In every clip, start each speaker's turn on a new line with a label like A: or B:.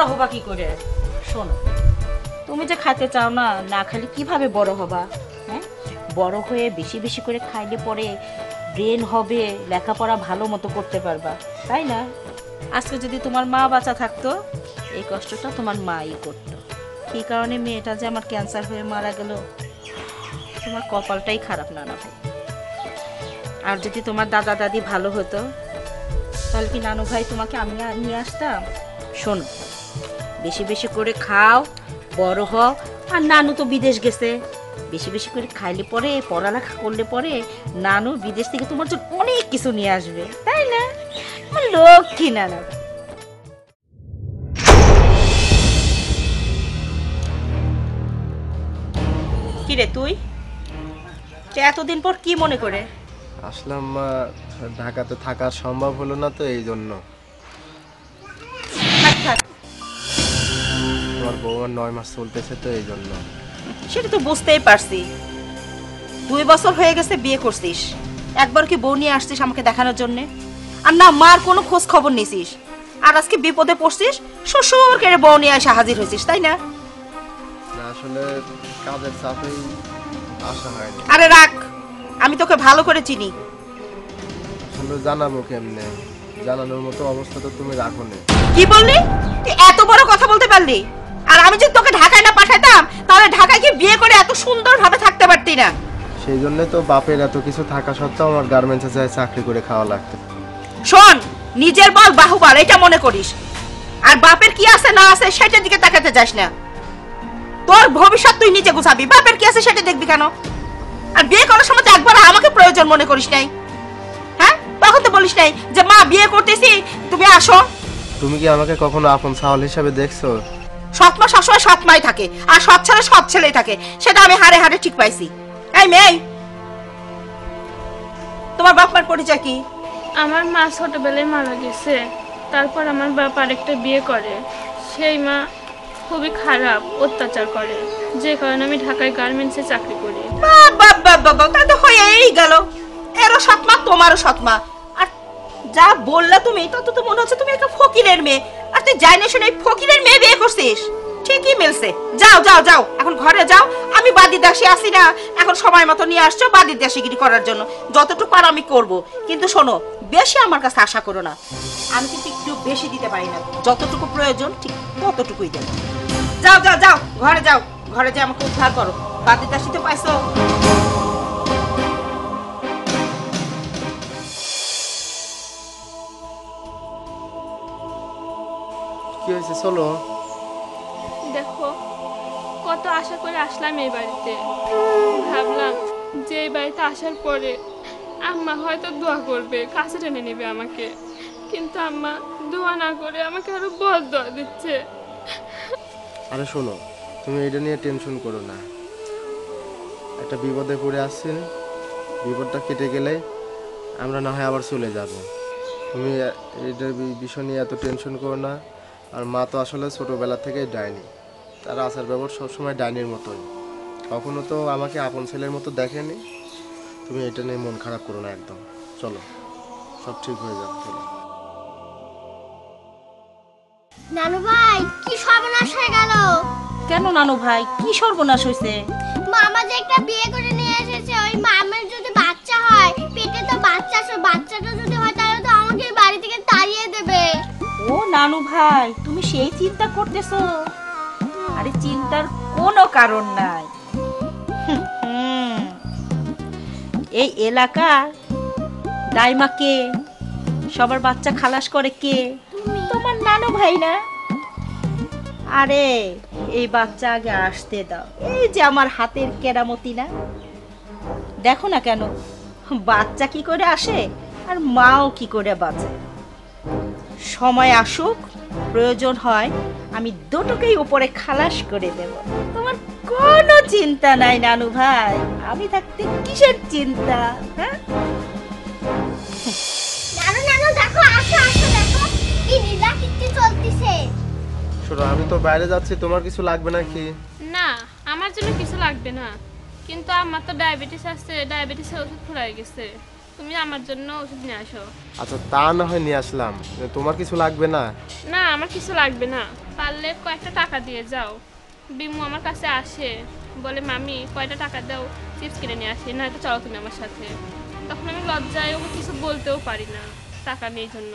A: হবা কি করে? শোনো, তুমি যে খাইতে চাও না, না খেলে কিভাবে বড় হবা? হ্যাঁ, বড় হয়ে বেশি বেশি করে খাইলে পরে ব্রেন হবে, লেখাপড়া ভালো মতো করতে পারবা, তাই না? আজকে যদি তোমার মা বাঁচা থাকতো, এই কষ্টটা তোমার মাই করতো। কী কারণে মেয়েটা যে আমার ক্যান্সার হয়ে মারা গেল, তোমার কপালটাই খারাপ না ভাই। আর যদি তোমার দাদা দাদি ভালো হতো, তাহলে কি নানু ভাই তোমাকে আমি নিয়ে আসতাম? শোনো, বেশি বেশি করে খাও, বড় হও। আর নানু তো বিদেশ গেছে, বেশি বেশি করে খাইলে পরে, পড়ালেখা করলে পরে নানু বিদেশ থেকে তোমার জন্য অনেক কিছু নিয়ে আসবে, তাই না? আমার লক্ষ্মী নানা। কিরে তুই এতদিন পর কি মনে করে
B: আসলাম? ঢাকাতে থাকা সম্ভব হলো না তো, এই জন্য। তোমার বউমার 9 মাস চলতেছে তো, এই জন্য।
A: সেটা তো বুঝতেই পারছি, 2 বছর হয়ে গেছে বিয়ে করছিস, একবার কি বউ নিয়ে আসছিস আমাকে দেখানোর জন্য? আর না মার কোনো খোঁজ খবর নিছিস, আর আজকে বিপদে পড়ছিস, শ্বশুর করে বউ নিয়ে এসে হাজির হয়েছিস, তাই না?
B: আসলে কাজের চাপেই আসা হয়নি।
A: আরে রাখ, আমি তোকে ভালো করে চিনি।
B: আসলে জানাবো কেমনে? জানানোর মতো অবস্থা তো তুমি রাখো না।
A: কি বললি? তুই এত বড় কথা বলতে পারলি? আর আমি যদি তোকে ঢাকায় না পাঠাতাম, তাহলে ঢাকায় কি বিয়ে করে এত সুন্দরভাবে থাকতে পারতি না?
B: সেই জন্য তো বাপের এত কিছু থাকা সত্ত্বেও আমার গার্মেন্টসে যায় চাকরি করে খাওয়া লাগতো।
A: শোন, নিজের বল বাহুবল এটা মনে করিস, আর বাপের কি আছে না আছে সেটার দিকে তাকাতে যাস না। তোর ভবিষ্যৎ তুই নিজে গুছাবি, বাপের কি আছে সেটা দেখবি কেন? আর বিয়ে করার সময় তো একবার আমাকে প্রয়োজন মনে করিস নাই? হ্যাঁ, তখন তো বলিস নাই যে মা বিয়ে করতেছি, তুমি আসো।
B: তুমি কি আমাকে কখনো আপন ছাওয়াল হিসাবে দেখছো?
A: সৎ মা সবসময় সৎ মাই থাকে, আর সৎ ছেলে সৎ ছেলেই থাকে, সেটা আমি হাড়ে হাড়ে ঠিক পাইছি। এই মেয়ে, তোমার বাপ মার পরিচয় কি?
C: আমার মা ছোটবেলায় মারা গেছে, তারপর আমার বাপ আরেকটা বিয়ে করে। সেই মা খুবই খারাপ, অত্যাচার করে, যে কারণে আমি ঢাকায় গার্মেন্টসে চাকরি করি।
A: বাবা বাবা, তা তো হয়েই গেল, এরও সৎ মা তোমারও সৎ মা। আর যা বললা তুমি, তত তো মনে হচ্ছে তুমি একটা ফকিরের মেয়ে, আর তুই যাই না শুনে ফকিরের মেয়ে বিয়ে করছিস। ঠিকই মিলছে, যাও যাও যাও, এখন ঘরে যাও। আমি বাদি দাসী আসি না, এখন সময় মতো নিয়ে আসছো বাদি দাসীগিরি করার জন্য। যতটুকু পার আমি করব, কিন্তু শোনো, বেশি আমার কাছে আশা করো না। আমি কিন্তু একটু বেশি দিতে পারি না, যতটুকু প্রয়োজন ঠিক ততটুকুই দেব। যাও যাও যাও, ঘরে যাও, ঘরে যে আমাকে উদ্ধার করো। বাদি দাসী তো পাইছো।
B: কি হয়েছে? চলো।
C: দেখো, কত আশা করে আসলাম এই বাড়িতে, ভাবলাম যে এই বাড়িতে আসার পরে আম্মা হয়তো দোয়া করবে, কাছে টেনে নেবে আমাকে, কিন্তু আম্মা দোয়া না করে আমাকে আরো বদ দোয়া দিচ্ছে।
B: আরে শোনো, তুমি এটা নিয়ে টেনশন করো না। একটা বিপদে পড়ে আসছি, বিপদটা কেটে গেলে আমরা না হয় আবার চলে যাব। তুমি এটার বিষয় নিয়ে এত টেনশন করো না। আর মা তো আসলে ছোটোবেলা থেকেই ডাইনি, তার আচার ব্যবহার সবসময় ডাইনির মতোই, কখনো তো আমাকে আপন ছেলের মতো দেখেনি। তুমি এটা নিয়ে মন খারাপ করো না একদম। চলো, সব ঠিক হয়ে যাবে। চলো।
D: নানু ভাই, কি সর্বনাশ হয়ে গেল!
A: কেন নানু ভাই, কি সর্বনাশ হয়েছে?
D: মামা যে একটা বিয়ে করে নিয়ে এসেছে, ওই মামার যদি বাচ্চা হয়, পেটে তো বাচ্চা আছে, বাচ্চাটা যদি হয় তাহলে তো আমাকে বাড়ি থেকে তাড়িয়ে দেবে।
A: ও নানু ভাই, তুমি সেই চিন্তা করতেছো? আরে চিন্তার কোনো কারণ নাই। এই এলাকার দাইমা কে? সবার বাচ্চা খালাস করে কে? তোমার নানু ভাই না? আরে এই বাচ্চা আগে আসতে দাও, এই যে আমার হাতের কেরামতি না, দেখো না কেন বাচ্চা কি করে আসে আর মাও কি করে বাঁচে। সময় আসুক, প্রয়োজন হয় আমি দুটোকেই উপরে খালাস করে দেব, তোমার কোনো চিন্তা নাই নানু ভাই। আমি থাকতে কিসের চিন্তা? হ্যাঁ,
D: নানু নানু দেখো, আসো আসো, দেখো কি লীলা কীর্তি চলতিছে।
B: শোনো, আমি তো বাইরে যাচ্ছি, তোমার কিছু লাগবে নাকি?
C: না, আমার জন্য কিছু লাগবে না, কিন্তু আমার তো ডায়াবেটিস আছে, ডায়াবেটিসের ওষুধ ফুরাই গেছে। তুমি আমার জন্য ওষুধ নিয়ে আসো।
B: আচ্ছা তা না হয় নিয়ে আসলাম, তোমার কিছু লাগবে না?
C: না আমার কিছু লাগবে না, পারলে কয়েকটা টাকা দিয়ে যাও। বিমু আমার কাছে আসে, বলে মামি কয়টা টাকা দাও, চিপস কিনে নিয়ে আসি, নয়তো চলো তুমি আমার সাথে। তখন আমি লজ্জায় ওকে কিছু বলতেও পারি না টাকা নেই জন্য।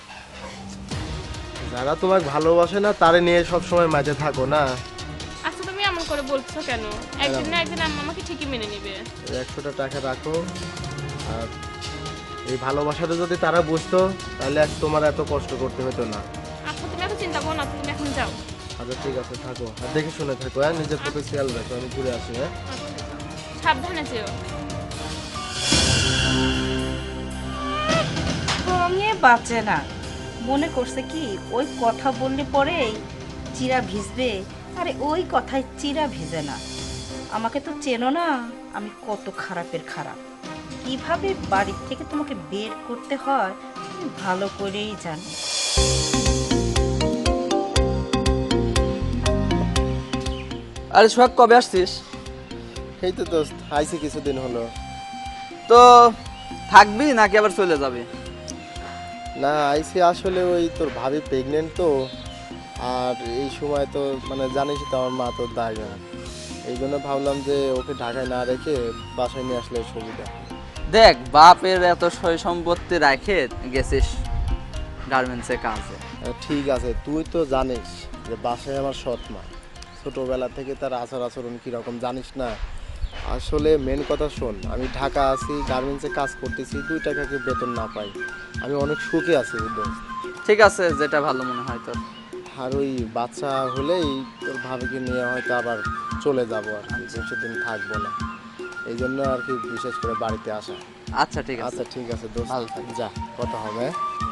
B: যারা তোমাকে ভালোবাসে না তারে নিয়ে সব সময় মাঝে থাকো না।
C: আচ্ছা তুমি এমন করে বলছো কেন? একদিন না একদিন আম্মা আমাকে ঠিকই মেনে নেবে।
B: 100টা টাকা রাখো, আর এই ভালোবাসাটা যদি তারা বুঝতো তাহলে আজ তোমার এত কষ্ট করতে হতো না।
C: আচ্ছা তুমি এত চিন্তা করো না, তুমি এখন যাও।
B: আচ্ছা ঠিক আছে থাকো, আর দেখে শুনে থাকো, হ্যাঁ নিজের প্রতি খেয়াল রাখো, আমি ঘুরে আসি। হ্যাঁ
C: আচ্ছা, সাবধানে যেও।
A: সঙ্গে বাঁচে না, মনে করছে কি ওই কথা বললে পরেই চিরা ভিজবে। আরে ওই কথায় চিরা ভিজে না। আমাকে তো চেনো না, আমি কত খারাপের খারাপ। কিভাবে বাড়ির থেকে তোমাকে বের করতে হয় তুমি ভালো করেই জানো।
E: আরে সোহাগ, কবে আসছিস?
B: এই তো দোস্ত আইছি কিছুদিন হলো।
E: তো থাকবি নাকি আবার চলে যাবি?
B: না আইছি আসলে ওই তোর ভাবি প্রেগনেন্ট তো, আর এই সময় তো মানে জানিস তো আমার মা তো দায় না, এই জন্য ভাবলাম যে ওকে ঢাকায় না রেখে বাসায় নিয়ে আসলে সুবিধা।
E: দেখ, বাপের এত সয় সম্পত্তি রাখে গেছিস গার্মেন্টসে কাজে।
B: ঠিক আছে, তুই তো জানিস যে বাসায় আমার সৎ মা, ছোটোবেলা থেকে তার আচার আচরণ কীরকম জানিস না। আসলে মেন কথা শোন, আমি ঢাকা আছি, গার্মেন্টসে কাজ করতেছি, 2 টাকাকে বেতন না পাই, আমি অনেক সুখে আছি বুঝলি।
E: ঠিক আছে, যেটা ভালো মনে হয় তোর।
B: আর ওই বাচ্চা হলেই তোর ভাবিকে নিয়ে হয়তো আবার চলে যাবো, আর কি বেশি দিন থাকবো না, এই জন্য আর কি বিশেষ করে বাড়িতে আসা।
E: আচ্ছা ঠিক আছে।
B: আচ্ছা ঠিক আছে দোস্ত,
E: ভালো থাক।
B: যা কথা হবে।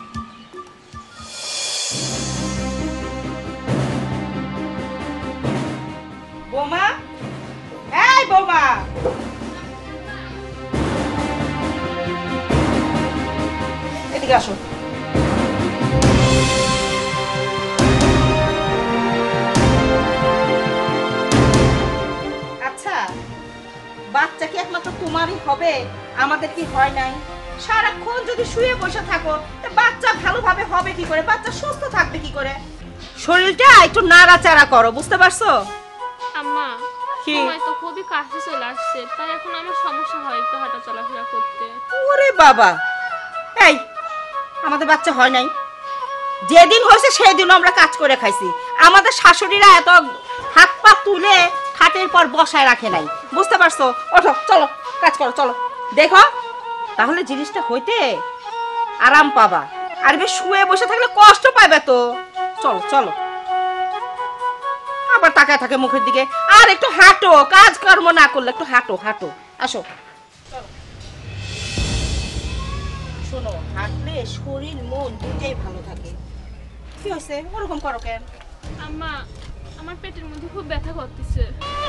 A: বৌমা, এই বৌমা, এদিকে আসো। আচ্ছা, বাচ্চা কি একমাত্র তোমারই হবে? আমাদের কি হয় নাই? সারাক্ষণ যদি শুয়ে বসে থাকো তা বাচ্চা ভালোভাবে হবে কি করে? বাচ্চা সুস্থ থাকবে কি করে? শরীরটা একটু নাড়াচাড়া করো, বুঝতে পারছো?
C: আম্মা
A: কি?
C: সময় তো খুবই কাছে চলে আসছে, তাই এখন আমার সমস্যা হয় একটু হাঁটা চলাফেরা করতে।
A: ওরে বাবা, এই আমাদের বাচ্চা হয় নাই, যেদিন হয়েছে সেদিন আমরা কাজ করে খাইছি। আমাদের শাশুড়িরা এত হাত পা তুলে খাটের পর বসায় রাখে নাই, বুঝতে পারছো? ওঠো, চলো কাজ করো, চলো। দেখো তাহলে জিনিসটা হইতে আরাম পাবা, আর বেশ শুয়ে বসে থাকলে কষ্ট পাবে তো। চলো চলো, আবার তাকায় থাকে মুখের দিকে। আর একটু হাঁটো, কাজ কর্ম না করলে একটু হাঁটো, হাঁটো, আসো। শোনো, হাঁটলে শরীর মন দুটাই ভালো থাকে। কি হয়েছে ওরকম করো কেন?
C: আম্মা আমার পেটের মধ্যে খুব ব্যথা করতেছে।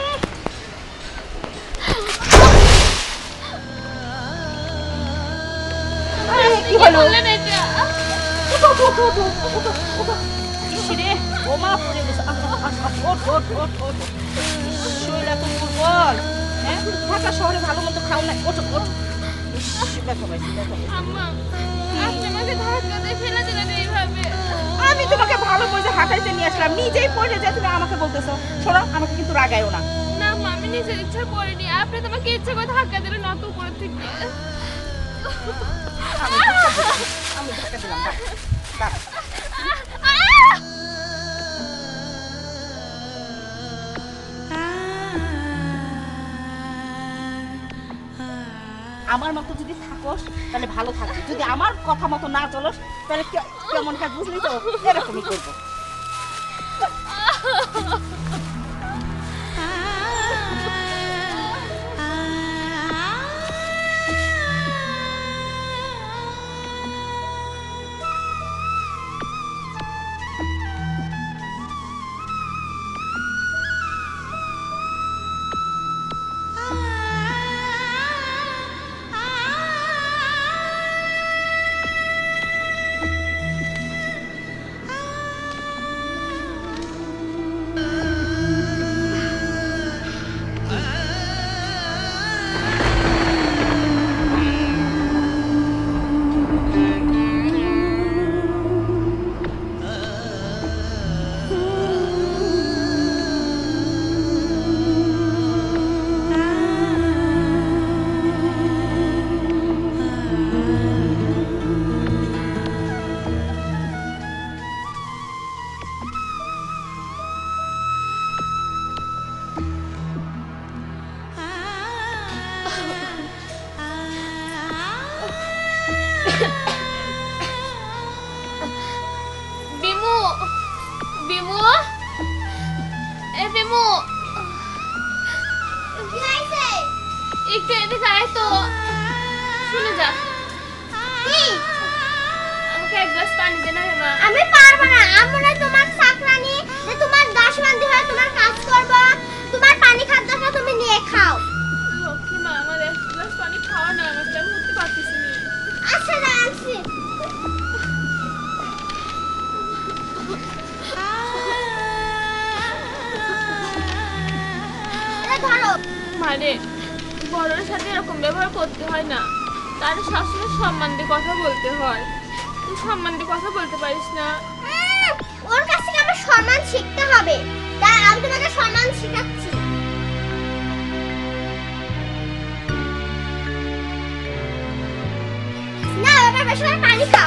A: কি হলো?
C: বললেন এটা?
A: উঠো, উঠো, উঠো, উঠো, উঠো, উঠো। ইস রে, বোমা পড়ে গেছে। ওঠ, ওঠ, ওঠ, ওঠ। শরীর এত দুর্বল। হ্যাঁ, ঢাকা শহরে ভালো মতো খাও না। ওঠো, ওঠো। ইস, ব্যথা পাইছি, ব্যথা পাইছি।
C: আম্মা আপনি আমাকে ধাক্কা দিয়ে ফেলে দিলেন এইভাবে।
A: আমি তোমাকে ভালো করে হাঁটাইতে নিয়ে আসলাম, নিজেই পড়ে যায় তুমি আমাকে বলতেছো। শোনো, আমাকে কিন্তু রাগায়ও না।
C: না মা, আমি নিজের ইচ্ছা করিনি, আপনি তো আমাকে ইচ্ছা করে ধাক্কা দিলেন অত উপরে থেকে।
A: আমি ধাক্কা দিলাম, দাঁড়া। আমার মতো যদি থাকোস তাহলে ভালো থাকবি, যদি আমার কথা মতো না চলোস তাহলে কেমন হয় বুঝলি তো? এরকমই করবো।
C: বিমু, এ বিমু,
D: কি হয়েছে?
C: একটু এদিকে আয় তো। শুনে যা,
D: কি?
C: আমাকে এক গ্লাস পানি দে না রে মা।
D: আমি পারবো না। আমরা তোমার চাকরানি যে তোমার দাসমান্দি হয়ে তোমার কাজ করব। তোমার পানি খাদ্যটা তুমি নিয়ে খাও।
C: লক্ষ্মী মা, আমার এক গ্লাস পানি খাওয়া না, আমাকে আমি উঠতে পারতেছি না।
D: আচ্ছা জানছি। এটা ধরো।
C: মারে, বড়দের সাথে এরকম ব্যবহার করতে হয় না। তার শাশুড়ির সম্মান দিয়ে কথা বলতে হয়। তুই সম্মান দিয়ে কথা বলতে পারিস না।
D: ওর কাছ থেকে আমার সম্মান শিখতে হবে। তাই আমি তোমাকে সম্মান শেখাচ্ছি। না, এবার বেশি করে পানি খাও।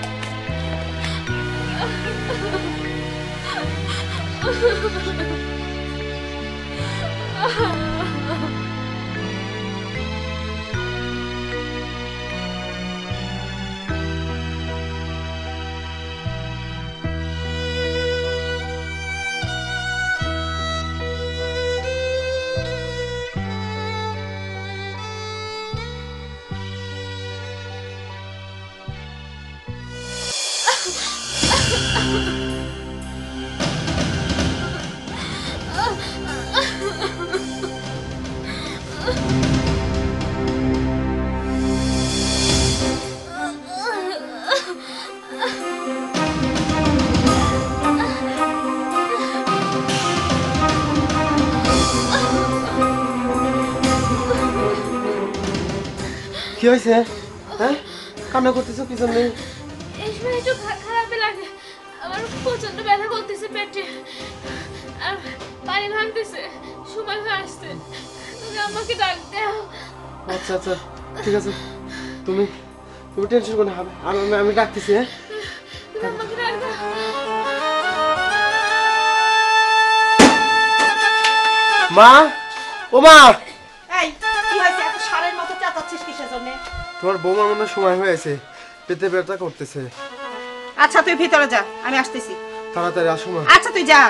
B: কি হয়েছে? হ্যাঁ, কান্না করতেছো কি জন্য?
C: এই সময় একটু খারাপই লাগে। আমার প্রচন্ড ব্যথা করতেছে পেটে, আর পানি ভাঙতেছে। সময় হয়ে আসছে, তুমি আমাকে ডাক দাও।
B: আচ্ছা আচ্ছা, ঠিক আছে, তুমি তুমি টেনশন করো না। আমি ডাকতেছি। হ্যাঁ,
C: তুমি আমাকে ডাক দাও।
B: মা, ও মা,
A: এই কি হয়েছে? এত সারের মতো চাতাচ্ছিস কিসের জন্য?
B: তোমার বৌমার মনে হয় সময় হয়ে গেছে, পেটে ব্যথা করতেছে।
A: আচ্ছা তুই ভিতরে যা, আমি আসতেছি।
B: তাড়াতাড়ি আসো মা।
A: আচ্ছা তুই যা।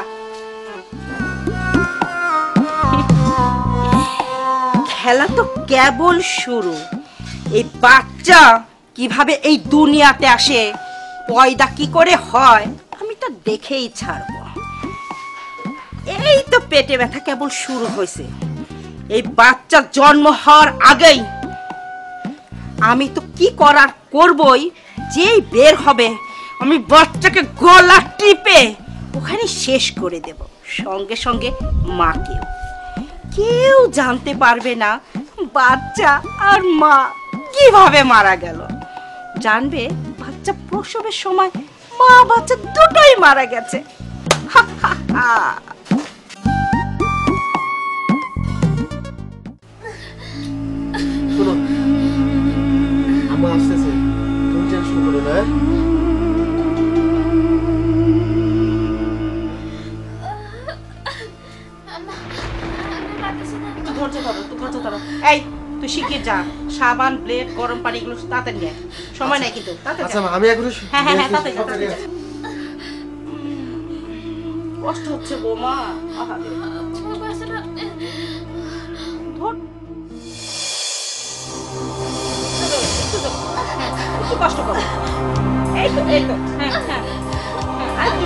A: খেলা তো কেবল শুরু। এই বাচ্চা কিভাবে এই দুনিয়াতে আসে, পয়দা কি করে হয়, আমি তো দেখেই ছাড়বো। এই তো পেটে ব্যথা কেবল শুরু হয়েছে। এই বাচ্চা জন্ম হওয়ার আগেই আমি তো কি করার করবই। যেই বের হবে আমি বাচ্চাকে গলা টিপে ওখানে শেষ করে দেব, সঙ্গে সঙ্গে মাকেও। কেউ জানতে পারবে না বাচ্চা আর মা কিভাবে মারা গেল। জানবে বাচ্চা প্রসবের সময় মা বাচ্চা দুটোই মারা গেছে। হা, হা, হা।
B: শোনো, আম্মা আসতেছে, তুমি টেনশন করো না। হ্যাঁ?
A: ধৈর্য ধরো, তুই ধৈর্য ধরো। এই তুই শিগগির যা, সাবান, ব্লেড, গরম পানি এগুলো তাড়াতাড়ি নিয়ে আয়। সময় নাই কিন্তু, তাড়াতাড়ি
B: আচ্ছা
A: যা।
B: মা, আমি এখন
A: হ্যাঁ হ্যাঁ হ্যাঁ, তাড়াতাড়ি যা, তাড়াতাড়ি যা। কষ্ট হচ্ছে বৌমা। আহারে। ধর। একটু কষ্ট করো। এই তো এই তো, হ্যাঁ হ্যাঁ হ্যাঁ, আরেকটু।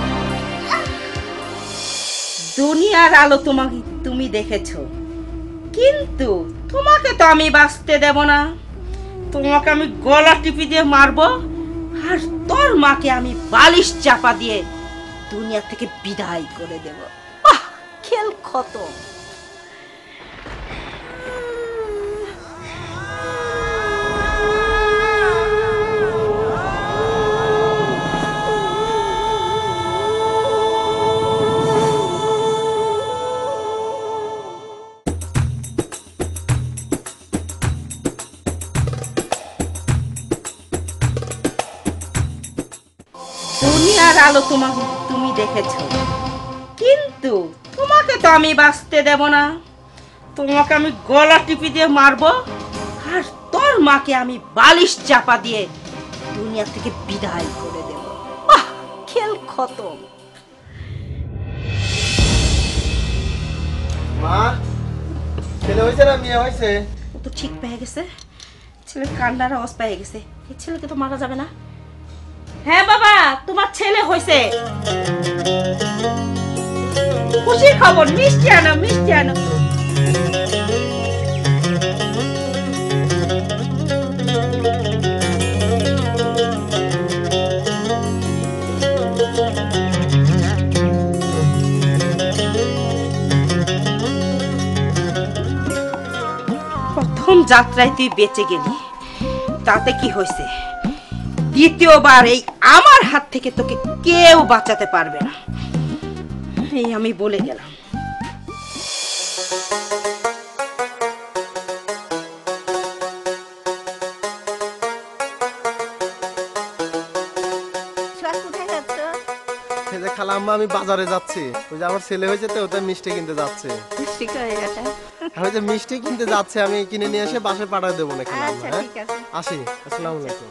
A: দুনিয়ার আলো তোমাকে তুমি দেখেছো, কিন্তু তোমাকে তো আমি বাঁচতে দেব না। তোমাকে আমি গলা টিপি দিয়ে মারবো, আর তোর মাকে আমি বালিশ চাপা দিয়ে দুনিয়া থেকে বিদায় করে দেব। বাহ, খেল খতম। দুনিয়ার আলো তোমাকে তুমি দেখেছো, কিন্তু তোমাকে তো আমি বাঁচতে দেব না। তোমাকে আমি গলা টিপি দিয়ে মারবো, আর তোর মাকে আমি বালিশ চাপা দিয়ে দুনিয়া থেকে বিদায় করে দেব। বাহ, খেল খতম।
B: হয়েছে না মেয়ে হয়েছে?
A: ও তো ঠিক পেয়ে গেছে, ছেলের কান্নার আওয়াজ পেয়ে গেছে। এই ছেলেকে তো মারা যাবে না। হ্যাঁ বাবা, তোমার ছেলে হয়েছে। খুশির খবর, মিষ্টি আনো, মিষ্টি আনো। প্রথম যাত্রায় তুই বেঁচে গেলি, তাতে কি হয়েছে? দ্বিতীয়বার এই আমার হাত থেকে তোকে কেউ বাঁচাতে পারবে না, এই আমি বলে গেলাম।
B: এই যে খালাম্মা, আমি বাজারে যাচ্ছি। ওই যে আমার ছেলে হয়েছে তো, ওটা মিষ্টি কিনতে যাচ্ছে। আর ওই যে মিষ্টি কিনতে যাচ্ছে, আমি কিনে নিয়ে এসে বাসায় পাঠিয়ে দেবো না খালাম্মা। হ্যাঁ, আসি। আসসালামু আলাইকুম।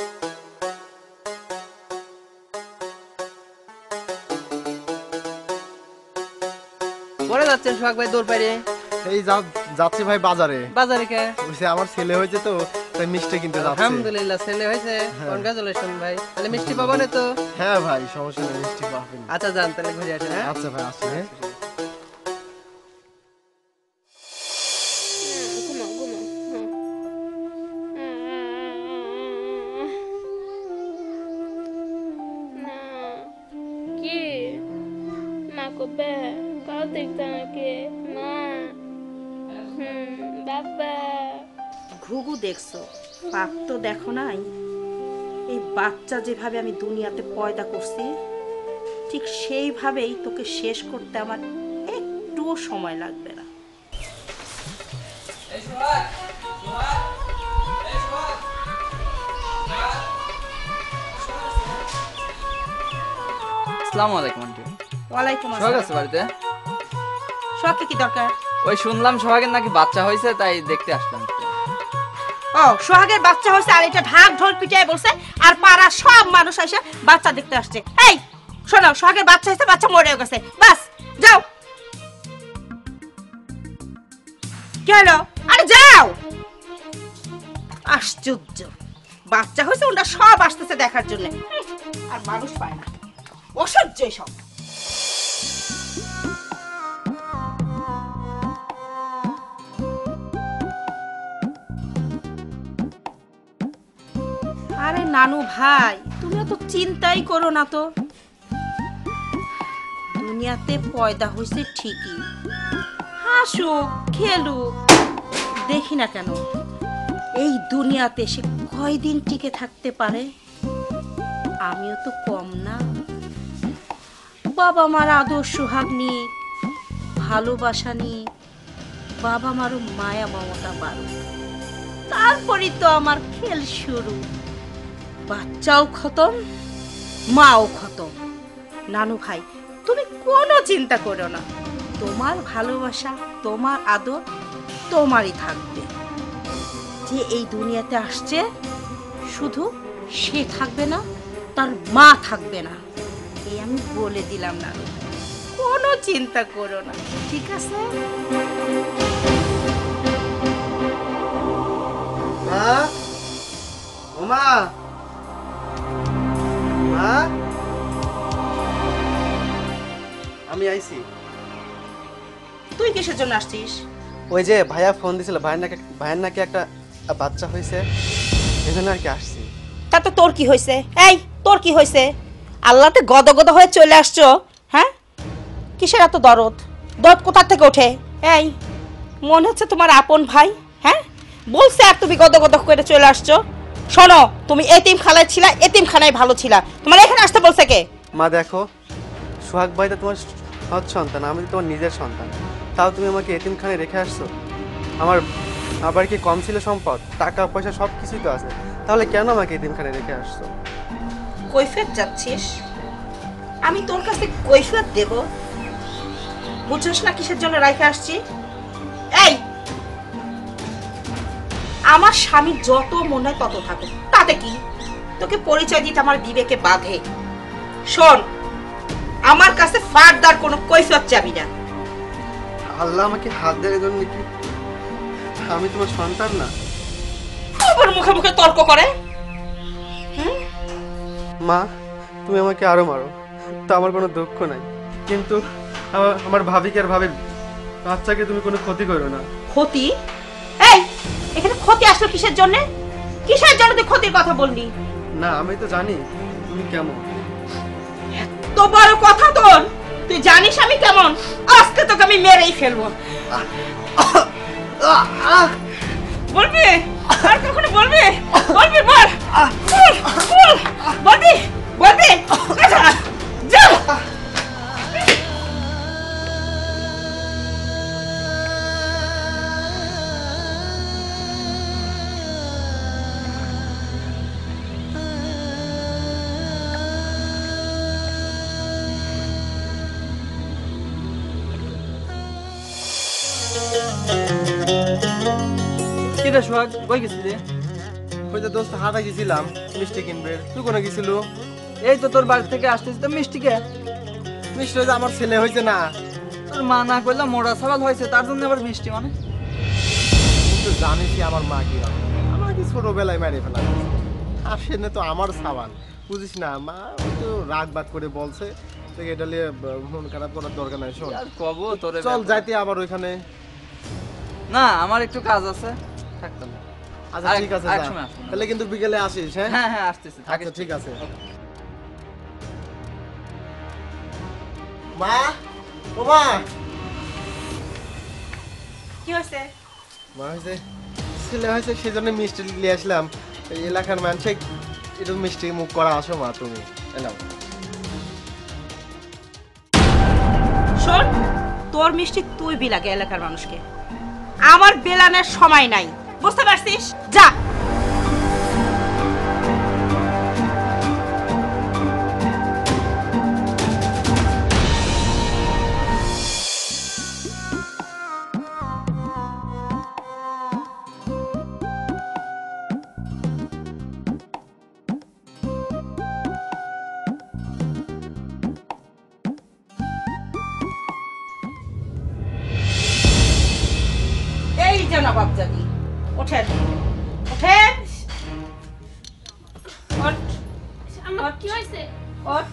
F: পরে যাচ্ছেন সোহাগ ভাই দৌড় পাইরে?
B: এই যাচ্ছি ভাই বাজারে।
F: বাজারে কে?
B: ওই যে আমার ছেলে হয়েছে তো, তাই মিষ্টি কিনতে যাচ্ছি।
F: আলহামদুলিল্লাহ, ছেলে হয়েছে, কনগ্রাচুলেশন ভাই। তাহলে মিষ্টি পাবো না তো?
B: হ্যাঁ ভাই, সমস্যা নেই, মিষ্টি পাবেন।
F: আচ্ছা যান, তাহলে ঘুরে আসেন। হ্যাঁ
B: আচ্ছা ভাই, আসি। হ্যাঁ,
C: ঘুমাও ঘুমাও। না কি মা কবে কাল দেখতে আমাকে মা বাবা
A: ঘুঘু দেখছো, পাপ তো দেখো নাই। এই বাচ্চা যেভাবে আমি দুনিয়াতে পয়দা করছি, ঠিক সেইভাবেই তোকে শেষ করতে আমার একটুও সময় লাগবে না।
E: আসসালামু আলাইকুম আন্টি।
A: ওয়ালাইকুম
E: সোহাগ
A: আসসালাম।
E: আছে বাড়িতে?
A: সোহাগকে কি দরকার?
E: ওই শুনলাম সোহাগের নাকি বাচ্চা হয়েছে, তাই দেখতে আসলাম।
A: ও, সোহাগের বাচ্চা হয়েছে আর এটা ঢাক ঢোল পিটায় বলছে, আর পাড়া সব মানুষ এসে বাচ্চা দেখতে আসছে। এই শোনো, সোহাগের বাচ্চা হয়েছে, বাচ্চা মরেও গেছে, বাস যাও। কি হলো? আরে যাও। আশ্চর্য, বাচ্চা হয়েছে, ওটা সব আসতেছে দেখার জন্য, আর মানুষ পায় না। অসহ্য সব। আরে নানু ভাই, তুমি তো চিন্তাই করো না তো। দুনিয়াতে পয়দা হয়েছে ঠিকই, হাসুক খেলুক, দেখি না কেন এই দুনিয়াতে সে কয়দিন টিকে থাকতে পারে। আমিও তো কম না। বাবা মার আদর সোহাগ নিয়ে, ভালোবাসা নিয়ে, বাবা মারও মায়া মমতা বাড়ো, তারপরই তো আমার খেল শুরু। বাচ্চাও খতম, মাও খতম। নানু ভাই, তুমি কোনো চিন্তা করো না, তোমার ভালোবাসা, তোমার আদর তোমারই থাকবে। যে এই দুনিয়াতে আসছে, শুধু সে থাকবে না, তার মা থাকবে না, এই আমি বলে দিলাম। নানু ভাই, কোনো চিন্তা করো না, ঠিক আছে?
B: মা, ও মা, মা, আমি আইছি।
A: তুই কিসের জন্য আসছিস?
B: ওই যে ভাইয়া ফোন দিছিল, ভাইয়ের নাকি একটা বাচ্চা হয়েছে, এজন্য আর কি আসছি।
A: তাতে তোর কি হয়েছে? এই, তোর কি হয়েছে? আল্লাহতে গদগদ হয়ে চলে আসছো, হ্যাঁ? কিসের এত দরদ? দরদ কোথা থেকে ওঠে? এই, মনে হচ্ছে তোমার আপন ভাই, হ্যাঁ? বলছে আর তুমি গদগদ করে চলে আসছো। শোনো, তুমি এতিমখানায় ছিলা, এতিমখানায় ভালো ছিলা, তোমার এখানে আসতে বলছে কে?
B: মা দেখো, সোহাগ ভাই তো তোমার সৎ সন্তান, আমি তো তোমার নিজের সন্তান, তাও তুমি আমাকে এতিমখানায় রেখে আসছো। আমার আবার কি কম ছিল সম্পদ? টাকা পয়সা সব কিছুই তো আছে, তাহলে কেন আমাকে এতিমখানায় রেখে আসছো?
A: কৈফিয়ত যাচ্ছিস? আমি তোর কাছে কৈফিয়ত দেব? বুঝছস না কিসের জন্য রাইখে আসছি? এই, আমার স্বামী যত মনে হয় তত থাকে, তাতে কি? তোকে পরিচয় দিতে আমার বিবেকে বাধে। শোন, আমার কাছে ফারদার কোনো কৈফিয়ত চাবি না।
B: আল্লাহ আমাকে হাত দেওয়ার জন্য কি আমি তোমার সন্তান না?
A: আবার মুখে মুখে তর্ক করে।
B: মা, তুমি আমাকে আরো মারো, তো আমার কোনো দুঃখ নাই, কিন্তু আমার ভাবিকে আর ভাবির বাচ্চাকে তুমি কোনো ক্ষতি করো না।
A: ক্ষতি? এই, এখানে ক্ষতি আসলো কিসের জন্য? কিসের জন্য তুই ক্ষতির কথা বললি?
B: না, আমি তো জানি তুমি কেমন।
A: তো বড় কথা তোর, তুই জানিস আমি কেমন? আজকে তোকে আমি মেরেই ফেলবো। বলবি? আর কখনো বলবি? বলবি বল। বল, বলবি? বলবি? আচ্ছা, যা।
E: কি রে সোহাগ, কই গেছিলি?
B: ওই যে দোস্ত হাটা গেছিলাম মিষ্টি কিনবে। তুই কোনো গেছিল?
E: এই তো তোর বাড়ি থেকে আসতেছি তো মিষ্টি কে?
B: মিষ্টি হয়েছে আমার ছেলে হয়েছে না।
E: তোর মা না করলে মোড়া ছাগল হয়েছে, তার জন্য আবার মিষ্টি মানে?
B: তুই জানিসই আমার মা কি আমাকে ছোটবেলায় মেরে ফেলা আর সেনে তো আমার সাবান, বুঝিস না? মা ওই তো রাগ বাগ করে বলছে, তোকে এটা নিয়ে মন খারাপ করার দরকার নাই। শোন,
E: আর কব তোরে
B: চল যাইতে আবার ওইখানে।
E: না, আমার একটু কাজ আছে, থাকতাম।
B: আচ্ছা
E: আরেক-
B: ঠিক আছে,
E: আরেক
B: যা।
E: সময় আসবো না।
B: তাহলে কিন্তু বিকেলে আসিস। হ্যাঁ
E: হ্যাঁ হ্যাঁ, আসতেছি, থাকিস।
B: আচ্ছা ঠিক আছে। মা, ও মা,
A: কি হয়েছে?
B: মা হয়েছে ছেলে হয়েছে, সেই জন্য মিষ্টি নিয়ে আসলাম। এই এলাকার মানুষ একটু মিষ্টি মুখ করা, আসো মা তুমি। এলাম।
A: শোন, তোর মিষ্টি তুই বিলাগে এলাকার মানুষকে, আমার বেলানোর সময় নাই, বুঝতে পারছিস? যা। এই যে নবাবজাদি, ওঠেন ওঠেন। ওঠ,
C: আমার কি হয়েছে?
A: ওঠ।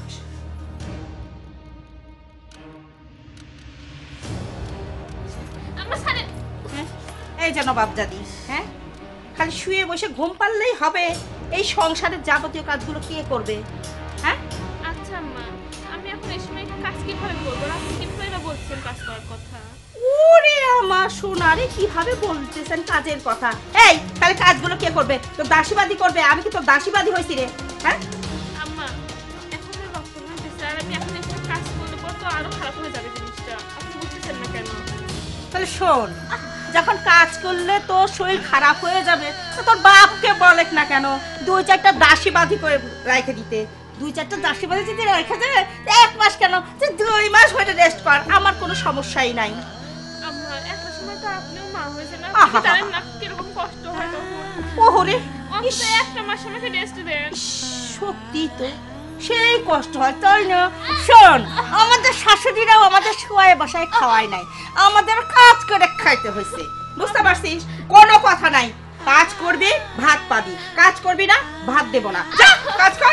C: আমার সারে
A: এই যে নবাবজাদি, হ্যাঁ, খালি শুয়ে বসে ঘুম পারলেই হবে? এই সংসারের যাবতীয় কাজগুলো কে করবে? হ্যাঁ,
C: আচ্ছা আম্মা, আমি এখন এই সময় কাজ কিভাবে করবো? আপনি কিভাবে বা বলছেন কাজ করার কথা?
A: ওরে আমার সোনারে, কিভাবে বলতেছেন কাজের কথা? এই, তাহলে কাজগুলো কে করবে? তোর দাসীবাদী করবে? আমি কি তোর দাসীবাদী হয়েছি রে? হ্যাঁ,
C: আম্মা, এখন আর রক্ত হইতেছে, আর আমি এখন এসে কাজ করলে পর তো আরো খারাপ হয়ে যাবে জিনিসটা। আপনি বুঝতেছেন না কেন?
A: তাহলে শোন, যখন কাজ করলে তোর শরীর খারাপ হয়ে যাবে, তো তোর বাপকে বলেক না কেন 2-4টা দাসীবাদী করে রেখে দিতে। 2-4টা দাসীবাদী যদি রেখে দেয়, 1 মাস কেন, তুই 2 মাস হয়ে রেস্ট কর, আমার কোনো সমস্যাই নাই।
C: আম্মা, একটা সময় তো আপনিও মা হয়েছে না,
A: আহা।
C: আপনি জানেন না কিরকম কষ্ট হয় তখন।
A: ওহরে,
C: অন্তত একটা মাস আমাকে রেস্ট দেন।
A: সত্যি তো সেই কষ্ট হয়, তাই না? শোন, আমাদের শাশুড়িরাও আমাদের শোয়ায় বাসায় খাওয়ায় নাই, আমাদের কাজ করে খাইতে হয়েছে, বুঝতে পারছিস? কোনো কথা নাই, কাজ করবি ভাত পাবি, কাজ করবি না ভাত দেব না। যা, কাজ কর।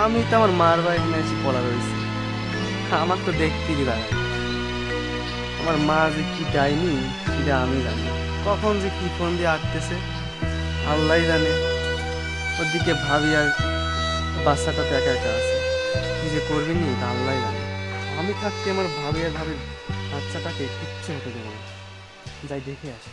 G: আমি তো আমার মার বাড়ি এখানে এসে পড়া রয়েছি, আমার তো দেখতেই লাগে। আমার মা যে কি ডাইনি সেটা আমি জানি, কখন যে কি ফোন দিয়ে আটতেছে আল্লাহ জানে। ওদিকে ভাবি আর বাচ্চাটা তো একা একা আছে, কি যে করবি নি তা আল্লাহ জানে। আমি থাকতে আমার ভাবি আর ভাবির বাচ্চাটাকে কিচ্ছু হতে দেবো না, যাই দেখে আসি।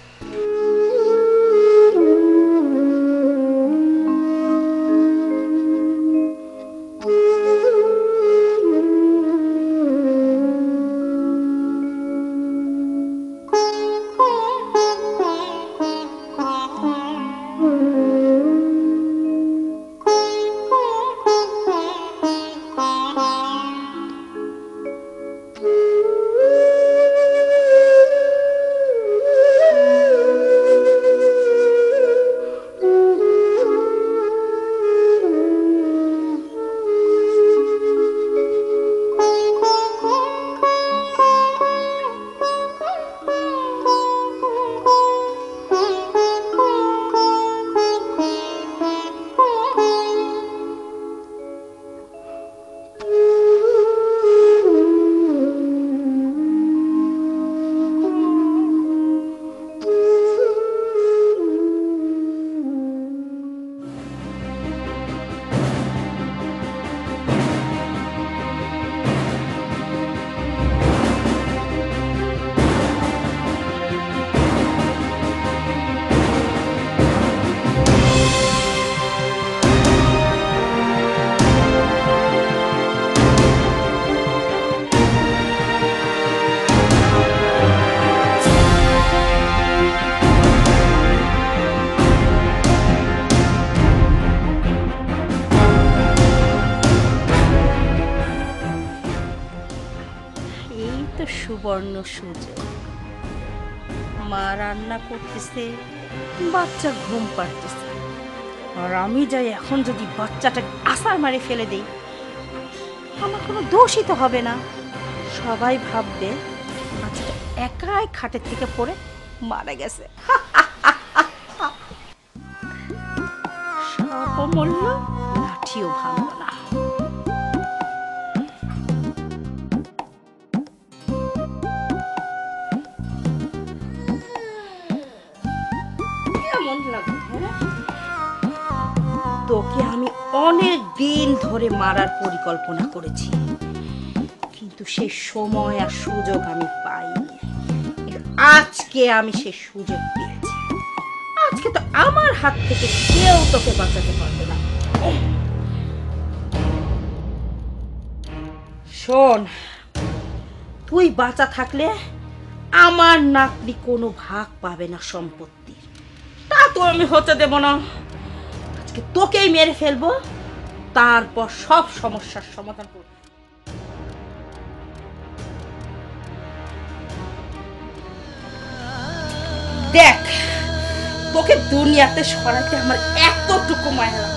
A: সুবর্ণ সুযোগ, মা রান্না করতেছে, বাচ্চা ঘুম পাড়তেছে, আর আমি যাই এখন যদি বাচ্চাটা আসার মারে ফেলে দেই, আমার কোনো দোষই তো হবে না। সবাই ভাববে বাচ্চাটা একাই খাটের থেকে পড়ে মারা গেছে। সাপও মরল, লাঠিও ভাঙল না। তোকে আমি অনেক দিন ধরে মারার পরিকল্পনা করেছি, কিন্তু সেই সময় আর সুযোগ আমি পাইনি। আজকে আমি সেই সুযোগ পেয়েছি। আজকে তো আমার হাত থেকে কেউ তোকে বাঁচাতে পারবে না। শোন, তুই বাঁচা থাকলে আমার নাতনি কোনো ভাগ পাবে না সম্পত্তির, তা তো আমি হতে দেব না। আজকে তোকেই মেরে ফেলবো, তারপর সব সমস্যার সমাধান করব। দেখ, তোকে দুনিয়াতে সরাইতে আমার এতটুকু মায়া লাগছে।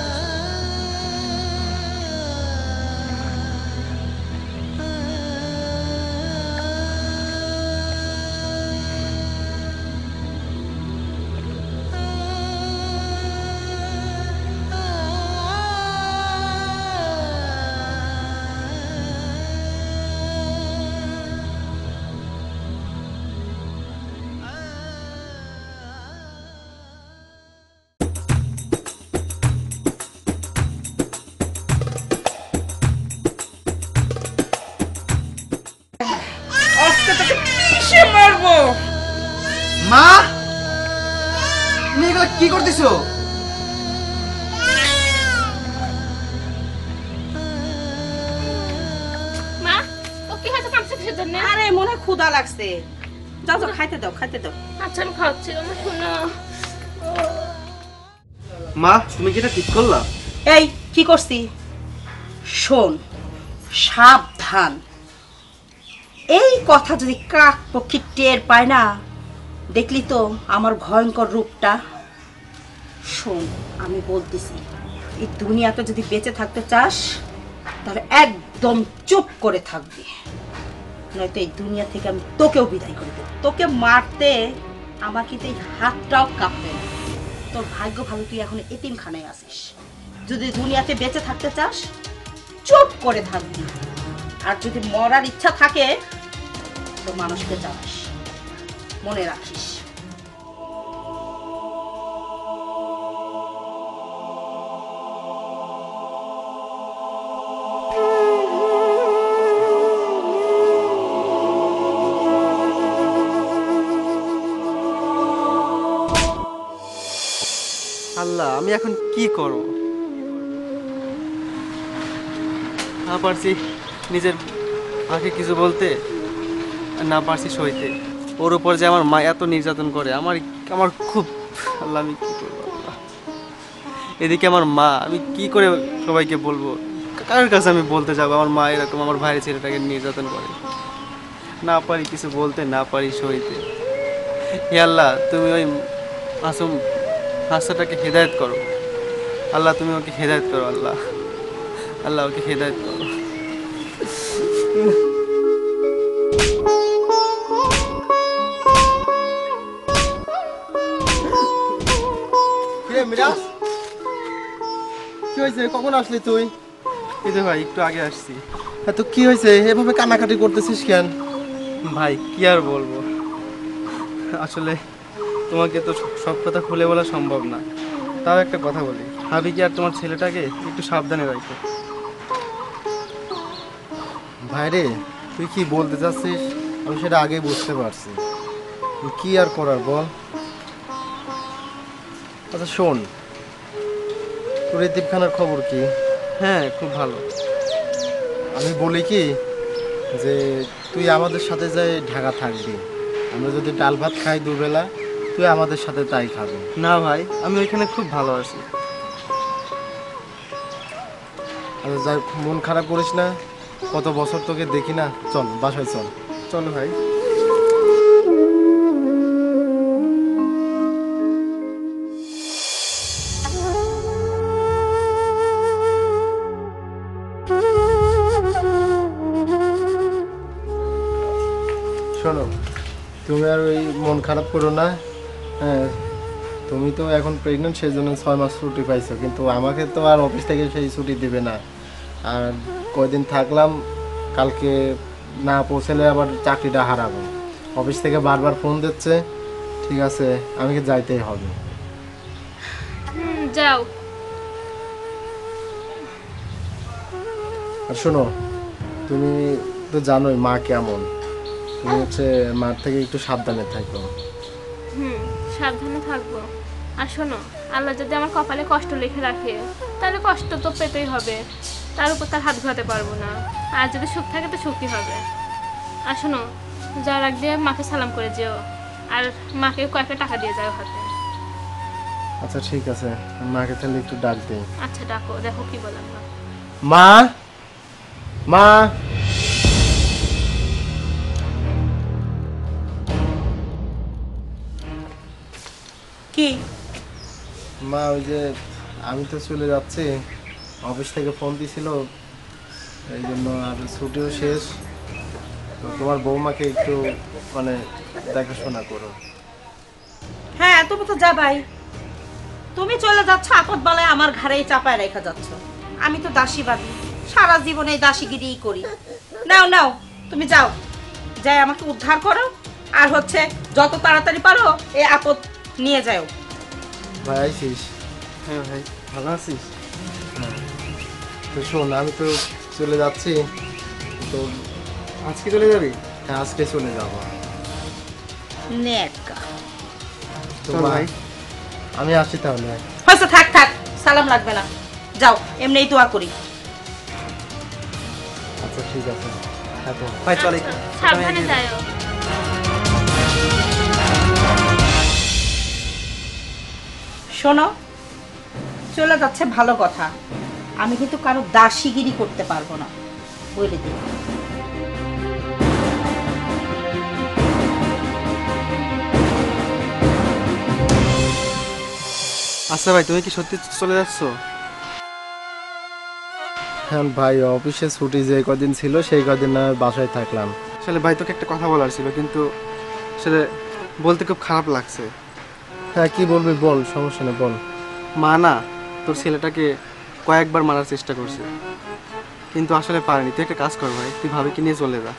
G: মা, তুমি এগুলো কি করতেছো?
C: মা, ও কি হয়েছে কাঁদছে কিসের জন্য?
A: আরে মনে ক্ষুধা লাগছে, যাও যাও খাইতে দাও, খাইতে দাও।
C: আচ্ছা আমি খাওয়াচ্ছি, আমার শোনো।
G: মা, তুমি কি এটা ঠিক করলা?
A: এই কি করছি শোন, সাবধান। এই কথা যদি কাক পক্ষী টের পায় না, দেখলি তো আমার ভয়ঙ্কর রূপটা। শোন, আমি বলতেছি, এই দুনিয়াতে যদি বেঁচে থাকতে চাস তাহলে একদম চুপ করে থাকবি, নয়তো এই দুনিয়া থেকে আমি তোকেও বিদায় করে দেব। তোকে মারতে আমার কিন্তু এই হাতটাও কাঁপবে না। তোর ভাগ্য ভালো, তুই এখন এতিমখানায় আছিস। যদি দুনিয়াতে বেঁচে থাকতে চাস চুপ করে থাকবি। আর যদি মরার ইচ্ছা থাকে তো মানুষকে জানাস, মনে রাখিস।
G: আল্লাহ, আমি এখন কি করব? না পারছি নিজের মাকে কিছু বলতে, আর না পারছি সইতে। ওর উপর যে আমার মা এত নির্যাতন করে, আমার আমার খুব, আল্লাহ আমি কি করবো আল্লাহ। এদিকে আমার মা, আমি কি করে সবাইকে বলবো? কার কাছে আমি বলতে যাবো আমার মা এরকম আমার ভাইয়ের ছেলেটাকে নির্যাতন করে? না পারি কিছু বলতে, না পারি সইতে। হে আল্লাহ, তুমি ওই মাসুম হাসাটাকে হেদায়েত করো আল্লাহ, তুমি ওকে হেদায়েত করো আল্লাহ। আল্লাহ ওকে হেদায়েত করো।
B: মিরাজ, কি হয়েছে? কখন আসলি তুই?
G: এই তো ভাই একটু আগে আসছি।
B: তো কি হয়েছে? এভাবে কান্নাকাটি করতেছিস কেন?
G: ভাই কি আর বলবো, আসলে তোমাকে তো সব কথা খুলে বলা সম্ভব না। তাও একটা কথা বলি, ভাবি কি আর তোমার ছেলেটাকে একটু সাবধানে রাখো।
B: ভাইরে, তুই কি বলতে চাচ্ছিস আমি সেটা আগেই বুঝতে পারছি। কি আর করার বল। আচ্ছা শোন, তোর এতিমখানার খবর কি?
G: হ্যাঁ খুব ভালো।
B: আমি বলি কি যে তুই আমাদের সাথে যাই ঢাকা থাকবি। আমরা যদি ডাল ভাত খাই দুবেলা, তুই আমাদের সাথে তাই খাবি।
G: না ভাই, আমি ওইখানে খুব ভালো আছি।
B: আচ্ছা যাই, মন খারাপ করিস না। কত বছর তোকে দেখি না। চল বাসায় চল।
G: চলো ভাই।
B: শোনো, তুমি আর ওই মন খারাপ করো না। হ্যাঁ, তুমি তো এখন প্রেগনেন্ট, সেই জন্য 6 মাস ছুটি পাইছো, কিন্তু আমাকে তো আর অফিস থেকে সেই ছুটি দিবে না। আর কয়দিন থাকলাম, কালকে না পৌঁছালে আবার চাকরিটা হারাবো। অফিস থেকে বারবার ফোন দিচ্ছে। ঠিক আছে, আমাকে যাইতেই হবে।
C: যাও।
B: আর শোনো, তুমি তো জানোই মা কেমন। তুমি হচ্ছে মার থেকে একটু সাবধানে থাকো।
C: সাবধানে থাকবো। আর শোনো, আল্লাহ যদি আমার কপালে কষ্ট লিখে রাখে তাহলে কষ্ট তো পেতেই হবে, তার উপর তার হাত ঘোরাতে পারবো না। আর যদি সুখ থাকে তো সুখই হবে। আর শোনো, যাওয়ার আগ দিয়ে মাকে সালাম করে যেও, আর মাকে কয়েকটা টাকা দিয়ে যাও হাতে।
B: আচ্ছা ঠিক আছে, মাকে তাহলে একটু ডাক দিই।
C: আচ্ছা ডাকো, দেখো কি বলেন না।
B: মা, মা।
A: কি?
B: মা, ওই যে আমি তো চলে যাচ্ছি, অফিস থেকে ফোন দিছিল, এই জন্য আর ছুটিও শেষ। তো তোমার বৌমাকে একটু মানে দেখাশোনা করো।
A: হ্যাঁ, তুমি তো যাবাই। তুমি চলে যাচ্ছ, আপদ বালায় আমার ঘাড়েই চাপায় রেখা যাচ্ছ। আমি তো দাসীবাদী, সারা জীবনে এই দাসীগিরিই করি। নাও নাও, তুমি যাও, যাই আমাকে উদ্ধার করো। আর হচ্ছে যত তাড়াতাড়ি পারো এই আপদ নিয়ে যাও।
B: ভাই আইসিস?
G: হ্যাঁ ভাই, ভালো আছিস?
B: তো শোন, আমি তো চলে যাচ্ছি। তো
G: আজকে চলে যাবি?
B: হ্যাঁ, আজকে চলে যাবো।
A: নেকা
B: তো
G: চল ভাই।
B: আমি আসি তাহলে।
A: হয়তো, থাক থাক, সালাম লাগবে না, যাও, এমনিই দোয়া করি।
B: আচ্ছা ঠিক আছে, থাকো।
G: ভাই চলে।
C: আচ্ছা, সাবধানে যাও।
A: শোনো, চলে যাচ্ছে ভালো কথা, আমি কিন্তু কারো দাসীগিরি করতে পারবো না, বলে দিই।
G: আচ্ছা ভাই, তুমি কি সত্যি চলে যাচ্ছ?
B: হ্যাঁ ভাই, অফিসে ছুটি যে কদিন ছিল সেই কদিন না বাসায় থাকলাম।
G: আসলে ভাই তোকে একটা কথা বলার ছিল, কিন্তু আসলে বলতে খুব খারাপ লাগছে।
B: হ্যাঁ, কি বলবি বল, সমস্যা নেই, বল।
G: মা না তোর ছেলেটাকে কয়েকবার মারার চেষ্টা করছে। কিন্তু আসলে পারিনি। তুই একটা কাজ কর ভাই, তুই ভাবিকে নিয়ে চলে যা।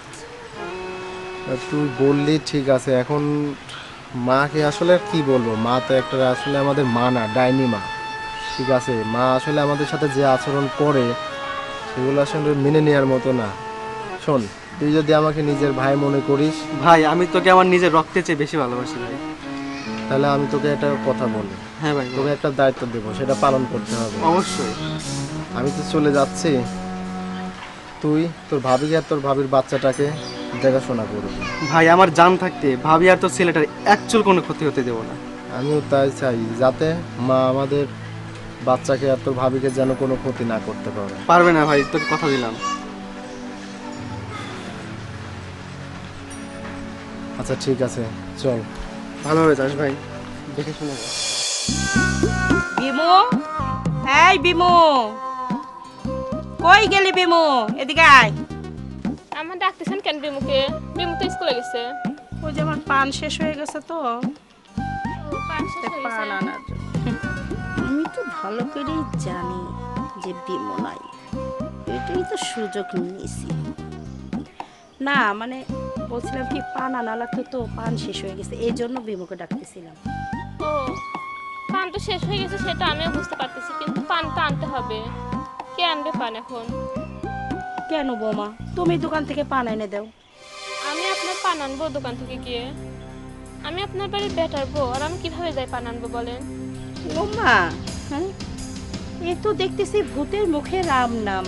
B: তুই বললি ঠিক আছে, এখন মাকে আসলে আর কি বলবো, মা তো একটা আসলে আমাদের মা না, ডাইনি মা। ঠিক আছে, মা আসলে আমাদের সাথে যে আচরণ করে সেগুলো আসলে মেনে নেওয়ার মতো না। শোন, তুই যদি আমাকে নিজের ভাই মনে করিস
G: ভাই আমি তোকে আমার নিজের রক্তের চেয়ে বেশি ভালোবাসি ভাই।
B: তাহলে আমি তোকে একটা কথা বলি,
G: হ্যাঁ ভাই,
B: তোকে একটা দায়িত্ব দেবো, সেটা পালন করতে হবে।
G: অবশ্যই।
B: আমি তো চলে যাচ্ছি, তুই তোর ভাবিকে আর তোর ভাবির বাচ্চাটাকে দেখাশোনা করবি।
G: ভাই আমার জান থাকতে ভাবি আর তোর ছেলেটার একচুল কোনো ক্ষতি হতে দেবো না।
B: আমিও তাই চাই, যাতে মা আমাদের বাচ্চাকে আর তোর ভাবিকে যেন কোনো ক্ষতি না করতে পারে।
G: পারবে না ভাই, তোকে কথা দিলাম।
B: আচ্ছা ঠিক আছে, চল।
G: ভালোভাবে যাস ভাই, দেখে শুনে যা।
A: বিমু, এই বিমু, কই গেলি বিমু? এদিকে আয়।
C: আমার ডাকতেছেন কেন বিমুকে? বিমু তো স্কুলে গেছে।
A: ওই যে আমার পান শেষ হয়ে গেছে তো,
C: ও, পান শেষ হয়ে গেছে।
A: পান আনার জন্য। আমি তো ভালো করেই জানি যে বিমু নাই, এটাই তো সুযোগ নিয়েছি। না মানে বলছিলাম কি, পান আনা লাগতো তো, পান শেষ হয়ে গেছে, এই জন্য বিমুকে ডাকতেছিলাম।
C: ও, পান তো শেষ হয়ে গেছে সেটা আমিও বুঝতে পারতেছি, কিন্তু পান তো আনতে হবে। কে আনবে পান এখন?
A: কেন বৌমা, তুমি দোকান থেকে পান এনে দাও।
C: আমি আপনার পান আনবো দোকান থেকে গিয়ে? আমি আপনার বাড়ির বেটার বউ, আর আমি কিভাবে যাই পান আনবো বলেন?
A: বৌমা, হ্যাঁ, এ তো দেখতেছি ভূতের মুখে রাম নাম।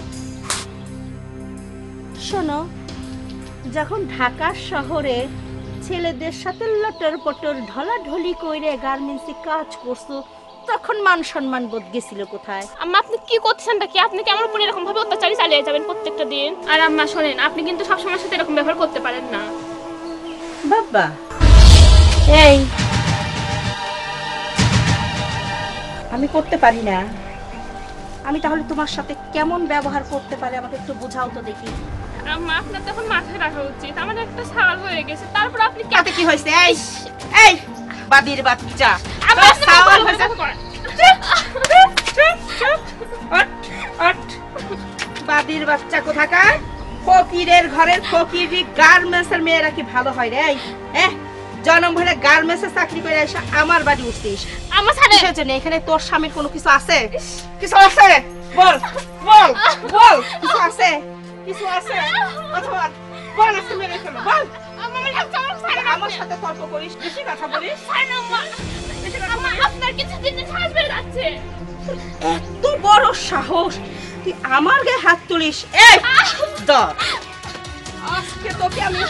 A: শোনো, যখন ঢাকা শহরে ছেলেদের সাথে লটর পটর ঢলাঢলি কইরে গার্মেন্টসে কাজ করছো, তখন মান সম্মান বোধ গেছিল কোথায়?
C: আম্মা আপনি কি করছেনটা কি? আপনি কি আমার উপর এরকম ভাবে অত্যাচারী চালিয়ে যাবেন প্রত্যেকটা দিন? আর আম্মা শোনেন, আপনি কিন্তু সবসময় সাথে এরকম ব্যবহার করতে পারেন না।
A: বাবা, এই আমি করতে পারি না। আমি তাহলে তোমার সাথে কেমন ব্যবহার করতে পারি আমাকে একটু বোঝাও তো দেখি।
C: আম্মা আপনার তখন মাথায় রাখা উচিত, আমার একটা ছাল হয়ে গেছে, তারপর আপনি কি
A: তাতে কি হয়েছে? এই এই বাদির বাচ্চা,
C: আম্মা,
A: তোর
C: আপনি
A: সাওয়াল
C: আমার
A: হয়েছে।
C: কথা করেন।
A: ওঠ, ওঠ। বাদির বাচ্চা কোথাকার, ফকিরের ঘরের ফকিরি গার্মেন্টসের মেয়েরা কি ভালো হয় রে? হ্যাঁ, জন্ম ভরে গার্মেন্টসে চাকরি করে এসে আমার বাড়ি উঠছিস।
C: আমার ছাড়ে
A: কিসের জন্য? এখানে তোর স্বামীর কোনো কিছু আছে? কিছু আছে? বল বল বল, কিছু আছে? কিছু আছে? কথা বল, বল, আছে মেরে ফেলো, বল। আমার সাথে তর্ক করিস, বেশি কথা বলিস।
C: আম্মা আপনার কিছু জিনিস হাত বেড়ে যাচ্ছে।
A: এত বড় সাহস, তুই আমার গায়ে হাত তুলিস? এই ধর, আজকে তোকে আমি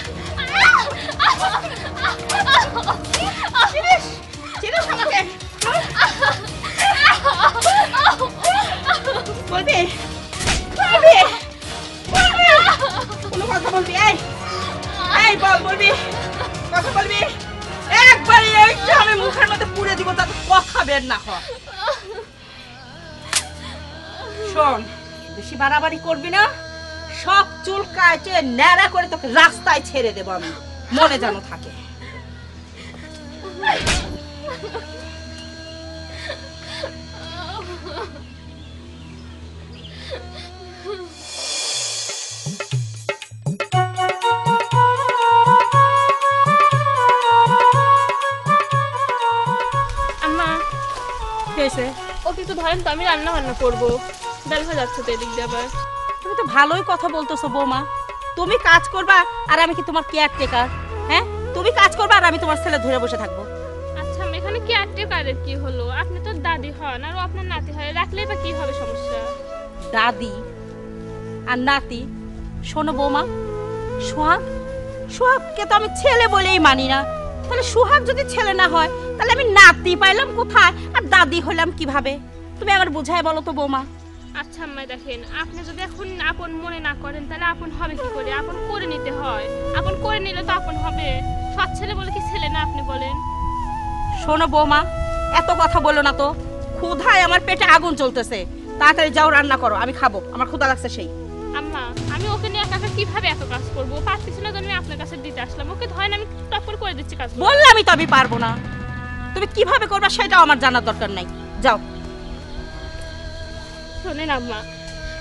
A: চিনিস? চিনিস আমাকে? বলবি? বলবি? বলবি? কোনো কথা বলবি? এই এই বল, বলবি? কথা বলবি? একবারে এইটা আমি মুখের মধ্যে পুড়ে দিব, তাতে কথা বের না হয়। শোন, বেশি বাড়াবাড়ি করবি না, সব চুল কাটে ন্যাড়া করে তোকে রাস্তায় ছেড়ে দেবো আমি, মনে যেন থাকে।
C: আম্মা
A: কি হয়েছে?
C: ওকে একটু ধরেন তো, আমি রান্না বান্না করবো। বেল হয়ে যাচ্ছে তো এদিক দিয়ে আবার।
A: তুমি তো ভালোই কথা বলতেছো বৌমা, তুমি কাজ করবা আর আমি কি তোমার কেয়ারটেকার? হ্যাঁ, তুমি কাজ করবা আর আমি তোমার ছেলে ধরে বসে থাকবো?
C: আচ্ছা আম্মা, এখানে কি আটটেকারের কি হলো? আপনি তো দাদি হন আর ও আপনার নাতি হয়, রাখলেই বা কি হবে সমস্যা?
A: দাদি আর নাতি, শোনো বৌমা, সোহাগ, সোহাগকে তো আমি ছেলে বলেই মানি না। তাহলে সোহাগ যদি ছেলে না হয়, তাহলে আমি নাতি পাইলাম কোথায় আর দাদি হলাম কিভাবে? তুমি আমার বুঝায় বলো তো বৌমা।
C: আচ্ছা আম্মা দেখেন, আপনি যদি এখন আপন মনে না করেন তাহলে আপন হবে কি করে? আপন করে নিতে হয়, আপন করে নিলে তো আপন হবে। সৎ ছেলে বলে কি ছেলে না, আপনি বলেন?
A: শোনো বৌমা, এত কথা বলো না তো, ক্ষুধায় আমার পেটে আগুন চলতেছে। তাড়াতাড়ি যাও রান্না করো, আমি খাবো, আমার ক্ষুধা লাগছে সেই।
C: আম্মা আমি ওকে নিয়ে একা একা কিভাবে এত কাজ করবো? পারতেছি না, আমি আপনার কাছে দিতে আসলাম। ওকে ধরেন আমি টপ্পর করে দিচ্ছি কাজ।
A: বললামই তো আমি পারবো না। তুমি কিভাবে করবা সেটাও আমার জানার দরকার নাই, যাও।
C: শোনেন আম্মা,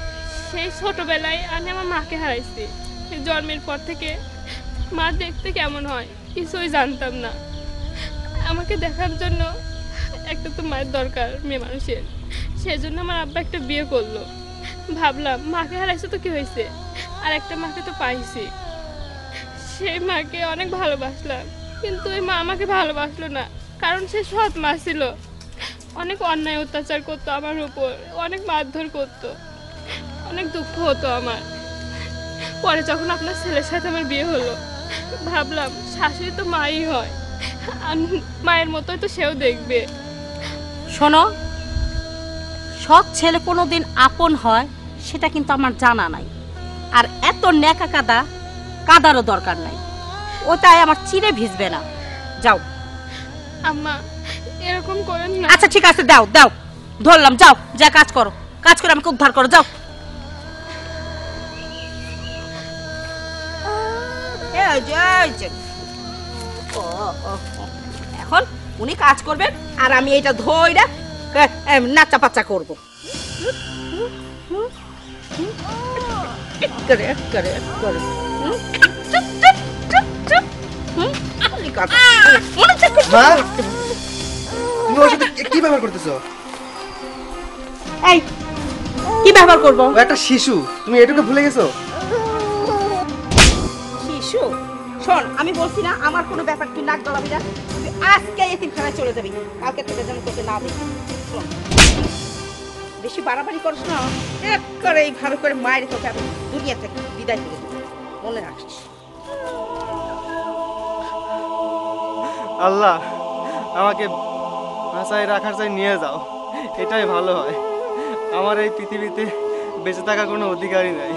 C: সেই ছোটবেলায় আমি আমার মাকে হারাইছি। জন্মের পর থেকে মা দেখতে কেমন হয় কিছুই জানতাম না। আমাকে দেখার জন্য একটা তো মায়ের দরকার মেয়ে মানুষের, সেজন্য আমার আব্বা একটা বিয়ে করলো। ভাবলাম মাকে হারাইছে তো কি হয়েছে, আর একটা মাকে তো পাইছি। সেই মাকে অনেক ভালোবাসলাম, কিন্তু ওই মা আমাকে ভালোবাসলো না, কারণ সে সৎ মা ছিল। অনেক অন্যায় অত্যাচার করতো আমার উপর, অনেক মারধর করতো, অনেক দুঃখ হতো আমার। পরে যখন আপনার ছেলের সাথে আমার বিয়ে হলো, ভাবলাম শাশুড়ি তো মাই হয়, মায়ের মতোই তো সেও দেখবে।
A: শোনো, সৎ ছেলে কোনোদিন আপন হয় সেটা কিন্তু আমার জানা নাই। আর এত ন্যাকা কাদারও দরকার নাই, ওটাই আমার চিরে ভিজবে না। যাও।
C: আম্মা এরকম করেন না।
A: আচ্ছা ঠিক আছে, দাও দাও, ধরলাম, যাও যা কাজ করো, কাজ করে আমাকে উদ্ধার করো, যাও। এখন উনি কাজ করবেন আর আমি এটা ধইরা নাচা পাচা করবো।
B: মা, তুমি ওর সাথে কি ব্যবহার করতেছো?
A: এই কি ব্যবহার করবো?
B: ও একটা শিশু, তুমি এটুকু ভুলে গেছো?
A: শিশু? শোন, আমি বলছি না আমার কোনো ব্যাপার তুই নাক গলাবি না। তুই আজকে এতিমখানায় চলে যাবি, কালকে থেকে যেন তোকে না দেখি। শোন, বেশি বাড়াবাড়ি করিস না, এক করে এইভাবে করে মায়ের তোকে আমি দুনিয়া থেকে বিদায় করে দেবো, মনে রাখিস।
G: আল্লাহ আমাকে বাঁচায় রাখার চাই নিয়ে যাও, এটাই ভালো হয়। আমার এই পৃথিবীতে বেঁচে থাকার কোনো অধিকারই নাই।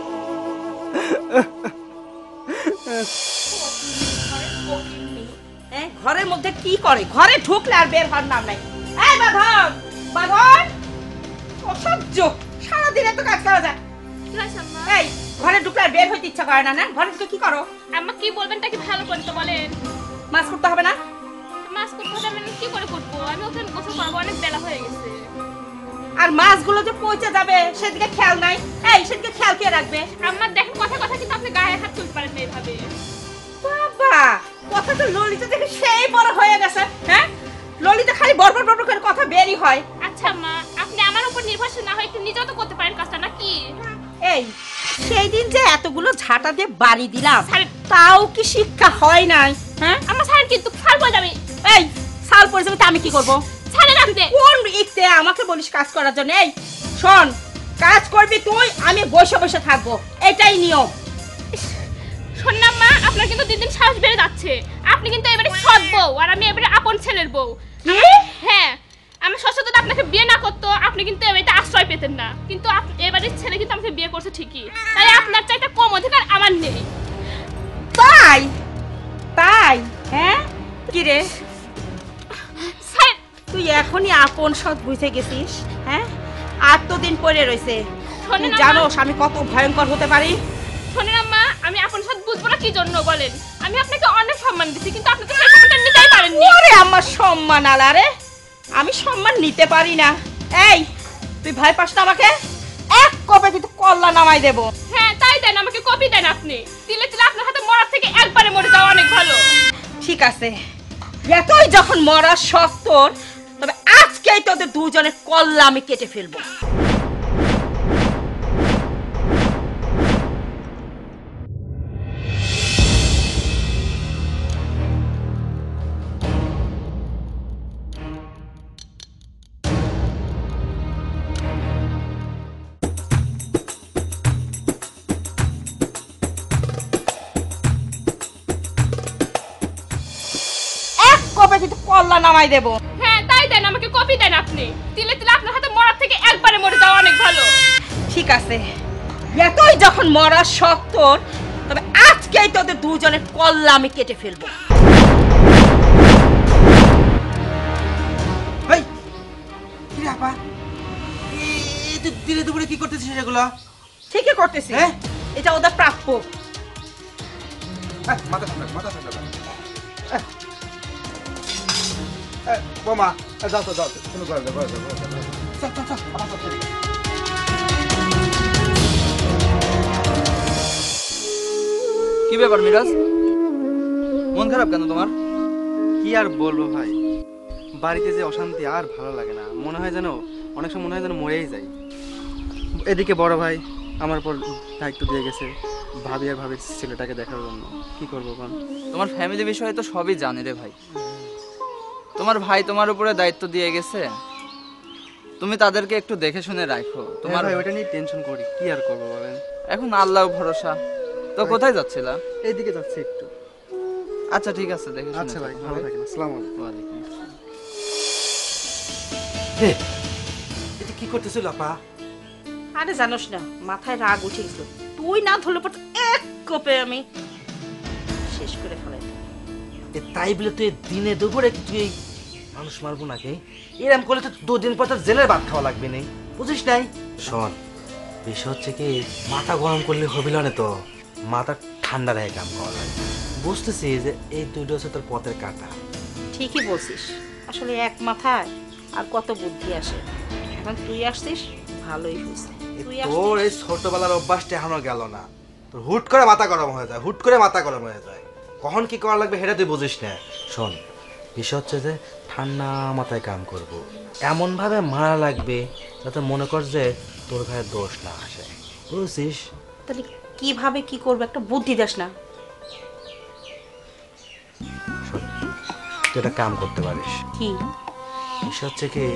A: ঘরের মধ্যে কি করে? ঘরে ঢুকলে আর বের হওয়ার নাম নাই। এই বাঁধন, বাঁধন, অসহ্য, সারাদিন এত কাজ করা যায়। এই ঘরে ঢুকলে আর বের হইতে ইচ্ছা করে না? না, ঘরে ঢুকে কি করো?
C: আম্মা কি বলবেন তা কি ভালো করে তো বলেন।
A: মাছ করতে হবে না?
C: মাছ করতে হবে না, কি করে করবো? আমি ওখানে গোসল করবো, অনেক বেলা হয়ে গেছে।
A: আর মাছগুলো যে পচে যাবে সেদিকে খেয়াল নাই। এই সেদিকে খেয়াল কে রাখবে?
C: আম্মা দেখেন কথা কথা কিন্তু আপনি গায়ে হাত তুলতে পারেন না এইভাবে।
A: বাবা, কথা তো ললিতা দেখে সেই বড় হয়ে গেছে। হ্যাঁ, ললিতা খালি বড় বড় করে কথা বেরই হয়।
C: আচ্ছা মা, আপনি আমার উপর নির্ভরশীল না হয় একটু নিজেও তো করতে পারেন কাজটা, নাকি?
A: এই সেই দিন যে এতগুলো ঝাঁটা দিয়ে বাড়ি দিলাম, তাও কি শিক্ষা হয় নাই? হ্যাঁ,
C: আমার ছাড়েন কিন্তু ছাড় বলে যাবে।
A: এই সাল পড়ে যাবে, তা আমি কি করব?
C: ছাড়েন আপনি।
A: কোন ইচ্ছে আমাকে বলিস কাজ করার জন্য? এই শোন, কাজ করবি তুই, আমি বসে বসে থাকবো, এটাই নিয়ম।
C: শোন না মা, আপনার কিন্তু দিন দিন সাহস বেড়ে যাচ্ছে। আপনি কিন্তু এবারে সৎ বউ আর আমি এবারে আপন ছেলের বউ। হ্যাঁ, আমার শ্বশুর যদি আপনাকে বিয়ে না করতো আপনি কিন্তু এবারে আশ্রয় পেতেন না, কিন্তু এবারে ছেলে কিন্তু আমাকে বিয়ে করছে ঠিকই, তাই আপনার চাইতে কম অধিকার আমার নেই।
A: তাই তাই? হ্যাঁ কি রে, তুই এখনই আপন সৎ বুঝে গেছিস? হ্যাঁ, আর তো দিন পরে রয়েছে। তুই জানোস আমি কত ভয়ঙ্কর হতে পারি?
C: শোনেন আম্মা, আমি আপন সৎ বুঝবো না কি জন্য বলেন? আমি আপনাকে অনেক সম্মান দিচ্ছি, কিন্তু আপনি তো সেই সম্মানটা নিতেই পারেননি।
A: ওরে আমার সম্মান আলারে, আমি সম্মান নিতে পারি না। এই তুই ভয় পাস না আমাকে? এক কপে কিন্তু কল্লা নামাই দেব।
C: হ্যাঁ তাই দেন, আমাকে কপি দেন আপনি। তিলে তিলে আপনার হাতে মরার থেকে একবারে মরে যাওয়া অনেক ভালো।
A: ঠিক আছে, এতই যখন মরার শখ তোর, তবে আজকেই তোদের দুজনের কল্লা আমি কেটে ফেলবো। কবে কিন্তু কল্লা নামাই দেব।
C: হ্যাঁ তাই দেন, আমাকে কপি দেন আপনি। তিলে তিলে আপনার হাতে মরার থেকে একবারে মরে যাওয়া অনেক ভালো।
A: ঠিক আছে, এতই যখন মরার শখ তোর, তবে আজকেই তোদের দুজনের কল্লা আমি কেটে ফেলবো।
H: এই কি রে আপা, এই তুই দিনে দুপুরে কি করতেছিস এগুলো?
A: ঠিকই করতেছি,
H: হ্যাঁ?
A: এটা ওদের প্রাপ্য।
H: মাথা ঠান্ডা, মাথা ঠান্ডা। বোমা যাও তো, শুরু করে দাও। চল চল চল, আমার সাথে।
E: কি ব্যাপার মিরাজ, মন খারাপ কেন তোমার?
G: কি আর বলবো ভাই, বাড়িতে যে অশান্তি আর ভালো লাগে না, মনে হয় যেন অনেক সময় মনে হয় যেন মরেই যাই। এদিকে বড় ভাই আমার উপর দায়িত্ব দিয়ে গেছে ভাবি আর ভাবির ছেলেটাকে দেখার জন্য। কি করবো বল?
E: তোমার ফ্যামিলি বিষয়ে তো সবই জানি রে ভাই। তোমার ভাই তোমার উপরে দায়িত্ব দিয়ে গেছে, তুমি তাদেরকে একটু দেখে শুনে রাখো।
G: তোমার
E: তোমার
G: ভাই ওইটা নিয়ে টেনশন করি, কি আর করবো বলেন?
E: এখন আল্লাহ ভরসা। তো কোথায় যাচ্ছিলা?
G: এইদিকে যাচ্ছে একটু।
E: আচ্ছা ঠিক আছে, দেখে শুনে
G: আচ্ছা ভাই,
E: থেকো।
G: ভালো থাকেন। আসসালামু আলাইকুম।
E: ওয়ালাইকুম আসসালাম।
H: হে এটা কি করতেছিল আপা?
A: আরে জানোস না, মাথায় রাগ উঠে গেছিল। তুই না ধরলে পর এক কোপে আমি শেষ করে ফেলাই।
H: তাই বলে তুই দিনে দুপুরে তুই এই মানুষ মারবো নাকি? এরম করলে তো 2 দিন পর তোর জেলের ভাত খাওয়া লাগবে নেই, বুঝিস নাই? শোন, বিষয় হচ্ছে কি, মাথা গরম করলে হবিল না তো, মাথা ঠান্ডা রেখে কাম করা লাগবে। বুঝতেছি যে এই দুইটা হচ্ছে তোর পথের কাটা।
A: ঠিকই বলছিস, আসলে এক মাথায় আর কত বুদ্ধি আসে। এখন তুই আসছিস, ভালোই হয়েছে। তুই
H: তোর এই ছোটবেলার অভ্যাসটা এখনো গেল না। তোর হুট করে মাথা গরম হয়ে যায়, হুট করে মাথা গরম হয়ে যায়। কখন কি করা লাগবে সেটা তুই বুঝিস না। শোন, বিষয় হচ্ছে যে ঠান্ডা মাথায় কাম করব, এমন ভাবে মারা লাগবে যাতে মনে কর যে তোর ভাইয়ের দোষ না আসে, বুঝছিস?
A: তাহলে কিভাবে কি করবে একটা বুদ্ধি দাস না।
H: শোন, তুই একটা কাম করতে পারিস।
A: কি?
H: বিষয় হচ্ছে কি,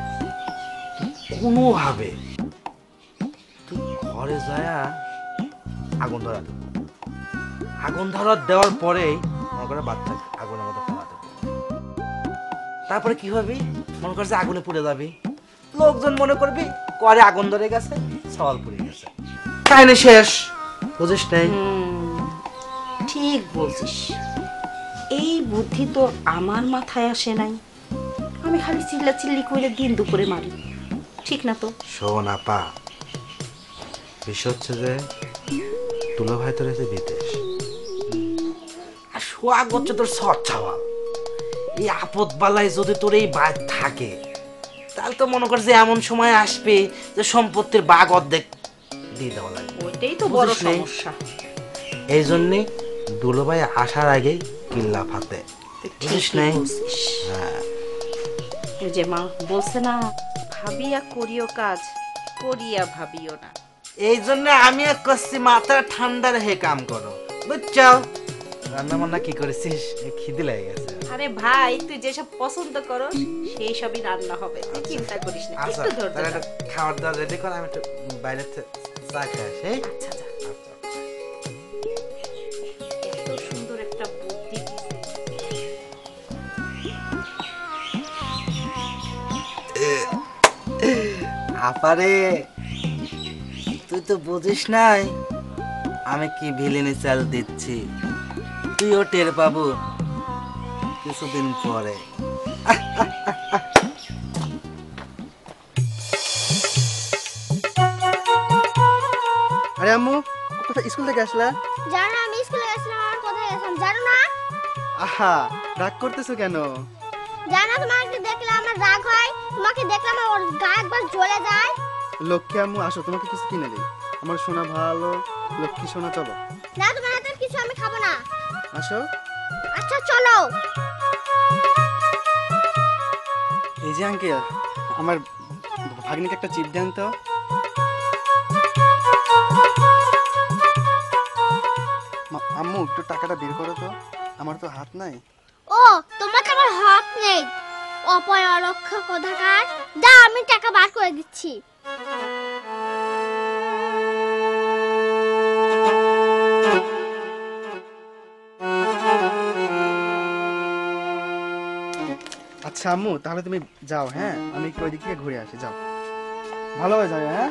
H: কোনোভাবে তুই ঘরে যায় আগুন ধরা দেবো। আগুন ধরা দেওয়ার পরেই মনে করে বাচ্চা আগুনের মধ্যে ফেলা দেবো। তারপরে কি হবে, মনে করছে আগুনে পুড়ে যাবি, লোকজন মনে করবি করে আগুন ধরে গেছে, সওয়াল পুড়ে গেছে, কাহিনী শেষ। বুঝিস নাই?
A: ঠিক বলছিস, এই বুদ্ধি তো আমার মাথায় আসে নাই। আমি খালি চিল্লা চিল্লি করে দিন দুপুরে মারি, ঠিক না তো?
H: শোন আপা, বিষয় হচ্ছে যে তুলো ভাই তোর এসে বিদেশ, আর সোয়াগ হচ্ছে তোর সৎ ছাওয়াল। এই আপদ বালাই যদি তোর এই বাদ থাকে, তাহলে তো মনে কর যে এমন সময় আসবে যে সম্পত্তির বাঘ অর্ধেক দিয়ে দেওয়া লাগবে।
A: ওইটাই তো বড়
H: বুঝিস নাই?
A: সমস্যা।
H: এই জন্যে দুলো ভাই আসার আগে কিল্লা ফাতে, বুঝিস
A: ঠিকই
H: নাই?
A: বলছিস।
H: হ্যাঁ,
A: ওই যে মা বলছে না, ভাবিয়া করিও কাজ, করিয়া ভাবিও না।
H: এই জন্য আমি করছি মাথা ঠান্ডা রেখে কাম করো, বুঝছো? রান্না বান্না কি করেছিস? খিদে লেগে গেছে।
A: আরে ভাই, তুই যেসব পছন্দ করো সেই সবই রান্না হবে, তুই চিন্তা করিস না।
H: আচ্ছা,
A: একটু ধৈর্য
H: তাহলে
A: ধর।
H: একটু খাবার দাবার রেডি কর, আমি একটু বাইরে চা খেয়ে আসি।
A: আচ্ছা যা।
H: আচ্ছা।
A: এত সুন্দর একটা বুদ্ধি দিছে।
H: আপারে, তুই তো বুঝিস নাই আমি কি ভিলেনে চাল দিচ্ছি, তুইও টের পাবো কিছুদিন পরে।
G: আরে আম্মু, কোথায় স্কুল থেকে আসলা?
D: জানো না, আমি স্কুলে গেছিলাম আর কোথায় গেছিলাম জানো না?
G: আহা, রাগ করতেছো কেন?
D: জানো তোমাকে দেখলে আমার রাগ হয়, তোমাকে দেখলে আমার গা একবার জ্বলে যায়।
G: লক্ষ্মী আম্মু, আসো, তোমাকে কিছু কিনে দিই। আমার সোনা ভালো, লক্ষ্মী সোনা, চলো
D: না, তোমার হাতের কিছু আমি খাবো না।
G: আসো।
D: আচ্ছা চলো।
G: এই যে আঙ্কেল, আমার ভাগ্নিকে একটা চিপ দেন তো। আম্মু, একটু টাকাটা বের করো তো, আমার তো হাত নাই।
D: ও, তোমার তো আমার হক নেই, অপয় অরক্ষ কোথাকার। দা, আমি টাকা বার করে দিচ্ছি।
G: আচ্ছা আম্মু, তাহলে তুমি যাও, হ্যাঁ? আমি একটু ওই দিক থেকে ঘুরে আসি, যাও, ভালো হয়ে যাবে, হ্যাঁ?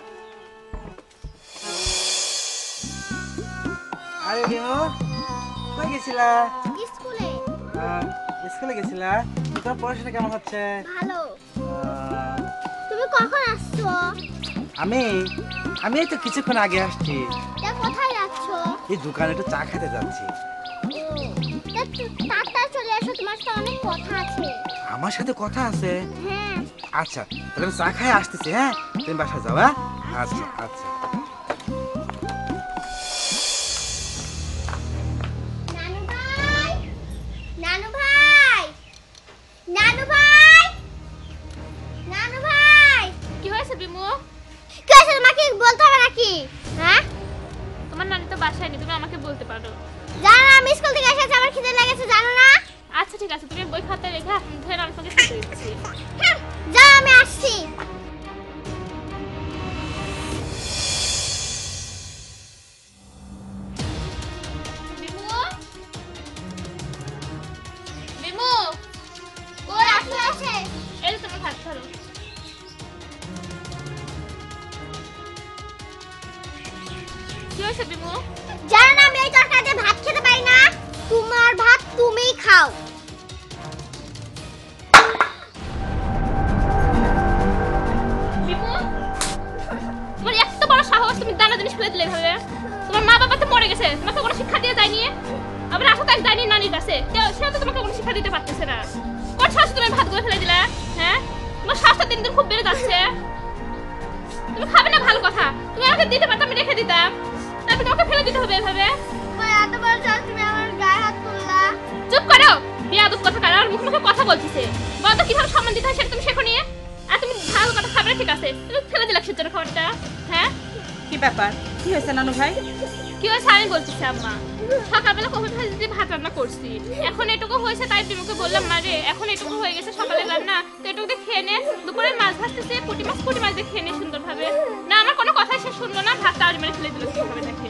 H: আরে রিমো, কই গেছিলা?
D: স্কুলে।
H: স্কুলে গেছিলা? তোর পড়াশোনা কেমন হচ্ছে?
D: ভালো।
H: আহ,
D: তুমি কখন আসছো?
H: আমি এই তো কিছুক্ষণ আগে আসছি।
D: তা কোথায় যাচ্ছো?
H: এই দোকানে একটু চা খেতে যাচ্ছি।
D: তাড়াতাড়ি চলে এসো, তোমার সাথে অনেক কথা আছে।
H: আমার সাথে কথা আছে?
D: হ্যাঁ।
H: আচ্ছা, তাহলে আমি চা খাই আসতেছি, হ্যাঁ? তুমি বাসা যাও, হ্যাঁ? আচ্ছা আচ্ছা।
D: নানু ভাই, নানু ভাই,
C: কি হয়েছে বিমু?
D: কি হয়েছে তোমাকে বলতে হবে নাকি? হ্যাঁ,
C: তোমার নানি তো বাসায় নেই, তুমি আমাকে বলতে পারো।
D: জানো না আমি স্কুল থেকে এসেছি, আমার খিদে লেগেছে, জানো না?
C: আচ্ছা ঠিক আছে, তুমি বই খাতা রেখে ধরে আমি তোমাকে খেতে দিচ্ছি।
D: হ্যাঁ, যাও আমি আসছি।
C: বিমু, বিমু,
D: ওই আসলে আছে।
C: এই যে তোমার ভাত ধরো। কি হয়েছে বিমু?
D: জানো না আমি এই তরকারিতে ভাত খেতে পারি না, তোমার ভাত তুমিই খাও।
C: বিমু, তোমার এত বড় সাহস, তুমি দানা জিনিস ফেলে দিলে এভাবে? তোমার মা বাবা তো মরে গেছে, তোমাকে কোনো শিক্ষা দিয়ে যায়নি। আবার আসো তো এক যায়নি নানির কাছে, সেও তো তোমাকে কোনো শিক্ষা দিতে পারতেছে না। কোন সাহস তুমি ভাতগুলো ফেলে দিলা? হ্যাঁ, তোমার সাহসটা দিন দিন খুব বেড়ে যাচ্ছে। তুমি খাবে না ভালো কথা, তুমি আমাকে দিতে পারতো, আমি রেখে দিতাম। তারপর তোমাকে ফেলে দিতে হবে এভাবে?
D: ওই এত বড় সাহস, তুমি আমার গায়ে হাত তুললা।
C: চুপ করো, বেয়াদব কথা কার, আর মুখে মুখে কথা বলছিস। বলতো কিভাবে সম্মান দিতে হয় সেটা তুমি শেখো নিয়ে। আর তুমি ভালো কথা খাবে না, ঠিক আছে, তুমি ফেলে দিলা সেজন্য খাবারটা। হ্যাঁ,
A: কি ব্যাপার? কি হয়েছে নানু ভাই?
C: কি হয়েছে আমি বলতেছি আম্মা। সকালবেলা কখন দিয়ে ভাত রান্না করছি, এখন এটুকু হয়েছে, তাই বিমুকে বললাম মারে এখন এটুকু হয়ে গেছে সকালে রান্না, তো এটুকু দিয়ে খেয়ে নে। দুপুরে মাছ ভাজতেছে, পুঁটি মাছ দিয়ে খেয়ে নে সুন্দরভাবে। না আমার কোনো কথাই সে শুনলো না, ভাতটা আড়ি মেরে ফেলে দিল কিভাবে দেখে।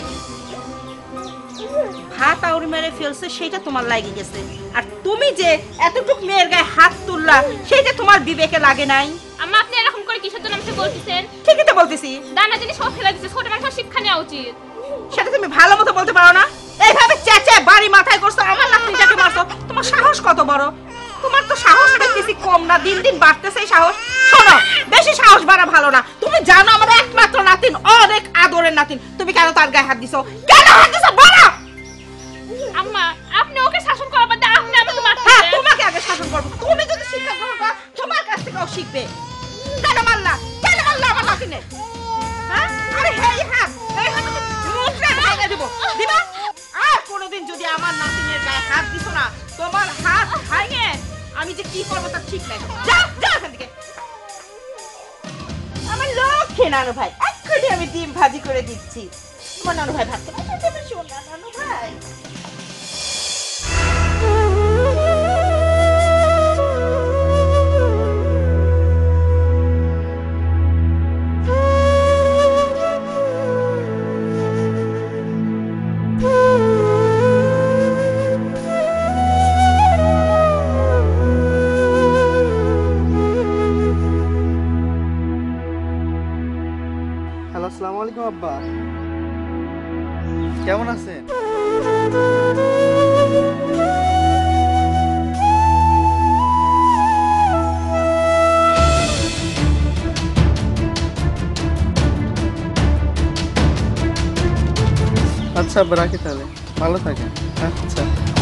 A: ভাত আউরি মেরে ফেলছে সেটা তোমার লাগে গেছে, আর তুমি যে এতটুক মেয়ের গায়ে হাত তুললা সেটা তোমার বিবেকে লাগে নাই।
C: আম্মা আপনি এরকম করে কিসের জন্য আমাকে বলতেছেন?
A: ঠিকই তো বলতেছি,
C: দানা জিনিস সব ফেলে দিচ্ছে, ছোট মানুষের শিক্ষা নেওয়া উচিত।
A: সেটা তুমি ভালো মতো বলতে পারো না? এইভাবে চেঁচে বাড়ি মাথায় করছো, আমার নাতনিটাকে মারছো, তোমার সাহস কত বড়? তোমার তো সাহস দেখতেছি কম না, দিন দিন বাড়তেছে এই সাহস। শোনো, বেশি সাহস বাড়া ভালো না। তুমি জানো আমার একমাত্র নাতিন, অনেক আদরের নাতিন, তুমি কেন তার গায়ে হাত দিছো? কেন হাত দিছো বলো?
C: আম্মা আপনি ওকে শাসন করার বাদে আপনি আমাকে
A: হ্যাঁ,
C: মারতেছেন।
A: তোমাকে আগে শাসন করবো। তুমি যদি শিক্ষা গ্রহণ করো তোমার কাছ থেকেও শিখবে। কেন মারলা? কেন মারলা আমার নাতিনে? হ্যাঁ, আরে এই হাত মুখটা ভেঙে দিব, দিবা? আর কোনোদিন যদি আমার নাতিনের গায়ে হাত দিছো না, তোমার হাত ভাঙে আমি যে কি করবো তার ঠিক নাই। যাও যাও এখান থেকে। আমার লক্ষ্যে নানু ভাই, এক্ষুনি আমি ডিম ভাজি করে দিচ্ছি। তোমার নানু ভাই ভাত খাবে, শোনা নানু ভাই।
G: হ্যালো, আসসালামু আলাইকুম আব্বা, কেমন আছেন? আচ্ছা আব্বা, রাখি তাহলে, ভালো থাকেন। আচ্ছা।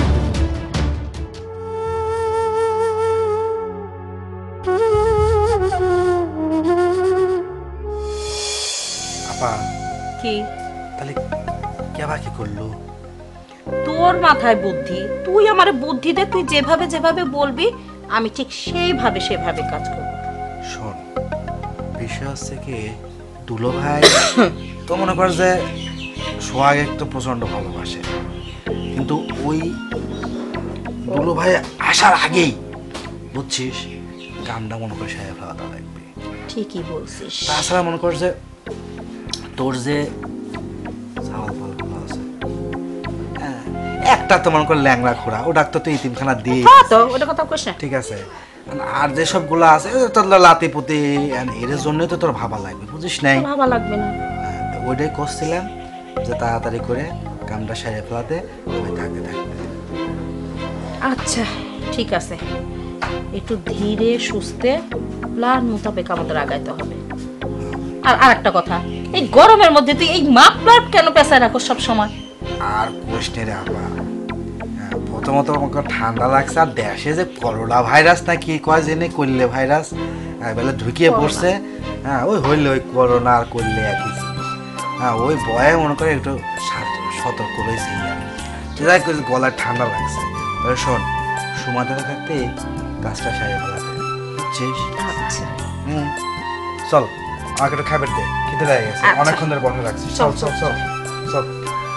H: আপা
A: কি?
H: তাহলে কেবা কি করলো?
A: তোর মাথায় বুদ্ধি, তুই আমারে বুদ্ধি দে, তুই যেভাবে যেভাবে বলবি আমি ঠিক সেভাবে কাজ করব।
H: শোন, বিষয় হচ্ছে কি, দুলো ভাই তো মনে কর যে সোহাগ তো প্রচন্ড ভালোবাসে, কিন্তু ওই দুলো ভাই আসার আগেই বুঝছিস কামটা মনে করে সাহেব ফেলাতে লাগবে।
A: ঠিকই বলছিস।
H: তাছাড়া মনে কর যে তোর যে চাওয়াল পালগুলো আছে, হ্যাঁ, একটা তো মনে কর ল্যাংড়া খোড়া, ও ডাক্তার তো ইতিমখানা দিয়ে,
A: হ্যাঁ তো ওটা কথা কইস না।
H: ঠিক আছে। আর যে সবগুলো আছে তোর লাতি পুতি, এর জন্যই তো তোর ভাবা লাগবে, বুঝিস নাই?
A: ভালো লাগবে না।
H: হ্যাঁ, তো ওইটাই করছিলাম যে তাড়াতাড়ি করে কামটা সেরে ফেলাতে ওই থাকতে থাকতে।
A: আচ্ছা ঠিক আছে, একটু ধীরে সুস্থে প্ল্যান মোতাবেক আমাদের আগাইতে হবে। আর আরেকটা কথা, এই গরমের মধ্যে তুই এই মাফলার কেন পেঁচায় রাখো সব সময়?
H: আর কোষ্ঠের আবার প্রথমত আমাকে ঠান্ডা লাগছে, আর দেশে যে করোনা ভাইরাস না কি কয় জেনে করলে ভাইরাস বেলা ঢুকিয়ে পড়ছে। হ্যাঁ, ওই হইলে ওই করোনা আর করলে একই। হ্যাঁ, ওই ভয়ে মনে করে একটু সতর্ক রয়েছে, যাই গলায় ঠান্ডা লাগছে। শোন, সুমাতে থাকতে কাজটা সারিয়ে ফেলাতে, বুঝছিস?
A: আচ্ছা
H: হুম, চল আমাকে একটু খাবার দে, খেতে লেগে গেছে,
A: আচ্ছা।
H: অনেকক্ষণ ধরে বসে রাখছিস। চল চল চল চল।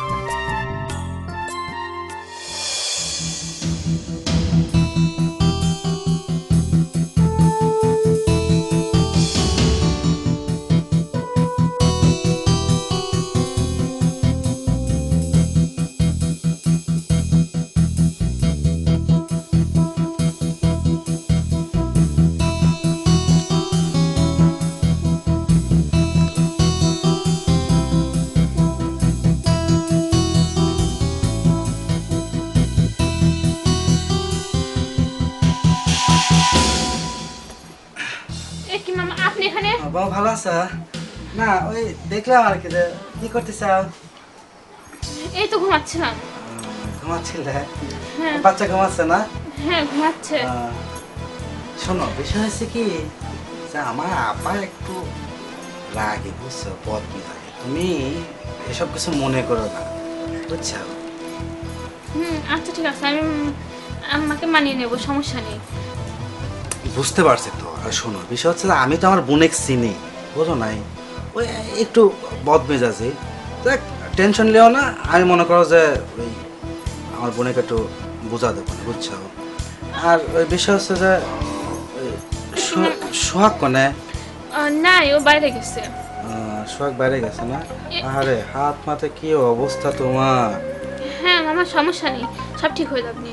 C: এ কি মামা আপনি এখানে?
G: বাবা ভালো আছো? না ওই দেখলাম আর কি, যে কি করতেছ?
C: এই তো ঘুমাচ্ছিলাম।
G: ঘুমাচ্ছিলে?
C: হ্যাঁ
G: বাচ্চা ঘুমাচ্ছে না?
C: হ্যাঁ ঘুমাচ্ছে।
G: শোনো, বিষয় হচ্ছে কি, যে আমার আপা একটু রাগে, বুঝছো, বদমি থাকে। তুমি এসব কিছু মনে করো না, বুঝছো?
C: আচ্ছা ঠিক আছে, আমি আম্মাকে মানিয়ে নেব, সমস্যা নেই।
G: বুঝতে পারছি তো। আর শোনো, বিষয় হচ্ছে যে আমি তো আমার বোনেক চিনি, বুঝো নাই, ওই একটু বদমেজাজি। দেখ, টেনশন লিও না, আমি মনে করো যে ওই আমার বোনেকে একটু বোঝা দেবো না, বুঝছো? আর ওই বিষয় হচ্ছে যে ওই সোহাগ কনে
C: না ও বাইরে গেছে।
G: সোহাগ বাইরে গেছে না? আরে হাত মাথা কি অবস্থা তোমার!
C: হ্যাঁ মামা সমস্যা নেই, সব ঠিক হয়ে যাবে।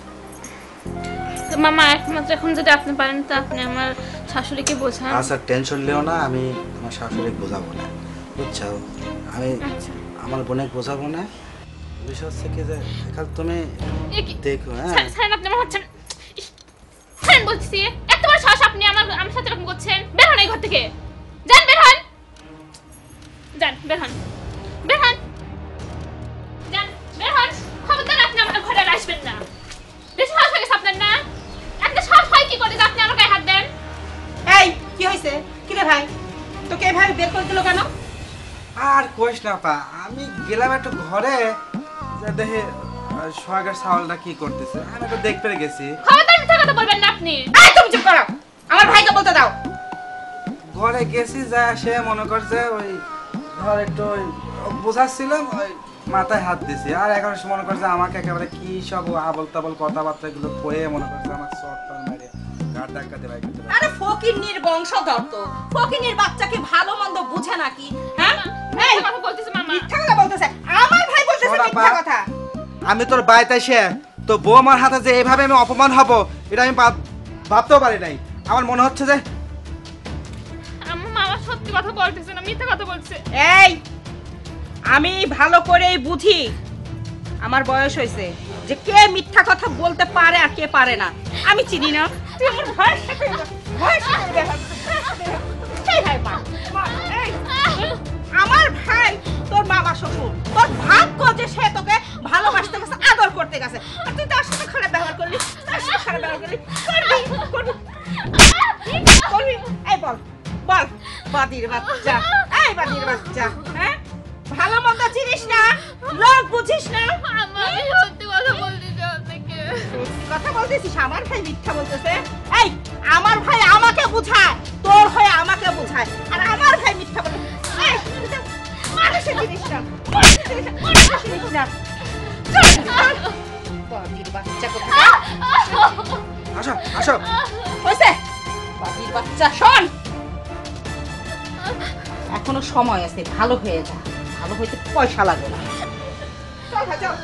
C: তো মামা একমাত্র এখন যদি আপনি পারেন তো আপনি আমার শাশুড়িকে বোঝান।
G: আচ্ছা টেনশন লিও না, আমি আমার শাশুড়িকে বোঝাবো না, বুঝছো? আমি
C: আচ্ছা।
G: আমার বোনেকে বোঝাবো না। বিষয় হচ্ছে কি, যে খালি তুমি
C: এ কি?
G: দেখো। হ্যাঁ,
C: ছাড়েন, আপনি আমার হচ্ছেন। ছাড়েন বলছি, এত বড় সাহস আপনি আমার সাথে এরকম করছেন? বের হন এই ঘর থেকে, যান বের হন, যান বের হন, বের হন, যান বের হন। খবরদার আপনি আমার ঘরে আর আসবেন না। বেশি সাহস হয়ে গেছে আপনার না? একটা সাহস হয় কি করে যে আপনি আমার গায়ে হাত দেন?
A: এই কি হয়েছে? কি রে ভাই, তোকে এভাবে বের করে দিল কেন?
G: আর কইস না পা, আমি গেলাম একটু ঘরে, যে দেখে সোহাগের ছাগলটা কি করতেছে, আমি একটু দেখতে গেছি।
C: খবরদার মিথ্যা কথা বলবেন না আপনি।
A: এই তুমি চুপ করো, আমার ভাইকে বলতে দাও।
G: ঘরে গেছি, যা সে মনে করছে ওই ধর একটু ওই বোঝাচ্ছিলাম, ওই মাথায় হাত দিছি, আর এখন সে মনে করছে আমাকে একেবারে কি সব আবল তাবল কথাবার্তা গুলো কয়ে মনে করছে আমার শর্ট মারিয়ে ঘাট ধাক্কাতে বাইক করতে পারে।
A: আরে ফকিন্নির বংশধর তো, ফকিন্নির বাচ্চাকে ভালো মন্দ বুঝে নাকি? হ্যাঁ এই
C: মিথ্যা কথা বলতেছে মামা।
A: মিথ্যা কথা বলতেছে, আমার ভাই বলতেছে
G: শোনা
A: মিথ্যা
G: পা।
A: কথা।
G: আমি তোর বাড়িতে এসে তো বৌমার হাতে যে এইভাবে আমি অপমান হব, এটা আমি ভাবতেও পারি নাই। আমার মনে হচ্ছে যে
C: আমার মামা সত্যি কথা বলতেছে না, মিথ্যা কথা বলছে।
A: এই আমি ভালো করেই বুঝি, আমার বয়স হয়েছে, যে কে মিথ্যা কথা বলতে পারে আর কে পারে না আমি চিনি না। তুই আমার ভাইয়ের সাথে ব্যবহার করছিস। এই ভাই, এই, আমার ভাই তোর মামা শ্বশুর, তোর ভাগ্য যে সে তোকে ভালোবাসতে গেছে, আদর করতে গেছে, আর তুই তার সাথে খারাপ ব্যবহার করলি, তার সাথে খারাপ ব্যবহার করলি। করবি। এই বল বল, বাদির বাচ্চা, এই বাদির বাচ্চা, হ্যাঁ ভালো মন্দ চিনিস না, লোক বুঝিস না।
C: আমি সত্যি কথা বলতেছি আপনাকে।
A: কথা বলতেছিস, আমার ভাই মিথ্যা বলতেছে। এই আমার ভাই আমাকে বুঝায়, তোর হয়ে আমাকে বুঝায়, আর আমার ভাই মিথ্যা বলে। এই মানুষের জিনিস না, মানুষের জিনিস না। বাদির বাচ্চা কোথায়?
G: আসো আসো।
A: হয়েছে বাদির বাচ্চা, শোন এখনো সময় আছে, ভালো হয়ে যা, ভালো হইতে পয়সা লাগবে না। চল ভাই চল।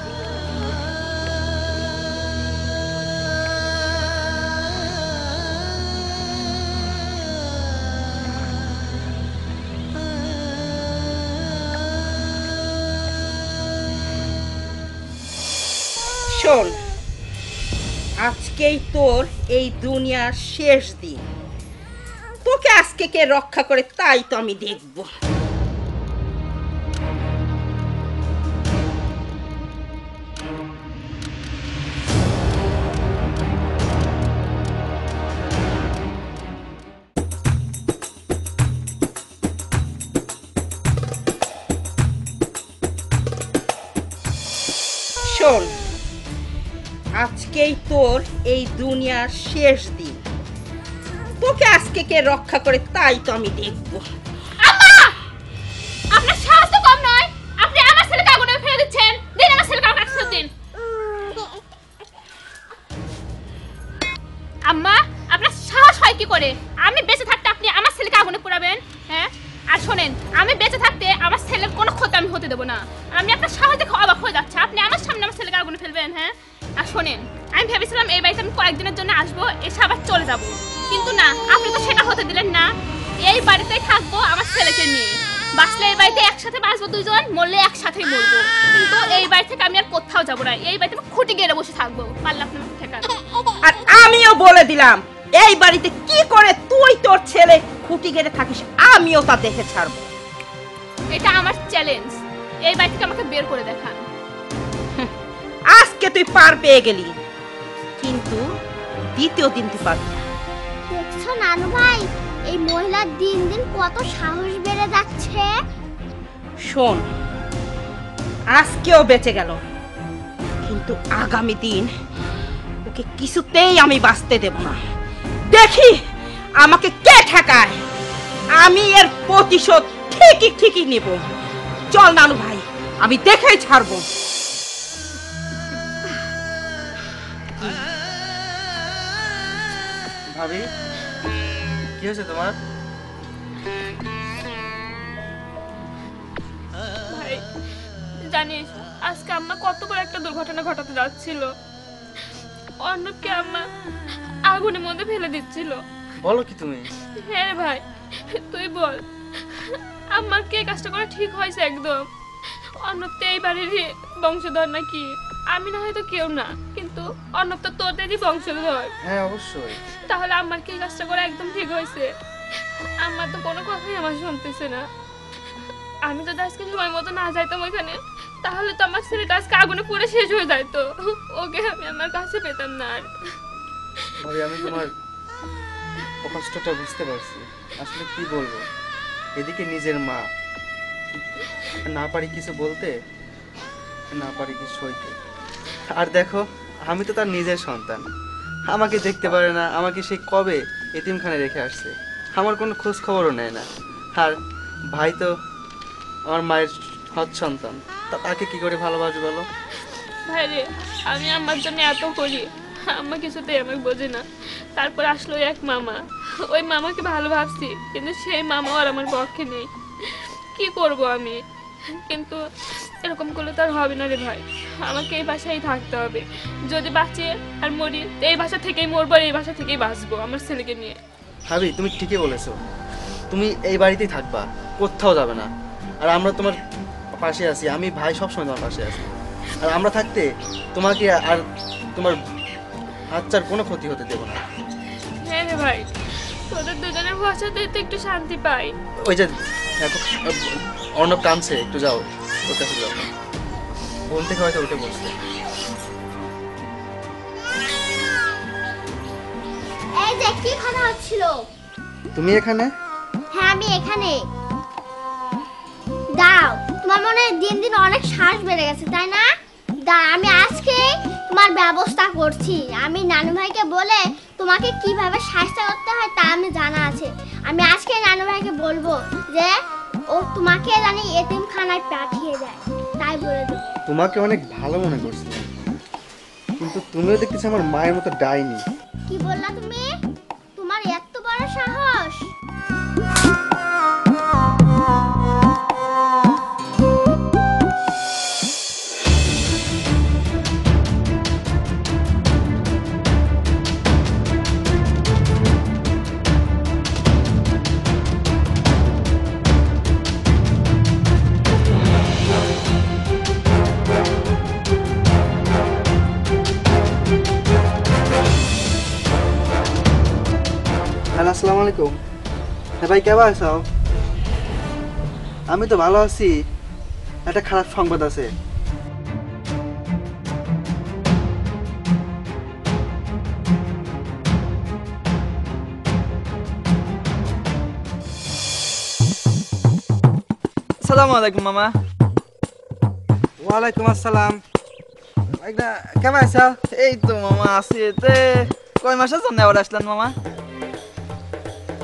A: শোন, আজকেই তোর এই দুনিয়ার শেষ দিন, তোকে আজকে কে রক্ষা করে তাই তো আমি দেখব। শোন, আজকেই তোর এই দুনিয়ার শেষ দিন, তোকে আজকে কে রক্ষা করে তাই তো আমি দেখবো।
C: আম্মা আপনার সাহস তো কম নয়, আপনি আমার ছেলেকে আগুনে ফেলে দিচ্ছেন। দিন আমার ছেলেকে আমার কাছে দিন। আম্মা আপনার সাহস হয় কি করে? আমি বেঁচে থাকতে আপনি আমার ছেলেকে আগুনে পোড়াবেন? হ্যাঁ, আর শোনেন, আমি বেঁচে থাকতে আমার ছেলের কোনো ক্ষতি আমি হতে দেবো না। আমি আপনার সাহস দেখে অবাক হয়ে যাচ্ছে, আপনি আমার সামনে আমার ছেলেকে আগুনে ফেলবেন। হ্যাঁ, আর শোনেন, আমি ভেবেছিলাম এই বাড়িতে আমি কয়েকদিনের জন্য আসবো, এসে আবার চলে যাব, কিন্তু না, আপনি তো সেটা হতে দিলেন না। এই বাড়িতেই থাকবো আমার ছেলেকে নিয়ে। বাঁচলে এই বাড়িতে একসাথে বাঁচবো দুইজন, মরলে একসাথেই মরবো, কিন্তু এই বাড়ি থেকে আমি আর কোথাও যাবো না। এই বাড়িতে আমি খুঁটি গেড়ে বসে থাকবো, পারলে আপনি আমাকে ঠেকান।
A: আর আমিও বলে দিলাম, এই বাড়িতে কি করে তুই তোর ছেলে খুঁটি গেড়ে থাকিস আমিও তা দেখে ছাড়বো।
C: এটা আমার চ্যালেঞ্জ, এই বাড়ি থেকে আমাকে বের করে দেখান।
A: আজকে তুই পার পেয়ে গেলি, কিন্তু দ্বিতীয় দিন তুই পারবি না।
D: দেখছো নানু ভাই, এই মহিলার দিন দিন কত সাহস বেড়ে যাচ্ছে।
A: শোন, আজকেও বেঁচে গেল, কিন্তু আগামী দিন ওকে কিছুতেই আমি বাঁচতে দেব না। দেখি আমাকে কে ঠেকায়, আমি এর প্রতিশোধ ঠিকই নেব। চল নানু ভাই, আমি দেখেই ছাড়বো।
G: ভাবি, কি হয়েছে তোমার?
C: ভাই জানিস, আজকে আম্মা কত বড় একটা দুর্ঘটনা ঘটাতে যাচ্ছিল। অর্ণবকে আম্মা আগুনের মধ্যে ফেলে দিচ্ছিল।
G: বলো কি তুমি?
C: হ্যাঁ রে ভাই, তুই বল, আমার কি এই কাজটা করা ঠিক হয়েছে একদম? অর্ণব তো এই বাড়িরই বংশধর নাকি? আমি না হয়তো কেউ না, কিন্তু অর্ণব তো তোদেরই বংশধর।
G: হ্যাঁ অবশ্যই।
C: তাহলে আমার কি এই কাজটা করা একদম ঠিক হয়েছে? আমার তো কোনো কথাই আমার শুনতেছে না। আমি যদি আজকে সময় মতো না যাইতাম ওইখানে, তাহলে তো আমার ছেলেটা আজকে আগুনে পুড়ে শেষ হয়ে যাইতো। ওকে আমি আমার কাছে পেতাম না আর।
G: ভাবি, আমি তোমার কষ্টটা বুঝতে পারছি। আসলে কি বলবো, এদিকে নিজের মা, না পারি কিছু বলতে, না পারি কিছু সইতে। আর দেখো, আমি তো তার নিজের সন্তান, আমাকে দেখতে পারে না, আমাকে সেই কবে এতিমখানে রেখে আসছে, আমার কোনো খোঁজ খবরও নেয় না। আর ভাই তো আমার মায়ের সৎ সন্তান, তাকে কি করে ভালোবাসবে বলো?
C: ভাই রে, আমি আমার জন্য এত করি, আম্মা কিছুতেই আমাকে বোঝে না। তারপর আসলো এক মামা, ওই মামাকে ভালো ভাবছি, কিন্তু সেই মামাও আর আমার পক্ষে নেই। কি করব আমি? কিন্তু এরকম করলে তো আর হবে না রে ভাই, আমাকে এই বাসায় থাকতে হবে। যদি বাঁচে আর মরি, এই বাসা থেকেই মরবো, আর এই বাসা থেকেই বাঁচবো আমার ছেলেকে নিয়ে।
G: ভাবি, তুমি ঠিকই বলেছো, তুমি এই বাড়িতেই থাকবা, কোথাও যাবে না। আর আমরা তোমার পাশে আছি, আমি ভাই সবসময় তোমার পাশে আছি। আর আমরা থাকতে তোমাকে আর তোমার বাচ্চার কোনো ক্ষতি হতে দেবো না।
C: হ্যাঁ রে ভাই, তোদের দুজনের ভাষাতে তো একটু শান্তি পাই।
G: ওই যে দেখো, অর্ণব কাঁদছে, একটু যাও ওর কাছে যাও, ঘুম থেকে হয়তো উঠে বসছে।
D: এই যে কি কথা হচ্ছিল?
G: তুমি এখানে?
D: হ্যাঁ আমি এখানে। দাও, তোমার মনে হয় দিন দিন অনেক সাহস বেড়ে গেছে তাই না? আমি আজকে তোমার ব্যবস্থা করছি। আমি নানু ভাইকে বলে তোমাকে কিভাবে শাস্তি করতে হয় তা আমি জানা আছে। আমি আজকে নানু ভাইকে বলবো যে ও তোমাকে জানি এতিমখানায় পাঠিয়ে দেয়, তাই বলে দেবো।
G: তোমাকে অনেক ভালো মনে করছিলাম, কিন্তু তুমিও দেখতেছি আমার মায়ের মতো ডাইনি।
D: কি বললা তুমি? তোমার এত বড় সাহস?
G: হ্যালো, আসসালামু আলাইকুম। হ্যাঁ ভাই, কেমন আছো? আমি তো ভালো আছি। একটা খারাপ সংবাদ আছে।
E: আসসালামু আলাইকুম মামা।
G: ওয়ালাইকুম আসসালাম। কেমন আছো?
E: এই তো মামা আছি। এতে কয় মাসের জন্য আবার আসলেন মামা?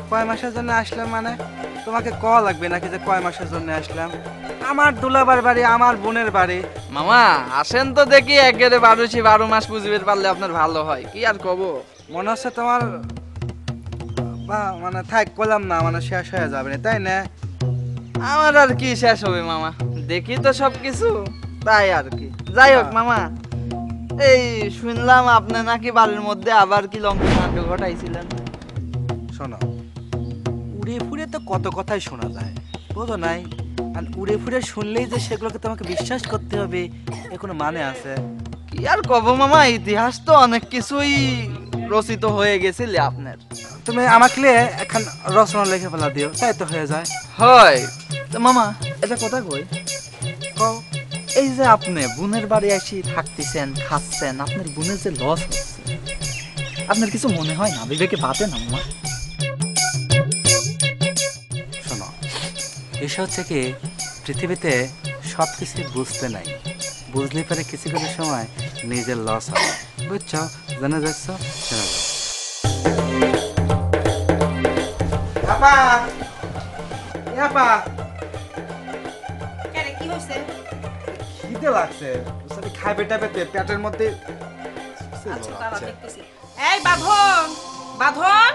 G: কয় মাসের জন্য আসলাম মানে তোমাকে কল লাগবে নাকি যে কয় মাসের জন্য আসলাম? আমার দুলাবার বাড়ি, আমার বোনের বাড়ি।
E: মামা আসেন তো দেখি, একেবারে 12 মাস বুঝিবে পারলে আপনার ভালো হয়, কি আর কব।
G: মনে হচ্ছে তোমার বা মানে থাক করলাম না, মানে শেষ হয়ে যাবে না, তাই না?
E: আমার আর কি শেষ হবে মামা, দেখি তো সবকিছু, তাই আর কি। যাই হোক মামা, এই শুনলাম আপনি নাকি বাড়ির মধ্যে আবার কি লঙ্কাকাণ্ড ঘটাইছিলেন।
H: শোনো, উড়ে ফুড়ে তো কত কথাই শোনা যায়, বোঝো নাই? আর উড়ে ফুড়ে শুনলেই যে সেগুলোকে তোমাকে বিশ্বাস করতে হবে এ কোনো মানে আছে?
E: কি আর কব মামা, ইতিহাস তো অনেক কিছুই রচিত হয়ে গেছিল আপনার।
H: তুমি আমাকে লিয়ে এখন রচনা লিখে ফেলা দিও, তাই তো হয়ে যায়।
E: হয় তো মামা, এটা কথা কই,
H: কও।
E: এই যে আপনি বোনের বাড়ি এসে থাকতেছেন, খাচ্ছেন, আপনার বোনের যে লস হচ্ছে, আপনার কিছু মনে হয় না, বিবেকে বাতে না মামা?
H: শোনো, এসব হচ্ছে কি, পৃথিবীতে সব কিছু বুঝতে নাই, বুঝলে পরে কিছু কিছু সময় নিজের লস হয়, বুঝছো? জানা যাচ্ছ, জানা যাও।
G: আপা, আপা,
A: কি হয়েছে?
G: খিদে লাগছে, খাইবে টাইবে পেটের মধ্যে।
A: আচ্ছা তারা দেখতেছি। এই বাঁধন, বাঁধন,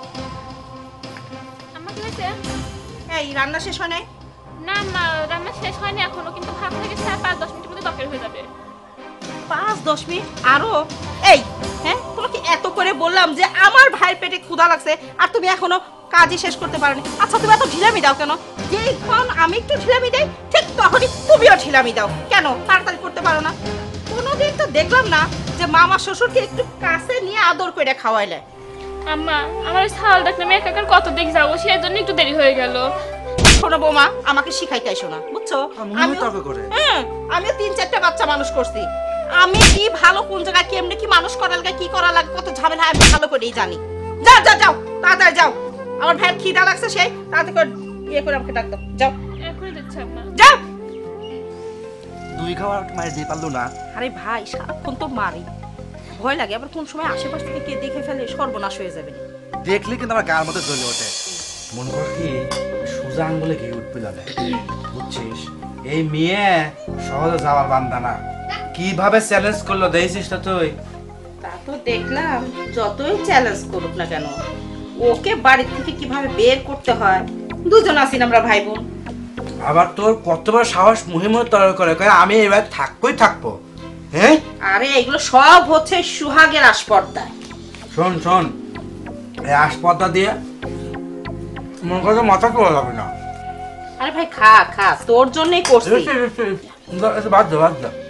C: আমার কি হয়েছে?
A: এই রান্না শেষ হয় নাই?
C: না মা, রান্না শেষ হয়নি এখনো, কিন্তু ভাত থেকে 5-10 মিনিটের মধ্যে তরকারি হয়ে যাবে।
A: 5-10 মিনিট আরো? এই হ্যাঁ, তোমাকে এত করে বললাম যে আমার ভাইয়ের পেটে ক্ষুধা লাগছে আর তুমি এখনো কাজই শেষ করতে পারোনি। আচ্ছা তুমি এত ঢিলামি দাও কেন? যেইক্ষণ আমি একটু ঢিলামি দেই ঠিক তখনই তুমিও ঢিলামি দাও কেন? তাড়াতাড়ি করতে পারো না? কোনোদিন তো দেখলাম না যে মামা শ্বশুরকে একটু কাছে নিয়ে আদর করে খাওয়াইলে।
C: আম্মা, আমার ছাল দেখলে আমি একা একা কত দেখি যাবো, সেই জন্য একটু দেরি হয়ে গেল।
A: শোনো বৌমা, আমাকে শিখাইতে আইসো না, বুঝছো? আমিও 3-4টা বাচ্চা মানুষ করছি, আমি কি ভালো কোন জায়গায় কেমনে কি মানুষ করা লাগে, কি করা লাগে, কত ঝামেলা আমি ভালো করেই জানি। যাও যাও যাও, তাড়াতাড়ি যাও, আমার ভাইয়ের খিদা লাগছে, সেই তাড়াতাড়ি করে ইয়ে করে আমাকে ডাক দাও, যাও
C: এখনই দিচ্ছি আম্মা।
A: যাও।
H: দুই খাওয়ার মায়ের দিয়ে পারলো না।
A: আরে ভাই সারাক্ষণ তো মারি, ভয় লাগে আবার কোন সময় আশেপাশ থেকে কে দেখে ফেলে সর্বনাশ হয়ে যাবে।
H: দেখলে কিন্তু আমার গার মধ্যে জ্বলে ওঠে, মন কর কি সোজা আঙ্গুলে ঘি উঠবে লাগে, বুঝছিস? এই মেয়ে সহজে যাওয়ার বান্দা না, কিভাবে চ্যালেঞ্জ করলো দেখছিস তো তুই?
A: তা তো দেখলাম, যতই চ্যালেঞ্জ করুক না কেন, ওকে বাড়ি থেকে কিভাবে বের করতে হয়, দুজন আছি না আমরা ভাই বোন।
H: আবার তোর কতবার সাহস মুহিমত তৈরি করে কয় আমি এবার থাকবোই থাকবো, হ্যাঁ?
A: আরে এগুলো সব হচ্ছে সুহাগের আসপর্দায়।
H: শোন শোন, এই আসপর্দা দিয়ে মন করে মাথা তোলা যাবে না।
A: আরে ভাই খা খা, তোর জন্যই করছি।
H: বাদ দে বাদ দে,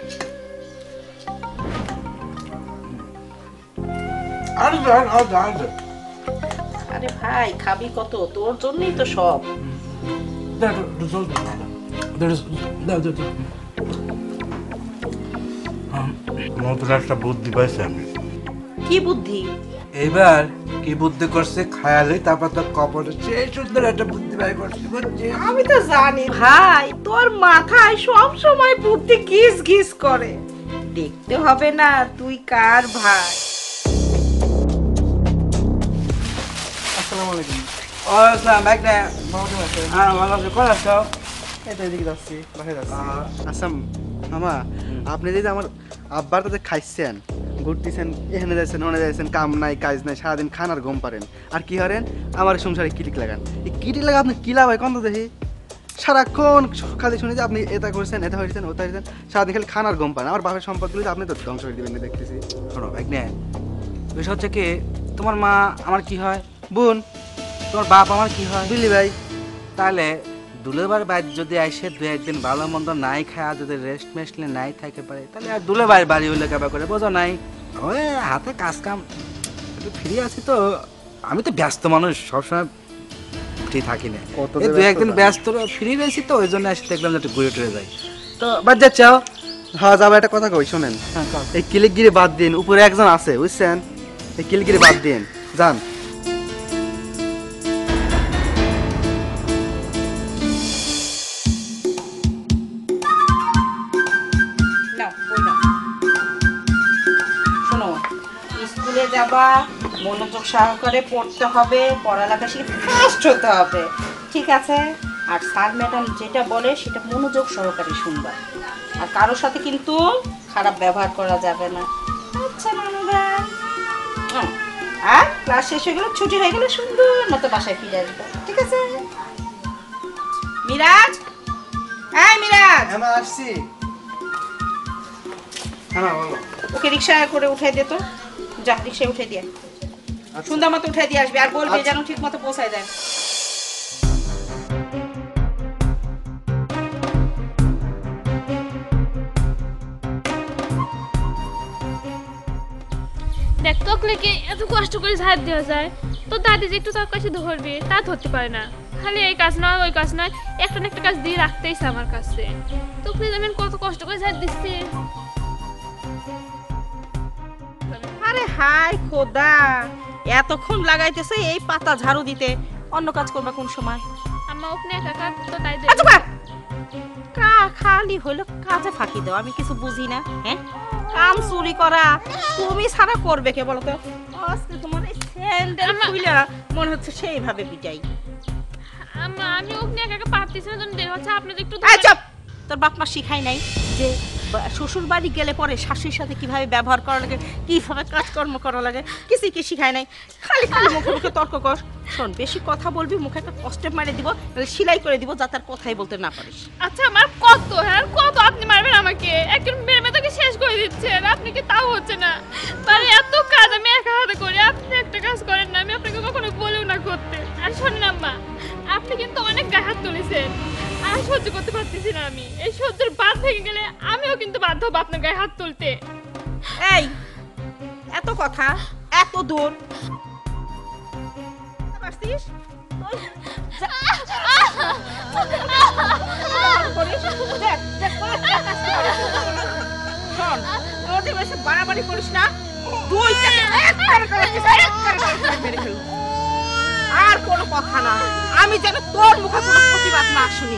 H: আর দে আর দে আর দে।
A: আরে ভাই খাবি কত, তোর জন্যই তো সব।
H: নতুন একটা বুদ্ধি পাইছি আমি।
A: কি বুদ্ধি?
H: এবার কি বুদ্ধি করছে খায়ালে, তারপর তো কপটে সেই সুন্দর একটা বুদ্ধি বাই করছে, বুঝছিস?
A: আমি তো জানি ভাই, তোর মাথায় সব সময় বুদ্ধি ঘিস ঘিস করে। দেখতে হবে না তুই কার ভাই।
G: আসসালামু আলাইকুম।
H: ও সালাম ভাই না, আর ভালো আছে, কোন আছো?
G: এই তো এদিকে যাচ্ছি, বাসায় যাচ্ছি। আচ্ছা মামা, আপনি যদি আমার আব্বার তাতে খাইছেন, ঘুরতেছেন, এখানে যাচ্ছেন, ওখানে যাচ্ছেন, কাম নাই কাজ নাই, সারাদিন খান আর ঘুম পারেন, আর কি হারেন আমার সংসারে কিটিক লাগান। এই কিটিক লাগা আপনি কি লাভ হয় কত দেখি? সারাক্ষণ খালি শুনে যে আপনি এটা করছেন, এটা হয়েছেন, ওটা হয়েছেন, সারাদিন খালি খান আর ঘুম পান। আমার বাপের সম্পদগুলো আপনি তো ধ্বংস করে দেবেন দেখতেছি।
H: শোনো ভাই না, বিষয় হচ্ছে কি, তোমার মা আমার কি হয়?
G: বোন।
H: তোমার বাপ আমার কি হয়?
G: বুঝলি ভাই?
H: তাহলে দুলেবার বাড়ি যদি আইসে 2-1 দিন ভালো মন্দ নাই খায়, যদি রেস্ট মেস্টলে নাই থাকে পারে, তাহলে আর দুলেবার বাড়ি হইলে কেবা করে, বোঝো নাই? ওই হাতে কাজ কাম একটু ফ্রি আছি তো, আমি তো ব্যস্ত মানুষ, সবসময় ফ্রি থাকি না। এই 2-1 দিন ব্যস্ত ফ্রি রয়েছি তো, ওই জন্য এসে দেখলাম যে একটু ঘুরে টুরে যাই। তো বাদ যাচ্ছ?
G: হ্যাঁ যাবো, একটা কথা কই শোনেন। এই কিলিকগিরি বাদ দিন, উপরে একজন আছে বুঝছেন, এই কিলিকগিরি বাদ দিন, যান।
A: নাও, বই নাও। শোনো, স্কুলে যাবা, মনোযোগ সহকারে পড়তে হবে, পড়ালেখা শিখে ফার্স্ট হতে হবে, ঠিক আছে? আর স্যার ম্যাডাম যেটা বলে সেটা মনোযোগ সহকারে শুনবা, আর কারোর সাথে কিন্তু খারাপ ব্যবহার করা যাবে না। আচ্ছা নানুরা, আর ক্লাস শেষ হয়ে গেলে, ছুটি হয়ে গেলে সুন্দর মতো বাসায় ফিরে আসবে, ঠিক আছে? মিরাজ, হ্যাঁ মিরাজ,
B: হ্যাঁ আসছি। হ্যাঁ বলো।
A: ওকে রিক্সায় করে উঠাই দে তো, যা রিক্সায় উঠে দিয়ে সুন্দর মতো উঠাই দিয়ে আসবে, আর বলবে যেন ঠিক মতো পৌঁছায় যায়।
C: দেখ তোকে কি এত কষ্ট করে ঝাড় দেওয়া যায়? তো দাদি যে একটু তোর কাছে ধরবে তা ধরতে পারে না, খালি এই কাজ নয় ওই কাজ নয়, একটা না একটা কাজ দিয়ে রাখতেইছে আমার কাছে। তোকে আমি কত কষ্ট করে ঝাড় দিচ্ছি।
A: আরে হাই খোদা, এতক্ষণ লাগাইতেছে এই পাতা ঝাড়ু দিতে, অন্য কাজ করবা কোন সময়?
C: আম্মা ওখানে একা কাজ তো তাই দে।
A: আচ্ছা খালি হইলো কাজে ফাঁকি দাও, আমি কিছু বুঝি না। হ্যাঁ, কাম চুরি করা তুমি ছাড়া করবে কে বলো তো? আজকে তোমার এই স্যান্ডেল খুইলা মনে হচ্ছে সেইভাবে পিটাই।
C: আম্মা আমি ওখানে একা পারতেছি না, জন্য দেরি হচ্ছে, আপনি তো একটু
A: চুপ! তোর বাপ মা শিখাই নাই যে শ্বশুর বাড়ি গেলে পরে শাশুড়ির সাথে কিভাবে ব্যবহার করা লাগে, কিভাবে কাজকর্ম করা লাগে, কিছুই কি শিখায় নাই? খালি খালি মুখে মুখে তর্ক কর। শোন, বেশি কথা বলবি মুখে একটা কষ্টে মারে দিব, তাহলে সেলাই করে দিব যাতে আর কথাই বলতে না পারিস।
C: আচ্ছা আমার কত, হ্যাঁ কত আপনি মারবেন আমাকে? একজন মেয়ের মেয়েটাকে শেষ করে দিচ্ছেন, আপনি কি তাও হচ্ছে না? মানে এত কাজ আমি একা হাতে করি, আপনি একটা কাজ করেন না, আমি আপনাকে কখনো বলেও না করতে। আর শোনেন আম্মা, আপনি কিন্তু অনেক গায়ে হাত তুলেছেন, আর সহ্য করতে পারতেছি না আমি। এই সহ্যের বাদ ভেঙে গেলে আমিও কিন্তু বাধ্য হবো আপনার গায়ে হাত তুলতে।
A: এই এত কথা, এত দূর পারছিস? শোন, তোর যে বেশি বাড়াবাড়ি করিস না, আর কোনো কথা না, আমি যেন তোর মুখে কোনো প্রতিবাদ না শুনি।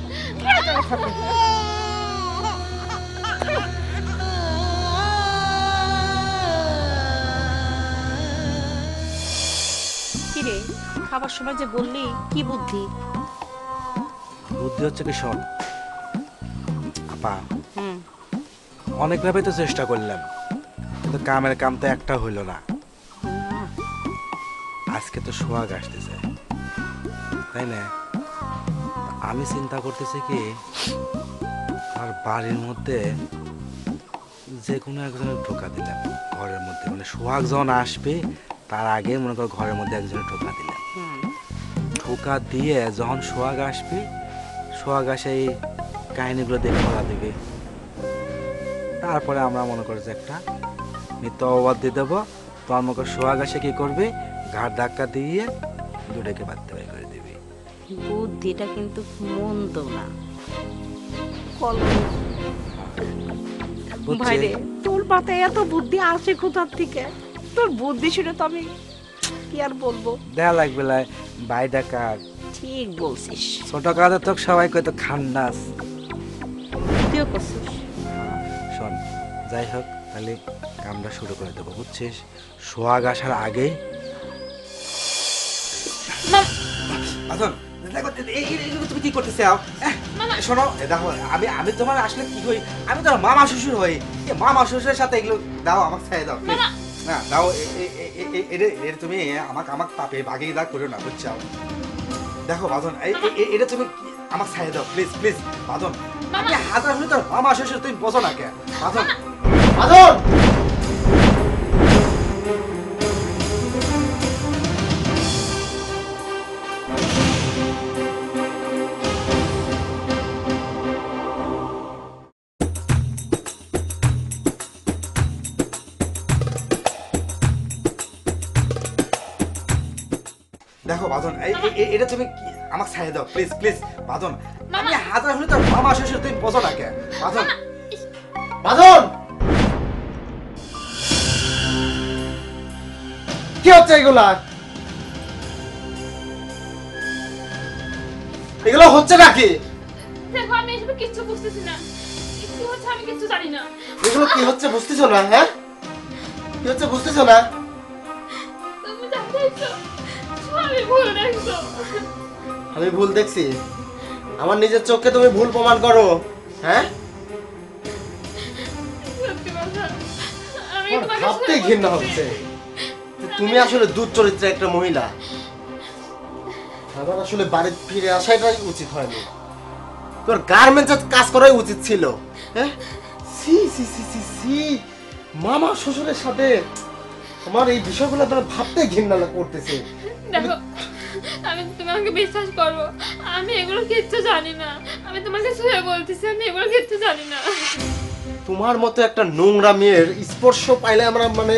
A: কিরে, খাবার সময় যে বললি কি বুদ্ধি?
H: বুদ্ধি হচ্ছে কি শোন আপা, অনেকভাবে তো চেষ্টা করলাম, কিন্তু কামের কাম তো একটা হইল না। আজকে তো সোহাগ আসতেছে, তাই না? আমি চিন্তা করতেছি কি আর বাড়ির মধ্যে যে কোনো একজনের ঢোকা দিলাম ঘরের মধ্যে, মানে সোহাগ যখন আসবে তার আগে মনে করো ঘরের মধ্যে একজনের ঢোকা দিলাম। ঢোকা দিয়ে যখন সোহাগ আসবে, সোহাগ আসে এই কাহিনীগুলো দেখে বলা দেবে, তারপরে আমরা মনে করি যে একটা মিথ্যা অবাদ দিয়ে দেবো। তোমার মনে করো সোহাগ আসে কি করবে, ঘাট ধাক্কা দিয়ে দুটাকে বাদ দেবে করে দেবে।
A: বুদ্ধিটা কিন্তু মন্দ না। ভাইরে, তোর মাথায় এত বুদ্ধি আসে কোথার থেকে? তোর বুদ্ধি শুনে তো আমি কি আর বলবো।
H: দেখা লাগবে বাইটা কাজ।
A: ঠিক বলছিস,
H: ছোট কাজে তো সবাই কত খান্নাস।
A: তুইও করছিস।
H: শোন, যাই হোক তাহলে কামটা শুরু করে দেবো, বুঝছিস? সোহাগ আসার আগেই তুমি কি করতে চাও? শোনো দেখো, আমি তোমার আসলে কি হই, আমি তোমার মামা শ্বশুর হই। মামা শ্বশুরের সাথে এগুলো দাও, আমাকে ছাই দাও না, দাও। তুমি আমাকে পাপে ভাগে দা করো না, বুঝছো? দেখো বাঁধন, এটা তুমি আমাকে ছাই দাও প্লিজ প্লিজ বাঁধন। আমি হাজার হলে তোর মামা শ্বশুর, তুমি বোঝো না কে বাঁধন? বাঁধন দেখো বাঁধন, এটা তুমি আমাকে ছাই দাও প্লিজ প্লিজ বাঁধন। আমি হাজার হলে তোর মামা শ্বশুর, তুমি বোঝো না কে বাঁধন? বাঁধন
B: কি হচ্ছে এগুলা? এগুলো হচ্ছে নাকি?
C: দেখো আমি এসব কিছু বুঝতেছি না, কি হচ্ছে আমি কিছু জানি না।
B: এগুলো কি হচ্ছে বুঝতেছো না? হ্যাঁ, কি হচ্ছে বুঝতেছো না?
C: দেখছো, সবই ভুল দেখছো।
B: আমি ভুল দেখছি? আমার নিজের চোখে তুমি ভুল প্রমাণ করো, হ্যাঁ?
C: সত্যি কথা, আমি
B: আমার
C: তোমাকে
B: ভাবতেই
C: সরে
B: ঘৃণা
C: বলতেছি।
B: হচ্ছে যে তুমি আসলে দুধ চরিত্রের একটা মহিলা। আমার আসলে বাড়ি ফিরে আসাটাই উচিত হয়নি, তোর গার্মেন্টসে কাজ করাই উচিত ছিল। হ্যাঁ, সি সি সি সি সি মামা শ্বশুরের সাথে আমার এই বিষয়গুলো তোমার ভাবতে ঘৃণা করতেছে।
C: দেখো, তুমি আমাকে বিশ্বাস করো, আমি এগুলো কিচ্ছু জানি না। আমি তোমাকে সরে বলতেছি, আমি এগুলো কিচ্ছু জানি না।
B: তোমার মতো একটা নোংরা মেয়ের স্পর্শ পাইলে আমরা মানে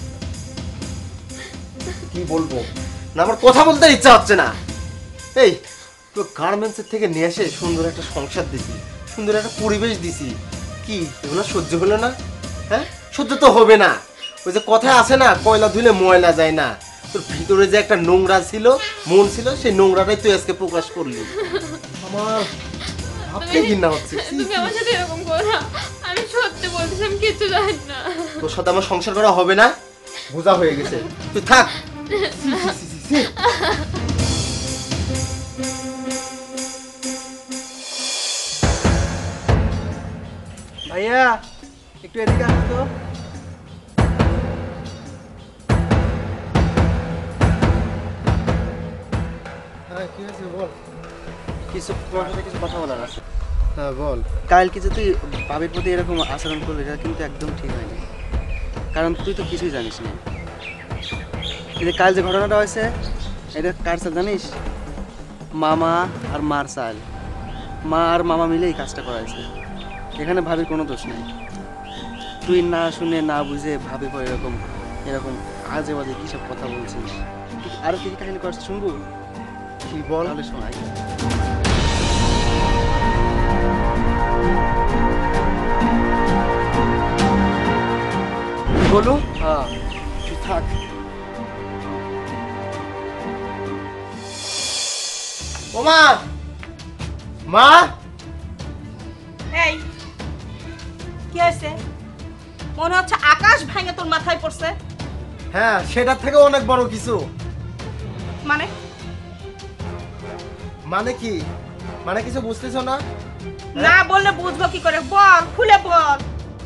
B: কি বলবো না, আমার কথা বলতে ইচ্ছা হচ্ছে না। এই তো গার্মেন্টসের থেকে নিয়ে এসে সুন্দর একটা সংসার দিছি, সুন্দর একটা পরিবেশ দিছি, কি এগুলো সহ্য হলো না? হ্যাঁ, সহ্য তো হবে না। ওই যে কথায় আছে না, কয়লা ধুলে ময়লা যায় না। তোর ভিতরে যে একটা নোংরা ছিল, মন ছিল, সেই নোংরাটাই তুই আজকে প্রকাশ করলি। আমার ভাবতে ঘৃণা হচ্ছে।
C: তুমি আমার সাথে এরকম করো না, আমি সত্যি বলতেছি, আমি কিচ্ছু জানি না।
B: তোর সাথে আমার সংসার করা হবে না, বোঝা হয়ে গেছে, তুই থাক। সি, সি, সি, সি, সি।
G: ভাইয়া একটু এদিকে আসো তো।
B: হ্যাঁ, কি হয়েছে বল।
G: কিছু তোমার সাথে কিছু কথা বলার আছে।
B: হ্যাঁ বল।
G: কাল কিছু তুই বাবির প্রতি এরকম আচরণ করলি, এটা কিন্তু একদম ঠিক হয়নি, কারণ তুই তো কিছুই জানিস না। এই যে কাল যে ঘটনাটা হয়েছে, এটা কার সাথে জানিস? মামা আর মার সাল, মা আর মামা মিলে এই কাজটা করাইছে। এখানে ভাবির কোনো দোষ নেই। তুই না শুনে না বুঝে ভাবি পর এরকম এরকম আজে বাজে কী সব কথা বলছিস। আরো কি কাহিনী করছিস শুনবো?
B: কি বল।
G: তাহলে শোনাই।
B: বলু।
G: হ্যাঁ,
B: তুই থাক। ও মা, মা।
A: এই কি হয়েছে? মনে হচ্ছে আকাশ ভেঙে তোর মাথায় পড়ছে।
B: হ্যাঁ, সেটার থেকে অনেক বড় কিছু।
A: মানে
B: মানে কি? মানে কিছু বুঝতেছো না?
A: না বললে বুঝবো কি করে? বল, খুলে বল।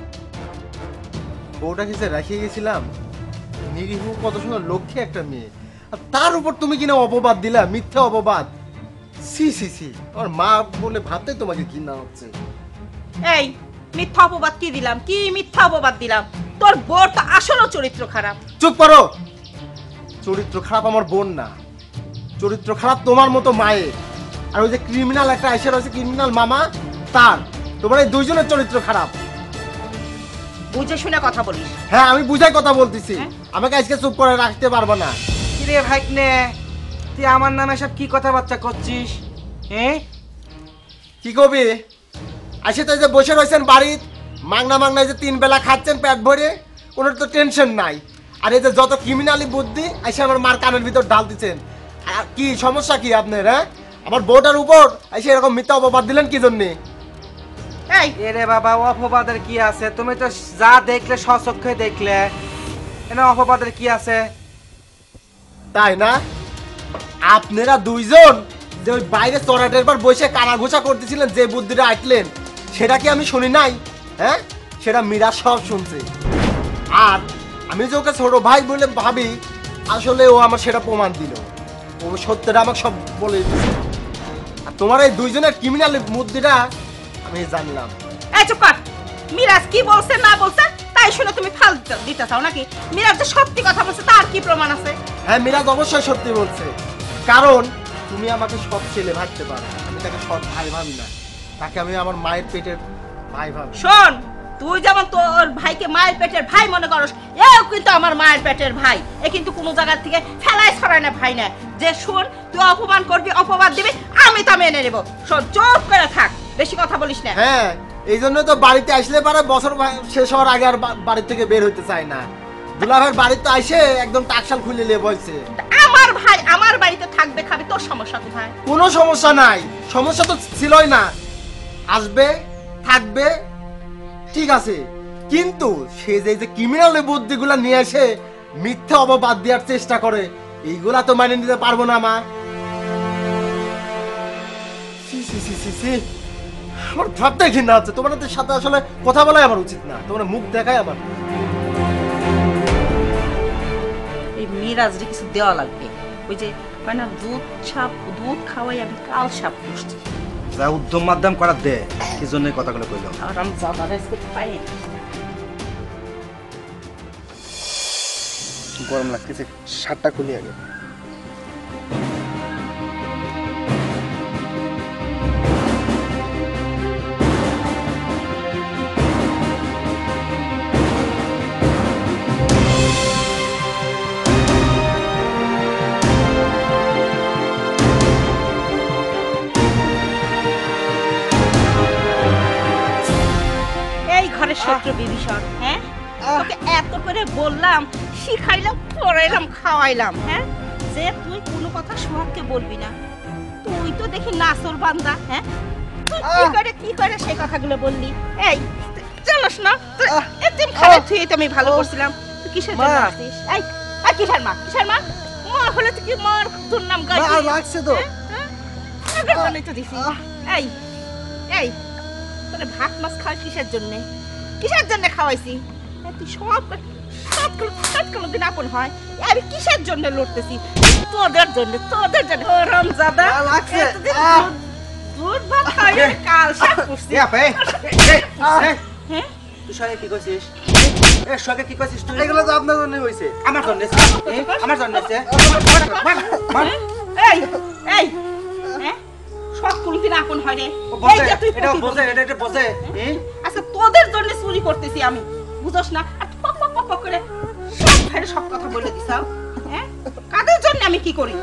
B: বউটা কিসে রেখে গেছিলাম, নিরীহ কত সুন্দর লক্ষ্মী একটা মেয়ে, আর তার উপর তুমি কিনা অপবাদ দিলা, মিথ্যা অপবাদ। সি সি সি, আমার মা বলে ভাবতে তোমাকে ঘৃণা হচ্ছে।
A: এই মিথ্যা অপবাদ কি দিলাম? কি মিথ্যা অপবাদ দিলাম? তোর বোর তো আসলে চরিত্র খারাপ।
B: চুপ করো। চরিত্র খারাপ আমার বোন না, চরিত্র খারাপ তোমার মতো মায়ের। আর ওই যে ক্রিমিনাল একটা আইসা রয়েছে, ক্রিমিনাল মামা, তার। তোমার এই দুইজনের চরিত্র খারাপ।
A: বুঝে শুনে কথা বলিস।
B: হ্যাঁ, আমি বুঝাই কথা বলতেছি,
A: হ্যাঁ?
B: আমাকে আজকে চুপ করে রাখতে পারবো না।
H: কিরে ভাইকনে, তুই আমার নামে সব কি কথাবার্তা করছিস? হ্যাঁ,
B: কি কবি? আসে তো এই যে বসে রয়েছেন বাড়ির, মাংনা মাংনা যে 3 বেলা খাচ্ছেন পেট ভরে, কোনো তো টেনশন নাই। আর এই যে যত ক্রিমিনালি বুদ্ধি এসে আমার মার কানের ভিতর ঢাল দিচ্ছেন। আর কি সমস্যা কি আপনার? হ্যাঁ, আমার বউটার উপর এসে এরকম মিথ্যা অপবাদ দিলেন কি জন্যে?
A: এই
H: এরে বাবা, অপবাদের কি আছে? তুমি তো যা দেখলে স্বচক্ষে দেখলে, এনে অপবাদের কি আছে?
B: তাই না? আপনারা দুইজন যে ওই বাইরে চড়াটের পর বসে কানাঘুষা করতেছিলেন, যে বুদ্ধিটা আটলেন, সেটা কি আমি শুনি নাই? হ্যাঁ, সেটা মীরা সব শুনছে। আর আমি যে ওকে ছোট ভাই বলে ভাবি, আসলে ও আমার সেটা প্রমাণ দিল। ও সত্যটা আমাকে সব বলে দিচ্ছে। আর তোমার এই দুইজনের ক্রিমিনাল বুদ্ধিটা আমি জানলাম।
A: এই চুপ কর। মিরাজ কি বলছে না বলছে তাই শুনে তুমি ফাল দিতে চাও নাকি? মিরাজ যে সত্যি কথা বলছে তার কি প্রমাণ আছে?
B: হ্যাঁ, মিরাজ অবশ্যই সত্যি বলছে, কারণ তুমি আমাকে সৎ ছেলে ভাবতে পারো, আমি তাকে সৎ ভাই ভাবি না, তাকে আমি আমার মায়ের পেটের ভাই ভাবি।
A: শোন, তুই যেমন তোর ভাইকে মায়ের পেটের ভাই মনে করস, এও কিন্তু আমার মায়ের পেটের ভাই। এ কিন্তু কোনো জায়গা থেকে ফেলাই ছড়ায় না ভাই না। যে শোন, তুই অপমান করবি, অপবাদ দিবি, আমি তা মেনে নেব। শোন, চুপ করে থাক, বেশি কথা বলিস না।
B: হ্যাঁ, এই জন্য তো বাড়িতে আসলে পারে বছর শেষ হওয়ার আগে আর বাড়ি থেকে বের হইতে চায় না। দুলাভাইয়ের বাড়িতে আইসে একদম টাকশাল খুলে নিয়ে বলছে,
A: আমার ভাই আমার বাড়িতে থাকবে, খাবে, তোর সমস্যা কোথায়?
B: কোনো সমস্যা নাই, সমস্যা তো ছিলই না। আসবে, থাকবে, ঠিক আছে, কিন্তু সে যে ক্রিমিনাল বুদ্ধিগুলো নিয়ে এসে মিথ্যা অপবাদ দেওয়ার চেষ্টা করে, এইগুলা তো মানে নিতে পারবো না মা। আমার ভাবতে ঘৃণা হচ্ছে। তোমাদের সাথে আসলে কথা বলাই আমার উচিত না, তোমার মুখ দেখাই আমার।
A: এই মিরাজরে কিছু দেওয়া লাগবে। ওই যে হয় না দুধ খাওয়াই আমি কাল সাপ পুষছি।
H: যা উদ্যম মাধ্যম করার দে, কি জন্য কথাগুলো কইলাম।
A: আর আমি জামার আজকে পাই না।
B: গরম লাগতেছে, শার্টটা খুলি আগে।
A: এই ঘরের শত্রু বিভীষণ, হ্যাঁ তোকে এত করে বললাম, শিখাইলাম, পড়াইলাম, খাওয়াইলাম, হ্যাঁ যে তুই কোনো কথা সোহাগকে বলবি না। তুই তো দেখি নাসর বান্দা, হ্যাঁ তুই কি করে সেই কথাগুলো বললি? এই জানোস না এতিম খালে তুই তো আমি ভালো করছিলাম, তুই কিসের জন্য আসছিস? এই কিসের মা মা হলে তুই কি মার দুর্নাম গাই
B: লাগছে তো
A: জন্যই তো দিছি। এই তোরে ভাত মাছ খাওয়াই কিসের জন্য খাওয়াইছি? তুই সব কোনোদিন আপন হয়? আমি কিসের জন্য লড়তেছি? তোদের জন্য রমজাদা দুধ ভাত খাওয়াই কাল সাপ করছি। হ্যাঁ
H: তুই সঙ্গে কি করছিস? সঙ্গে কি করছিস তুই?
B: এগুলো তো আপনার জন্য হয়েছে।
H: আমার জন্য আমার জন্য
A: এই সব কোনদিন আপন হয় রে।
H: এটা বোঝে, এটা বোঝে।
A: আচ্ছা তোদের জন্য চুরি করতেছি আমি, বুঝোস না? আর পক করে সব ভাইরে সব কথা বলে দিছাও। হ্যাঁ কাদের জন্য আমি কি করি?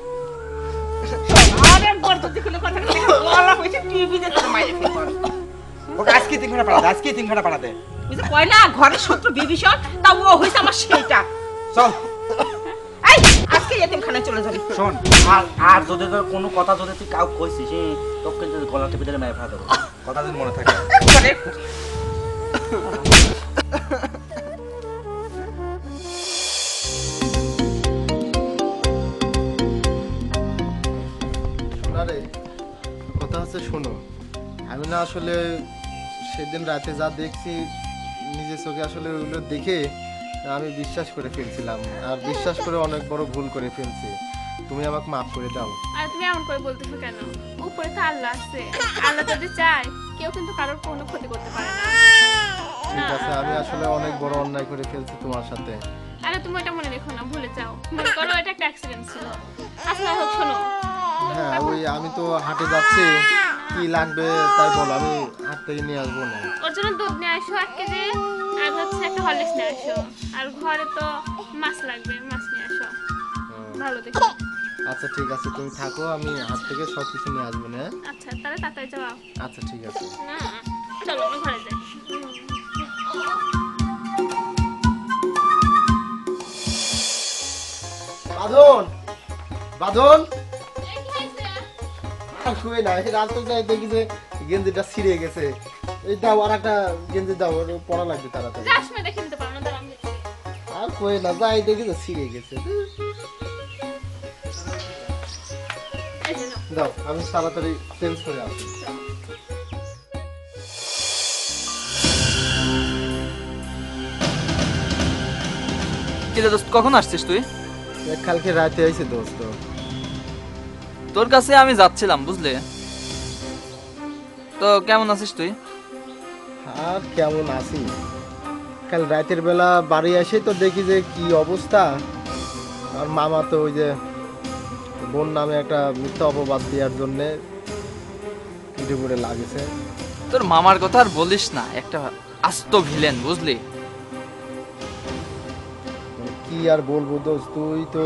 A: আরে বড় তো কোনো কথা বলা হইছে টিভিতে তোর মাইরে ফেলবো।
H: ওকে আজকে 3 ঘন্টা পাঠাতে, আজকে 3 ঘন্টা পাঠাতে।
A: বুঝছ কয় না ঘরের শত্রু বিভীষণ, তা ও হইছে আমার সেইটা।
H: চল
A: এই আজকে এতিমখানায় চলে যাবি।
H: শোন, আর যদি তোর কোনো কথা যদি তুই কাউ কইছিস, তোকে কিন্তু গলা টিপে দিলে মেরে ফেলা দেবো। কথা যদি মনে থাকে।
B: আরে কথা হচ্ছে শোনো, আমি না আসলে সেদিন রাতে যা দেখছি নিজের চোখে আসলে ওগুলো দেখে আমি বিশ্বাস করে ফেলছিলাম, আর বিশ্বাস করে অনেক বড় ভুল করে ফেলছি। তুমি আমাকে মাফ করে দাও।
C: আর তুমি এমন করে বলতেছো কেন? উপরে তো আল্লাহ আছে, আল্লাহ যদি চায় কেউ কিন্তু কারোর কোনো ক্ষতি করতে পারে না।
B: ঠিক আছে, আমি আসলে অনেক বড় অন্যায় করে ফেলছি তোমার সাথে।
C: আরে তুমি এটা মনে রেখো না, ভুলে যাও, মনে করো এটা একটা অ্যাক্সিডেন্ট ছিল। আচ্ছা হোক, শোনো।
B: হ্যাঁ ওই আমি তো হাটে যাচ্ছি, কি লাগবে তাই বলো, আমি হাট থেকে নিয়ে আসবো না।
C: ওর জন্য দুধ নিয়ে আসো 1 কেজি, আর হচ্ছে একটা হরলিক্স নিয়ে আসো, আর ঘরে তো মাছ লাগবে, মাছ নিয়ে আসো ভালো দেখো।
B: আচ্ছা ঠিক আছে, তুমি থাকো, আমি হাট থেকে সব কিছু নিয়ে আসবো না।
C: আচ্ছা তাহলে তাড়াতাড়ি যাও।
B: আচ্ছা ঠিক আছে।
C: না চলো আমি ঘরে যাই।
B: বাঁধন আর শুয়ে না, রাতে যাই দেখি যে গেঞ্জিটা ছিঁড়ে গেছে। এই দাও আর একটা গেঞ্জি দাও, ওর পরা লাগবে তাড়াতাড়ি।
C: যাস না, দেখে নিতে পারো না, দাঁড়া আমি দেখছি।
B: আর কই না, যাই দেখি যে ছিঁড়ে গেছে।
C: এই যে নাও।
B: দাও, আমি তাড়াতাড়ি চেঞ্জ করে আসি।
E: কিরে দোস্ত, কখন আসছিস তুই?
B: কালকে রাতে আইছে দোস্ত।
E: তোর কাছে আমি যাচ্ছিলাম, বুঝলি? তো কেমন আছিস তুই?
B: আর কেমন আছি, কাল রাতের বেলা বাড়ি এসে তো দেখি যে কি অবস্থা। আর মামা তো ওই যে বোন নামে একটা মিথ্যা অপবাদ দেওয়ার জন্যে পিঠে পুড়ে লাগেছে।
E: তোর মামার কথা আর বলিস না, একটা আস্ত ভিলেন, বুঝলি?
B: কি আর বলবো দোস্ত, তুই তো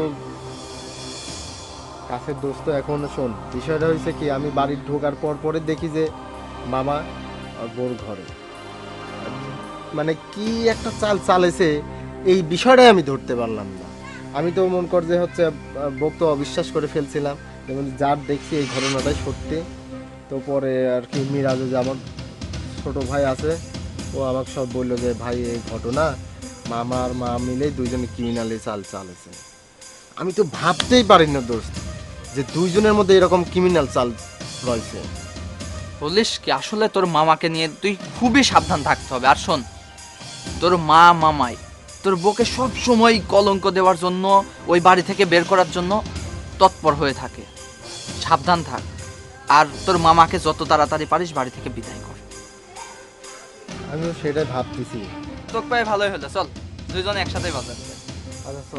B: কাছের দোস্ত। এখন শোন, বিষয়টা হয়েছে কি, আমি বাড়ির ঢোকার পর পরে দেখি যে মামা আর বোর ঘরে মানে কি একটা চাল চালেছে, এই বিষয়টাই আমি ধরতে পারলাম না। আমি তো মন কর যে হচ্ছে বক্ত অবিশ্বাস করে ফেলছিলাম, যেমন যার দেখছি এই ঘটনাটাই সত্যি। তো পরে আর কি মিরাজে যে আমার ছোট ভাই আছে, ও আমাকে সব বললো যে ভাই এই ঘটনা মামা আর মা মিলে দুইজনে ক্রিমিনালি চাল চালেছে। আমি তো ভাবতেই পারি না দোস্ত যে দুইজনের মধ্যে এরকম ক্রিমিনাল চাল রয়েছে।
E: বলিস কি, আসলে তোর মামাকে নিয়ে তুই খুবই সাবধান থাকতে হবে। আর শোন, তোর মা মামাই তোর বউকে সব সময় কলঙ্ক দেওয়ার জন্য, ওই বাড়ি থেকে বের করার জন্য তৎপর হয়ে থাকে। সাবধান থাক, আর তোর মামাকে যত তাড়াতাড়ি পারিস বাড়ি থেকে বিদায় কর।
B: আমিও সেটাই ভাবতেছি।
E: তোর পায়ে ভালোই হলো, চল দুইজনে একসাথে বাজার।
B: আচ্ছা চল।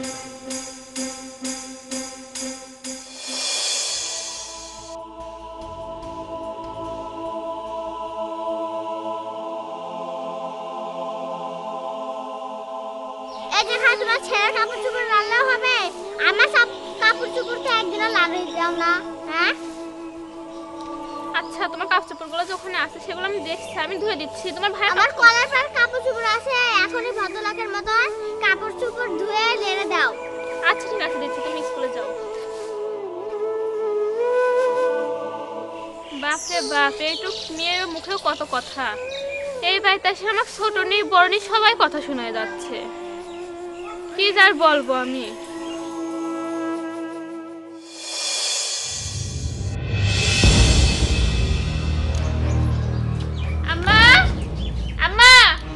D: এই দেখা তোমার ছেলের কাপড় চোপড় রান্না হবে, আমার সব কাপড় চোপড় তো একদিনও লাগিয়ে দাও না, হ্যাঁ?
C: আচ্ছা, তোমার কাপড় চোপড়গুলো যখন আছে সেগুলো আমি দেখছি, আমি ধুয়ে দিচ্ছি। তোমার ভাই
D: আমার কলার পর কাপড় চোপড় আছে, এখনই ভদ্রলোকের মতো কাপড় চোপড় ধুয়ে লেড়ে দাও।
C: আচ্ছা ঠিক আছে, দিচ্ছি, তুমি স্কুলে যাও। বাপরে বাপ, এইটুক মেয়ের মুখেও কত কথা। এই বাড়িতে এসে আমার ছোট নেই বড় নেই সবাই কথা শোনা যাচ্ছে। কি যার বলবো আমি। আম্মা, আম্মা,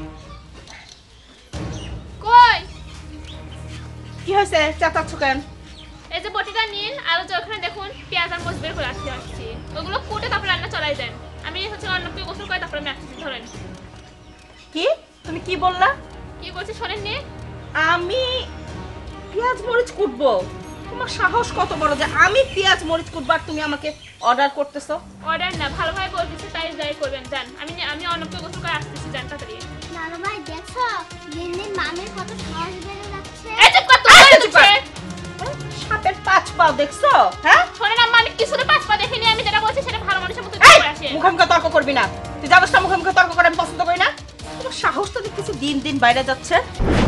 C: কই?
A: কি হয়েছে, চেঁচাচ্ছ কেন?
C: এই যে বটিটা নিন, আর যে ওখানে দেখুন পেঁয়াজ আর মরিচ বের করে আসছি। ওগুলো কুটে তারপর রান্না চলাই দেন। আমি হচ্ছে অন্যকে গোসল করে তারপর আমি আসছি, ধরেন।
A: কি তুমি কি বললা?
C: কি বলছি শোনেন নি?
A: আমি পেঁয়াজ মরিচ কুটবো? তোমার সাহস কত বড় যে আমি পেঁয়াজ মরিচ কুটবো আর তুমি আমাকে অর্ডার করতেছো?
C: অর্ডার না, ভালোভাবে বলতেছি, তাই যাই করবেন, যান। আমি অন্যকে গোসল করে আসতেছি, যান তাড়াতাড়ি।
D: নানু ভাই দেখছো দিন দিন মামির কত সাহস বেড়ে যাচ্ছে।
C: এই চুপ কর, তুমি চুপ কর।
A: সাপের পাঁচ পাও দেখছো? হ্যাঁ,
C: শোনেন আম্মা, আমি কিছুতে পাঁচ পা দেখিনি, আমি যেটা বলছি সেটা ভালো মানুষের মতো
A: এই,
C: করে আসে।
A: মুখোমুখি তর্ক করবি না। তুই জানিস না মুখোমুখি তর্ক করে আমি পছন্দ করি না। তোমার সাহস তো দেখতেছি দিন দিন বাইরে যাচ্ছে।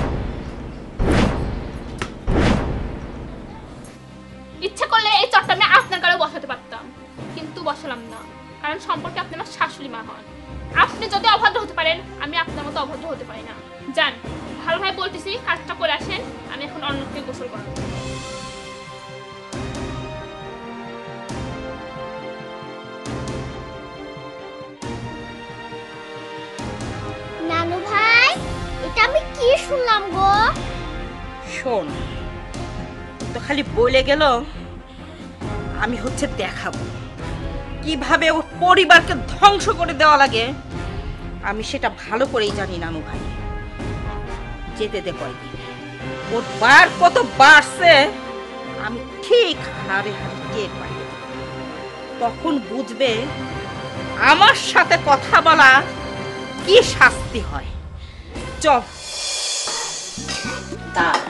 C: ইচ্ছে করলে এই চটটা আমি আপনার গাড়ি বসাতে পারতাম, কিন্তু বসালাম না, কারণ সম্পর্কে আপনি আমার শাশুড়ি মা হন। আপনি যদি অভদ্র হতে পারেন, আমি আপনার মতো অভদ্র হতে পারি না। যান, ভালোভাবে বলতেছি, কাজটা করে আসেন। আমি এখন অন্যকে গোসল করাবো।
D: নানু ভাই, এটা আমি কি শুনলাম গো?
A: শোন, তো খালি বলে গেল, আমি হচ্ছে দেখাবো কিভাবে ওর পরিবারকে ধ্বংস করে দেওয়া লাগে। আমি সেটা ভালো করেই জানি নানু ভাই। যেতে দে কয়দিন, ওর বার কত বাড়ছে আমি ঠিক হারে হারে টের পাই। তখন বুঝবে আমার সাথে কথা বলা কি শাস্তি হয়। চল, তার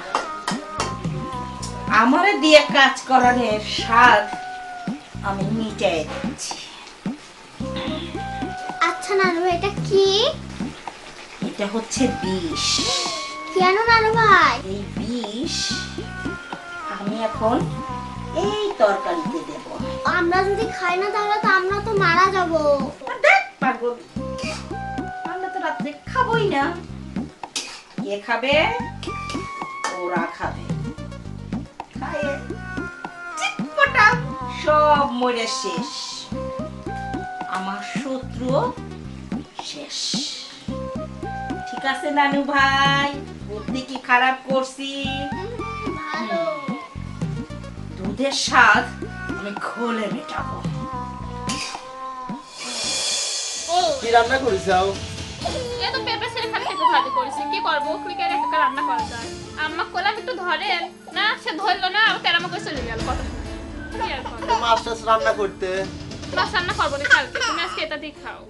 A: আমারে দিয়ে কাজ করানোর স্বাদ আমি মিটাই দিচ্ছি।
D: আচ্ছা নানু ভাই, এটা কি?
A: এটা হচ্ছে বিষ।
D: কেন নানু ভাই?
A: এই বিষ আমি এখন এই তরকারিতে দেব।
D: আমরা যদি খাই না তাহলে তো আমরা তো মারা যাব।
A: দেখ পাগল, আমরা তো রাত্রে খাবোই না। কে খাবে? ওরা খাবে। খায়ে চিটপটাং সব মরে শেষ। আমার শত্রু শেষ। ঠিক আছে নানু ভাই, বুদ্ধি কি খারাপ করছি?
D: ভালো।
A: দুধের স্বাদ আমি ঘোলে মেটাবো।
C: ও,
B: কি রান্না করিসাও?
C: এ তো পেঁপে ছেড়ে খালি পেঁপে ভাজি করেছি, কি করবো? ক্লিকের একটা রান্না করা যায়। আম্মা কলাম একটু ধরেন না, সে ধরলো না, আবার তেরামা করে চলে গেল। কথা কি আর করবো?
B: মাছ টাছ রান্না করতে
C: মাছ রান্না করবো না কালকে, তুমি আজকে এটা দিয়ে খাও।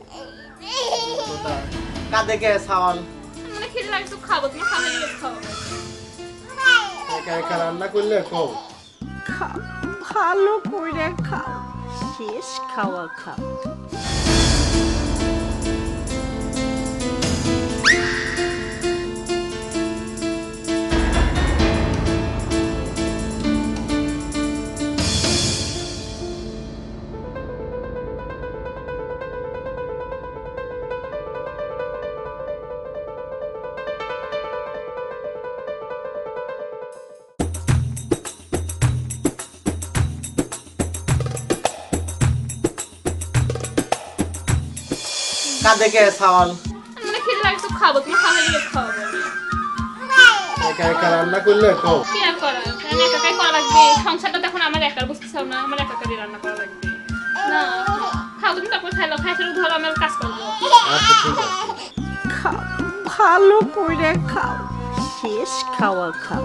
B: কাঁদে কে সাওয়াল
C: মানে খিদে লাগে তো খাবো, তুমি খাবে দিলে খাও।
B: একা একা রান্না করলে কও।
A: ভালো করে খাও, শেষ খাওয়া খাও।
B: কাদেকে চাওয়াল
C: মানে খিদে লাগে তো খাবো, তুমি খাবে গেলে খাওয়াবো।
B: একা একা রান্না করলে তো
C: কি আর করা, আমি একাই করা লাগবে। সংসারটা তখন আমার একার বুঝতে চাও না, আমার একাই রান্না করা লাগবে। না খাও তুমি, তারপর খাইলো, খাই ফেলে ধরো আমি কাজ করবো।
B: আচ্ছা ঠিক আছে।
A: খাও, ভালো করে খাও, শেষ খাওয়া খাও।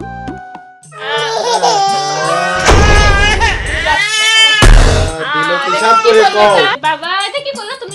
B: দিল পিশাব করে কও।
C: বাবা এটা কি করলে তুমি?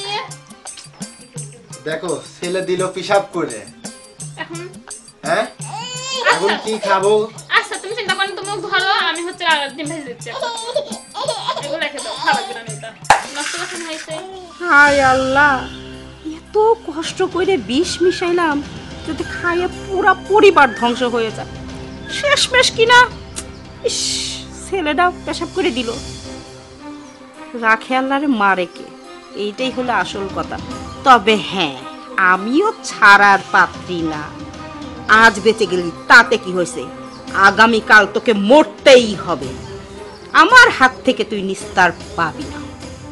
B: দেখো ছেলে দিল পিশাব করে।
C: এখন
B: হ্যাঁ এখন কি খাবো?
C: আচ্ছা তুমি চিন্তা করো, তুমি ধরো আমি হচ্ছে ডিম ভেজে দিচ্ছি। এগুলো রেখে দাও, খাওয়া লাগবে না এটা। নষ্ট কখন হয়েছে?
A: হায় আল্লাহ, এত কষ্ট করে বিষ মিশাইলাম যদি খাইয়ে পুরা পরিবার ধ্বংস হয়ে যায়। শেষমেশ কিনা ইস, ছেলেটা পেশাব করে দিল। রাখে আল্লাহরে মারে কে, এইটাই হলো আসল কথা। তবে হ্যাঁ, আমিও ছাড়ার পাত্রী না। আজ বেঁচে গেলি তাতে কি হয়েছে, আগামীকাল তোকে মরতেই হবে। আমার হাত থেকে তুই নিস্তার পাবি না।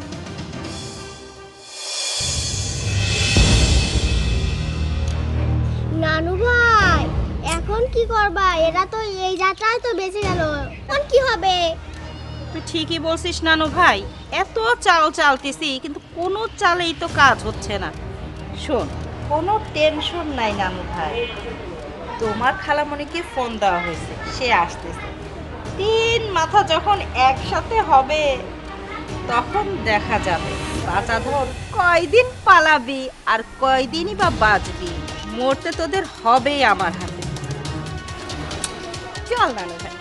D: নানু ভাই এখন কি করবা? এরা তো এই যাত্রায় তো বেঁচে গেল, এখন কি হবে?
A: তুই ঠিকই বলছিস নানু ভাই, এত চাল চালতেছি কিন্তু কোনো চালেই তো কাজ হচ্ছে না। শোন, কোনো টেনশন নাই নানু ভাই, তোমার খালামণিকে ফোন দেওয়া হয়েছে, সে আসতেছে। 3 মাথা যখন একসাথে হবে তখন দেখা যাবে বাঁচাধর কয়দিন পালাবি আর কয়দিনই বা বাঁচবি। মরতে তোদের হবেই আমার হাতে। চল নানু ভাই।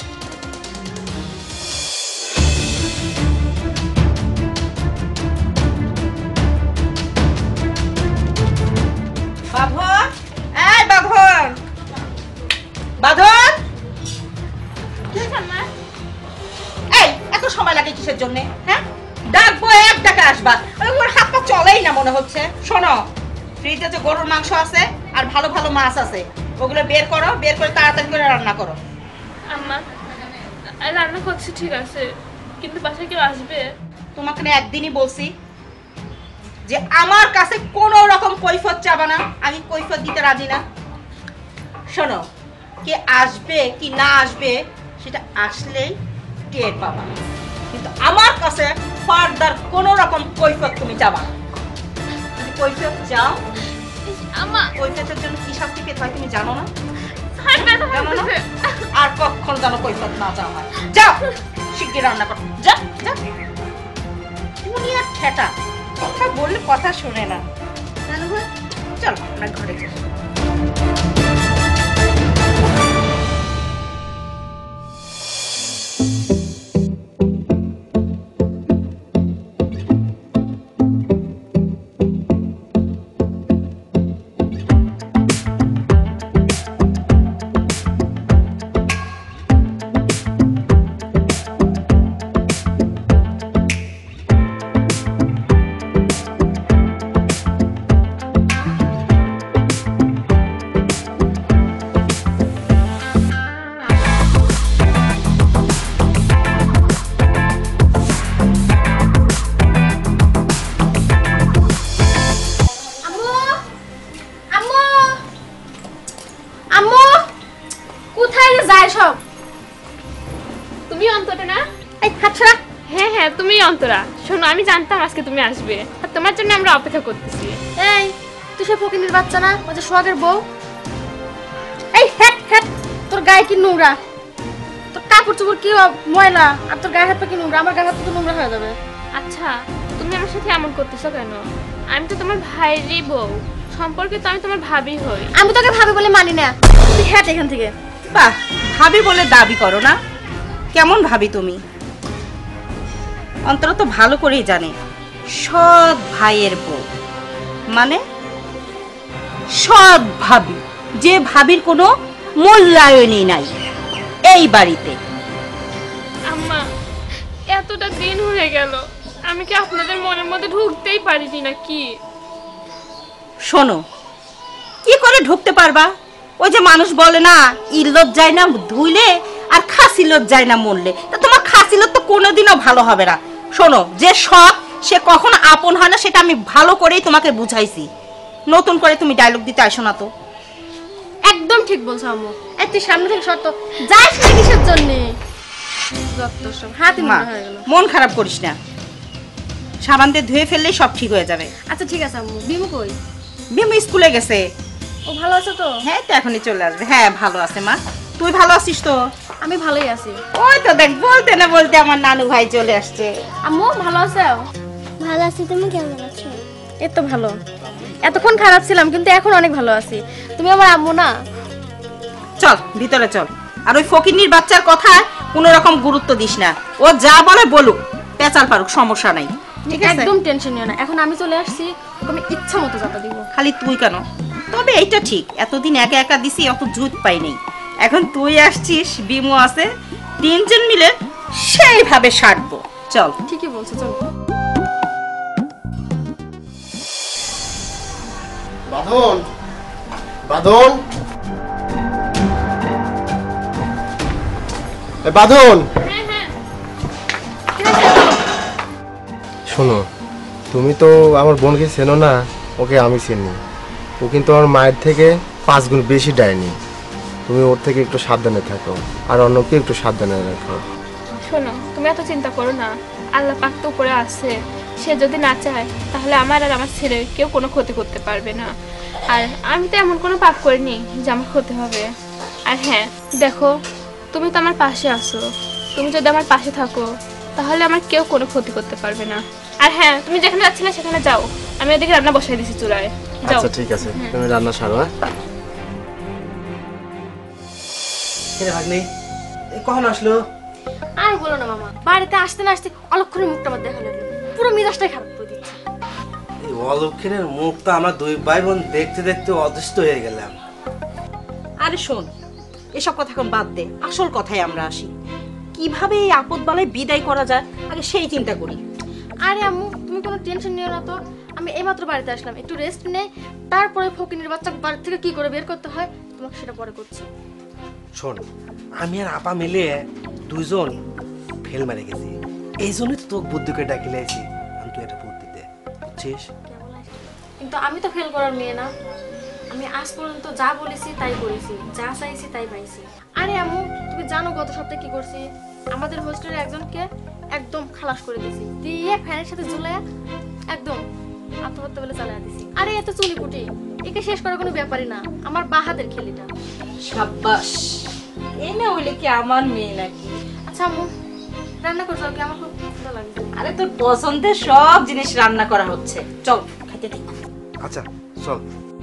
A: বাঁধন, এই বাঁধন, বাঁধন, এই এত সময় লাগে কিসের জন্য? হ্যাঁ ডাকবো এক ডাকে আসবা, ওর হাত পা চলেই না মনে হচ্ছে। শোনো, ফ্রিজে যে গরুর মাংস আছে আর ভালো ভালো মাছ আছে, ওগুলো বের করো, বের করে তাড়াতাড়ি করে রান্না করো।
C: আম্মা রান্না করছি ঠিক আছে, কিন্তু বাসায় কেউ আসবে?
A: তোমাকে না একদিনই বলছি যে আমার কাছে কোনো রকম কৈফিয়ত চাবা না, আমি কৈফিয়ত দিতে রাজি না। শোনো, কে আসবে কি না আসবে সেটা আসলেই টের পাবা, কিন্তু আমার কাছে ফার্দার কোনো রকম কৈফিয়ত তুমি চাবা না। যদি কৈফিয়ত চাও,
C: আম্মা
A: কৈফিয়তের জন্য কি শাস্তি পেতে হয় তুমি জানো না?
C: হাত ব্যথা
A: জানো না?
C: করতেছে।
A: আর কখন যেন কৈফিয়ত না চাও হয়। যাও শিগগির রান্না করো, যা যা। দুনিয়ার ঠেটা, কথা বললে কথা শোনে না। চল আমরা ঘরে যাই।
C: তুমি অন্তরা, শোনো আমি জানতাম আজকে তুমি আসবে, আর তোমার জন্য আমরা অপেক্ষা করতেছি।
D: এই তুই সে ফকিনীর বাচ্চা না, ওই যে সোহাগের বউ? এই হ্যাট হ্যাট, তোর গায়ে কি নোংরা, তোর কাপড় চোপড় কি ময়লা, আর তোর গায়ে হাত পা কি নোংরা, আমার গায়ে হাত তো নোংরা হয়ে যাবে।
C: আচ্ছা তুমি আমার সাথে এমন করতেছো কেন? আমি তো তোমার ভাইয়েরই বউ, সম্পর্কে তো আমি তোমার ভাবি হই।
D: আমি তোকে ভাবি বলে মানি না, তুই হ্যাট এখান থেকে।
A: বাহ, ভাবি বলে দাবি করো না? কেমন ভাবি তুমি? অন্তরা তো ভালো করেই জানে সৎ ভাইয়ের বউ মানে সৎ ভাবি, যে ভাবির কোনো মূল্যায়নই নাই এই বাড়িতে।
C: আম্মা এতটা দিন হয়ে গেল, আমি কি আপনাদের মনের মধ্যে ঢুকতেই পারিনি নাকি?
A: শোনো, কি করে ঢুকতে পারবা? ওই যে মানুষ বলে না, ইল্লত যায় না ধুইলে আর খাসিলত যায় না মরলে, তা তোমার খাসিলত তো কোনোদিনও ভালো হবে না। শোনো, যে সৎ সে কখনো আপন হয় না, সেটা আমি ভালো করেই তোমাকে বুঝাইছি। নতুন করে তুমি ডায়লগ দিতে আসো না তো।
I: একদম ঠিক বলছো আম্মু। এই তুই সামনে থেকে সর তো, যাস না কিসের জন্য? যত সব হাতে
A: মা,
I: মনে হয়ে গেল।
A: মন খারাপ করিস না, সাবান দিয়ে ধুয়ে ফেললেই সব ঠিক হয়ে যাবে।
I: আচ্ছা ঠিক আছে আম্মু। বিমু কই?
A: বিমু স্কুলে গেছে।
I: ও ভালো আছে তো?
A: হ্যাঁ, তো এখনই চলে আসবে। হ্যাঁ, ভালো আছে মা। তুই ভালো আছিস তো?
I: আমি ভালোই আছি।
A: ওই তো দেখ, বলতে না বলতে আমার নানু ভাই চলে আসছে।
I: আম্মু ভালো আছো?
D: ভালো আছি, তুমি কেমন আছো?
I: এই তো ভালো। এতক্ষণ খারাপ ছিলাম কিন্তু এখন অনেক ভালো আছি। তুমি আমার আম্মু না?
A: চল ভিতরে চল। আর ওই ফকিন্নির বাচ্চার কথা কোনো রকম গুরুত্ব দিস না। ও যা বলে বলুক, পেঁচাল পারুক, সমস্যা নাই। ঠিক আছে?
I: একদম টেনশন নিও না, এখন আমি চলে আসছি, ওকে আমি ইচ্ছা মতো যাতা দিব।
A: খালি তুই কেন? তবে এইটা ঠিক, এতদিন একা একা দিছি, অত জুত পাই নাই। এখন তুই আসছিস, বিমু আছে, তিনজন মিলে সেইভাবে সারবো। চল।
I: ঠিকই বলছো, চলো।
B: বাঁধন, বাঁধন, বাঁধন। শোনো, তুমি তো আমার বোনকে চেনো না, ওকে আমি চিনি। ও কিন্তু আমার মায়ের থেকে 5 গুণ বেশি ডাইনি। তুমি ওর থেকে একটু সাবধানে থাকো, আর অন্যকে একটু সাবধানে রাখো।
C: শোনো, তুমি এত চিন্তা করো না। আল্লাহ পাক তো উপরে আছে, সে যদি না চায় তাহলে আমার আর আমার ছেলের কেউ কোনো ক্ষতি করতে পারবে না। আর আমি তো এমন কোনো পাপ করিনি যে আমার ক্ষতি হবে। আর হ্যাঁ দেখো, তুমি তো আমার পাশে আছো, তুমি যদি আমার পাশে থাকো তাহলে আমার কেউ কোনো ক্ষতি করতে পারবে না। আর হ্যাঁ, তুমি যেখানে যাচ্ছিলে সেখানে যাও, আমি ওদিকে রান্না বসাই দিছি চুলায়। যাও।
B: আচ্ছা ঠিক আছে, তুমি রান্না সারো। হ্যাঁ,
H: ভাগ্নি কখন আসলো?
I: আর বলো না মামা, বাড়িতে আসতে না আসতে অলক্ষণের মুখটা আমার দেখা লাগলো, পুরো মেজাজটাই খারাপ করে দিচ্ছে।
H: এই অলক্ষণের মুখটা আমরা 2 ভাই বোন দেখতে দেখতে অদৃষ্ট হয়ে গেলাম।
A: আরে শোন, এসব কথা এখন বাদ দে, আসল কথায় আমরা আসি। কিভাবে এই আপদ বালায় বিদায় করা যায় আগে সেই চিন্তা করি।
I: আরে আম্মু, তুমি কোনো টেনশন নিও না তো, আমি এইমাত্র বাড়িতে আসলাম, একটু রেস্ট নেই, তারপরে ফকিনের বাচ্চা বাড়ি থেকে কি করে বের করতে হয় তোমাকে সেটা পরে করছি।
H: শোন, আমি আর আপা মিলে 2জন ফেল মারে গেছি, এই জন্যই তো তোকে বুদ্ধি করে ডাকি লাইছি, আমি তুই একটা বুদ্ধি দে, বুঝছিস?
I: কিন্তু আমি তো ফেল করার মেয়ে না, আমি আজ পর্যন্ত যা বলেছি তাই করেছি, যা চাইছি তাই পাইছি। আরে আম্মু, তুমি জানো গত সপ্তাহে কি করছি? আমাদের হোস্টেলের একজনকে একদম খালাস করে দিয়েছি, দিয়ে ফ্যানের সাথে ঝুলাইয়া একদম আত্মহত্যা বলে চালিয়ে দিছি। আরে এত চুলি কুটি, একে শেষ করার কোনো ব্যাপারই না, আমার বা হাতের খেলিটা।
A: সাব্বাস, এই না হইলে কি আমার মেয়ে নাকি?
I: আচ্ছা আম্মু, রান্না করছো কি? আমার খুব ক্ষুধা লাগছে।
A: আরে তোর পছন্দের সব জিনিস রান্না করা হচ্ছে, চল খাইতে দে।
H: আচ্ছা চল।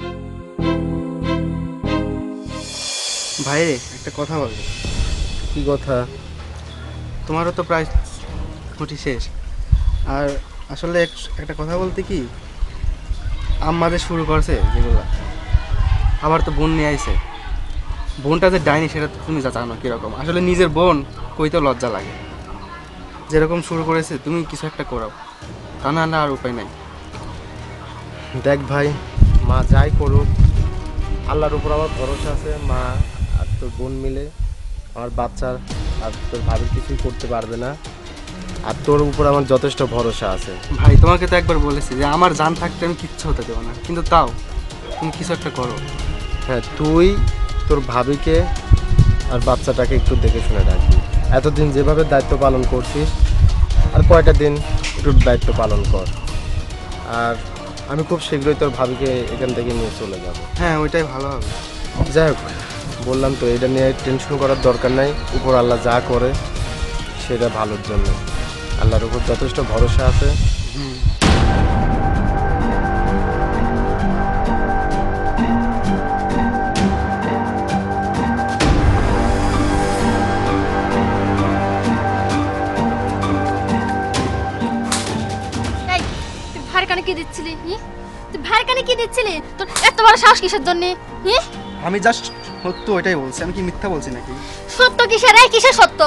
G: ভাইরে একটা কথা বলবো।
B: কি কথা?
G: তোমারও তো প্রায় ছুটি শেষ, আর আসলে একটা কথা বলতে কি, আমাদের শুরু করছে যেগুলো, আবার তো বোন নিয়ে আইছে। বোনটা যে ডাইনি সেটা তো তুমি যা জানো কীরকম, আসলে নিজের বোন কইতে লজ্জা লাগে। যেরকম শুরু করেছে তুমি কিছু একটা করাও, তা না হলে আর উপায় নাই।
B: দেখ ভাই, মা যাই করুক, আল্লাহর উপর আমার ভরসা আছে। মা আর তোর বোন মিলে আমার বাচ্চার আর তোর ভাবির কিছুই করতে পারবে না, আর তোর উপর আমার যথেষ্ট ভরসা আছে।
G: ভাই তোমাকে তো একবার বলেছি যে আমার জান থাকতে আমি কিচ্ছু হতে দেবো না, কিন্তু তাও তুমি কিছু একটা করো।
B: হ্যাঁ, তুই তোর ভাবিকে আর বাচ্চাটাকে একটু দেখে শুনে রাখবি। এতদিন যেভাবে দায়িত্ব পালন করছিস, আর কয়টা দিন একটু দায়িত্ব পালন কর। আর আমি খুব শীঘ্রই তোর ভাবিকে এখান থেকে নিয়ে চলে যাব।
G: হ্যাঁ, ওইটাই ভালো হবে।
B: যাই হোক, বললাম তো, এটা নিয়ে টেনশন করার দরকার নাই। উপর আল্লাহ যা করে সেটা ভালোর জন্য, আল্লাহর উপর যথেষ্ট ভরসা আছে।
I: এই, তুই ভাইয়ের কানে কি দিচ্ছিলি? তুই ভাইয়ের কানে কি দিচ্ছিলি? তোর এত বড় সাহস কিসের জন্য?
G: আমি জাস্ট সত্য ওইটাই বলছি, আমি কি মিথ্যা বলছি নাকি?
I: সত্য কিসের? এই কিসের সত্য?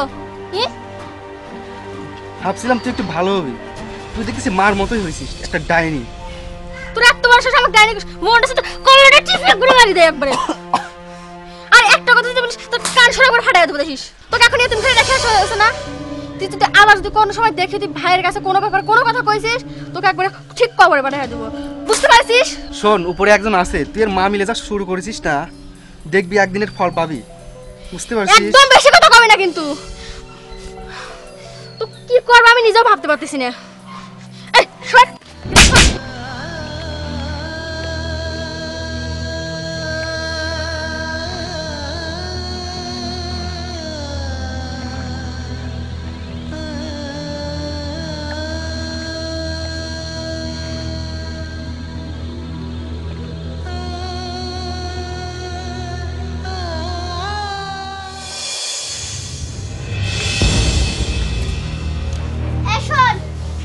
G: ভাবছিলাম তুই একটু ভালো হবি, তুই দেখতেছি মার মতোই হয়েছিস, একটা ডাইনি।
I: তোর এত বড় সাহস আমাকে ডাইনি মনটা সাথে কলটা টিপে গুলো মারি দেয় একবারে। আর একটা কথা যদি বলিস তোর কান সরা করে ফাটাই দেবো দেখিস। তোকে এখন তুমি ফেলে রেখে আসো না, তুই যদি আবার যদি কোনো সময় দেখি তুই ভাইয়ের কাছে কোনো ব্যাপার কোনো কথা কইছিস তোকে একবারে ঠিক কবরে পাঠিয়ে দেবো, বুঝতে পারছিস?
G: শোন, উপরে একজন আছে, তুই এর মা মিলে যা শুরু করেছিস না, দেখবি একদিনের ফল পাবি, বুঝতে পারছিস?
I: একদম বেশি কথা কবি না কিন্তু। তো কি করবো আমি নিজেও ভাবতে পারতেছি না। এই সর।
D: এই শোন,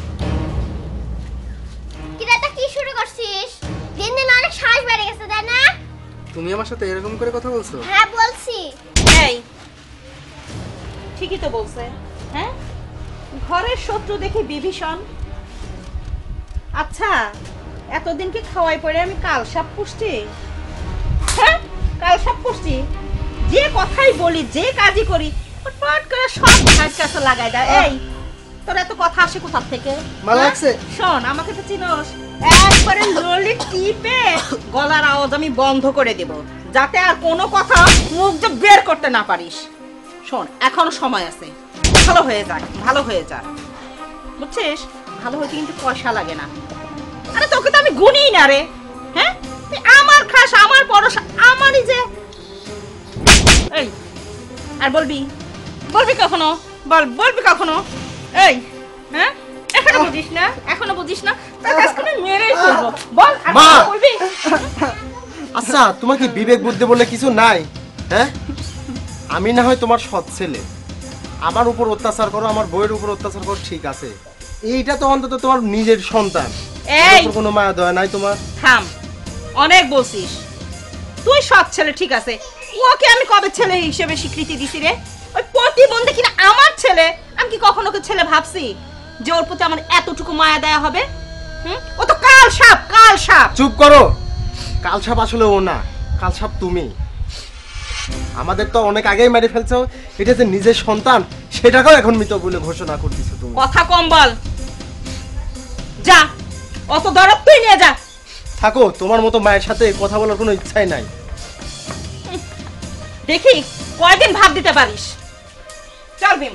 D: কিরাটা কি শুরু করছিস? দিন দিন অনেক সাহস বেড়ে গেছে তাই না?
G: তুমি আমার সাথে এরকম করে কথা বলছো?
D: হ্যাঁ বলছি।
A: এই ঠিকই তো বলছে। হ্যাঁ, ঘরের শত্রু দেখি বিভীষণ। আচ্ছা, এতদিন কি খাওয়াই পড়ে আমি কাল সাপ পুষছি? হ্যাঁ, কাল সাপ পুষছি। যে কথাই বলি, যে কাজই করি, পট করে সব ভাইয়ের কাছে লাগাই দেয়। এই তোর এত কথা আসে কোথা থেকে?
G: ভালো লাগছে?
A: শোন, আমাকে তো চিনোস, একবারে ললি টিপে গলার আওয়াজ আমি বন্ধ করে দেব, যাতে আর কোনো কথা মুখ দিয়ে বের করতে না পারিস। শোন, এখনো সময় আছে, ভালো হয়ে যাক, ভালো হয়ে যাক, বুঝছিস? ভালো হইতে কিন্তু পয়সা লাগে না। আরে তোকে তো আমি গুনি না রে। হ্যাঁ, তুই আমার খাস, আমার পরশ, আমারই যে। এই আর বলবি বলবি কখনো? বলবি কখনো? এই হ্যাঁ, এখনো বুঝিস না? এখনো বুঝিস না? তোর কাছে আমি মেরেই ফেলবো। বল আর
B: মা!
A: কখনো বলবি?
B: আচ্ছা, তোমার কি বিবেক বুদ্ধি বলে কিছু নাই? হ্যাঁ, আমি না হয় তোমার সৎ ছেলে, আমার উপর অত্যাচার করো, আমার বইয়ের উপর অত্যাচার করো, ঠিক আছে। এইটা তো অন্তত তোমার নিজের সন্তান,
A: এই
B: কোনো মায়া দয়া নাই তোমার?
A: থাম, অনেক বলছিস। তুই সৎ ছেলে ঠিক আছে, ওকে আমি কবে ছেলে হিসেবে স্বীকৃতি দিছি রে? ওই প্রতিবন্ধী কিনা আমার ছেলে, আমি কি কখনো ওকে ছেলে ভাবছি যে ওর প্রতি আমার এতটুকু মায়া দেয়া হবে? ও তো কাল সাপ, কাল সাপ।
B: চুপ করো। কালসাপ আসলে ও না, কালসাপ তুমি। আমাদের তো অনেক আগেই মেরে ফেলছো, এটা যে নিজের সন্তান সেটাকেও এখন মৃত বলে ঘোষণা করতেছো তুমি।
A: কথা কম বল, যা অত দরদ তুই নিয়ে যা।
B: থাকো, তোমার মতো মায়ের সাথে কথা বলার কোনো ইচ্ছাই নাই।
A: দেখি কয়দিন ভাব দিতে পারিস। চল ভীম।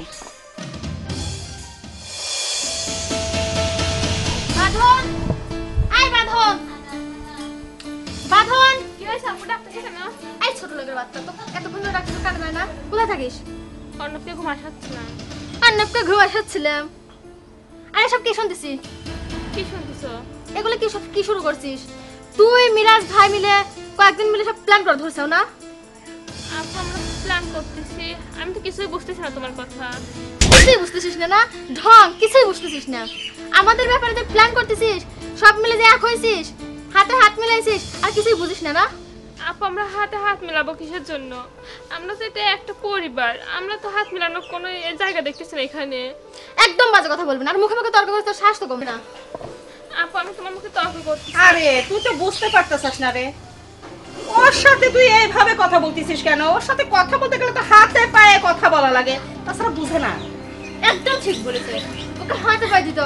D: বাঁধন, আই বাঁধন, বাঁধন।
C: কি হয়েছে আপু, ডাক্তার কেন?
I: এই ছোট লোকের বাচ্চা, তো এতক্ষণ ধরে ডাক্তার কাটে যায় না? কোথায় থাকিস?
C: অর্ণবকে ঘুম আসাচ্ছে না।
I: আন্নাপকে ঘুম আসাচ্ছিলাম। আরে সব কি শুনতেছি?
C: কি শুনতেছ?
I: এগুলো কি সব কি শুরু করছিস? তুই মিরাজ ভাই মিলে কয়েকদিন মিলে সব প্ল্যান করে ধরছাও না?
C: আপু আমরা প্ল্যান করতেছি, আমি তো কিছুই বুঝতেছি না তোমার কথা।
I: কিছুই বুঝতেছিস না? না ঢং, কিছুই বুঝতেছিস না। আমাদের ব্যাপারে যে প্ল্যান করতেছিস, সব মিলে যে এক হয়েছিস, হাতে হাত মিলাইছিস, আর কিছুই বুঝিস না? না
C: আপু আমরা হাতে হাত মেলাবো কিসের জন্য? আমরা তো এটা একটা পরিবার, আমরা তো হাত মেলানোর কোনো জায়গা দেখতেছি না এখানে।
I: একদম বাজে কথা বলবি না, আর মুখে মুখে তর্ক করে তোর শ্বাস তো কমবে না।
C: আপু আমি তোমার মুখে তর্ক করছি।
A: আরে তুই তো বুঝতে পারতেছিস না রে, ওর সাথে তুই এইভাবে কথা বলতেছিস কেন? ওর সাথে কথা বলতে গেলে তো হাতে পায়ে কথা বলা লাগে, তাছাড়া বুঝে না।
I: একদম ঠিক বলেছে, ওকে হাতে পায়ে দিত।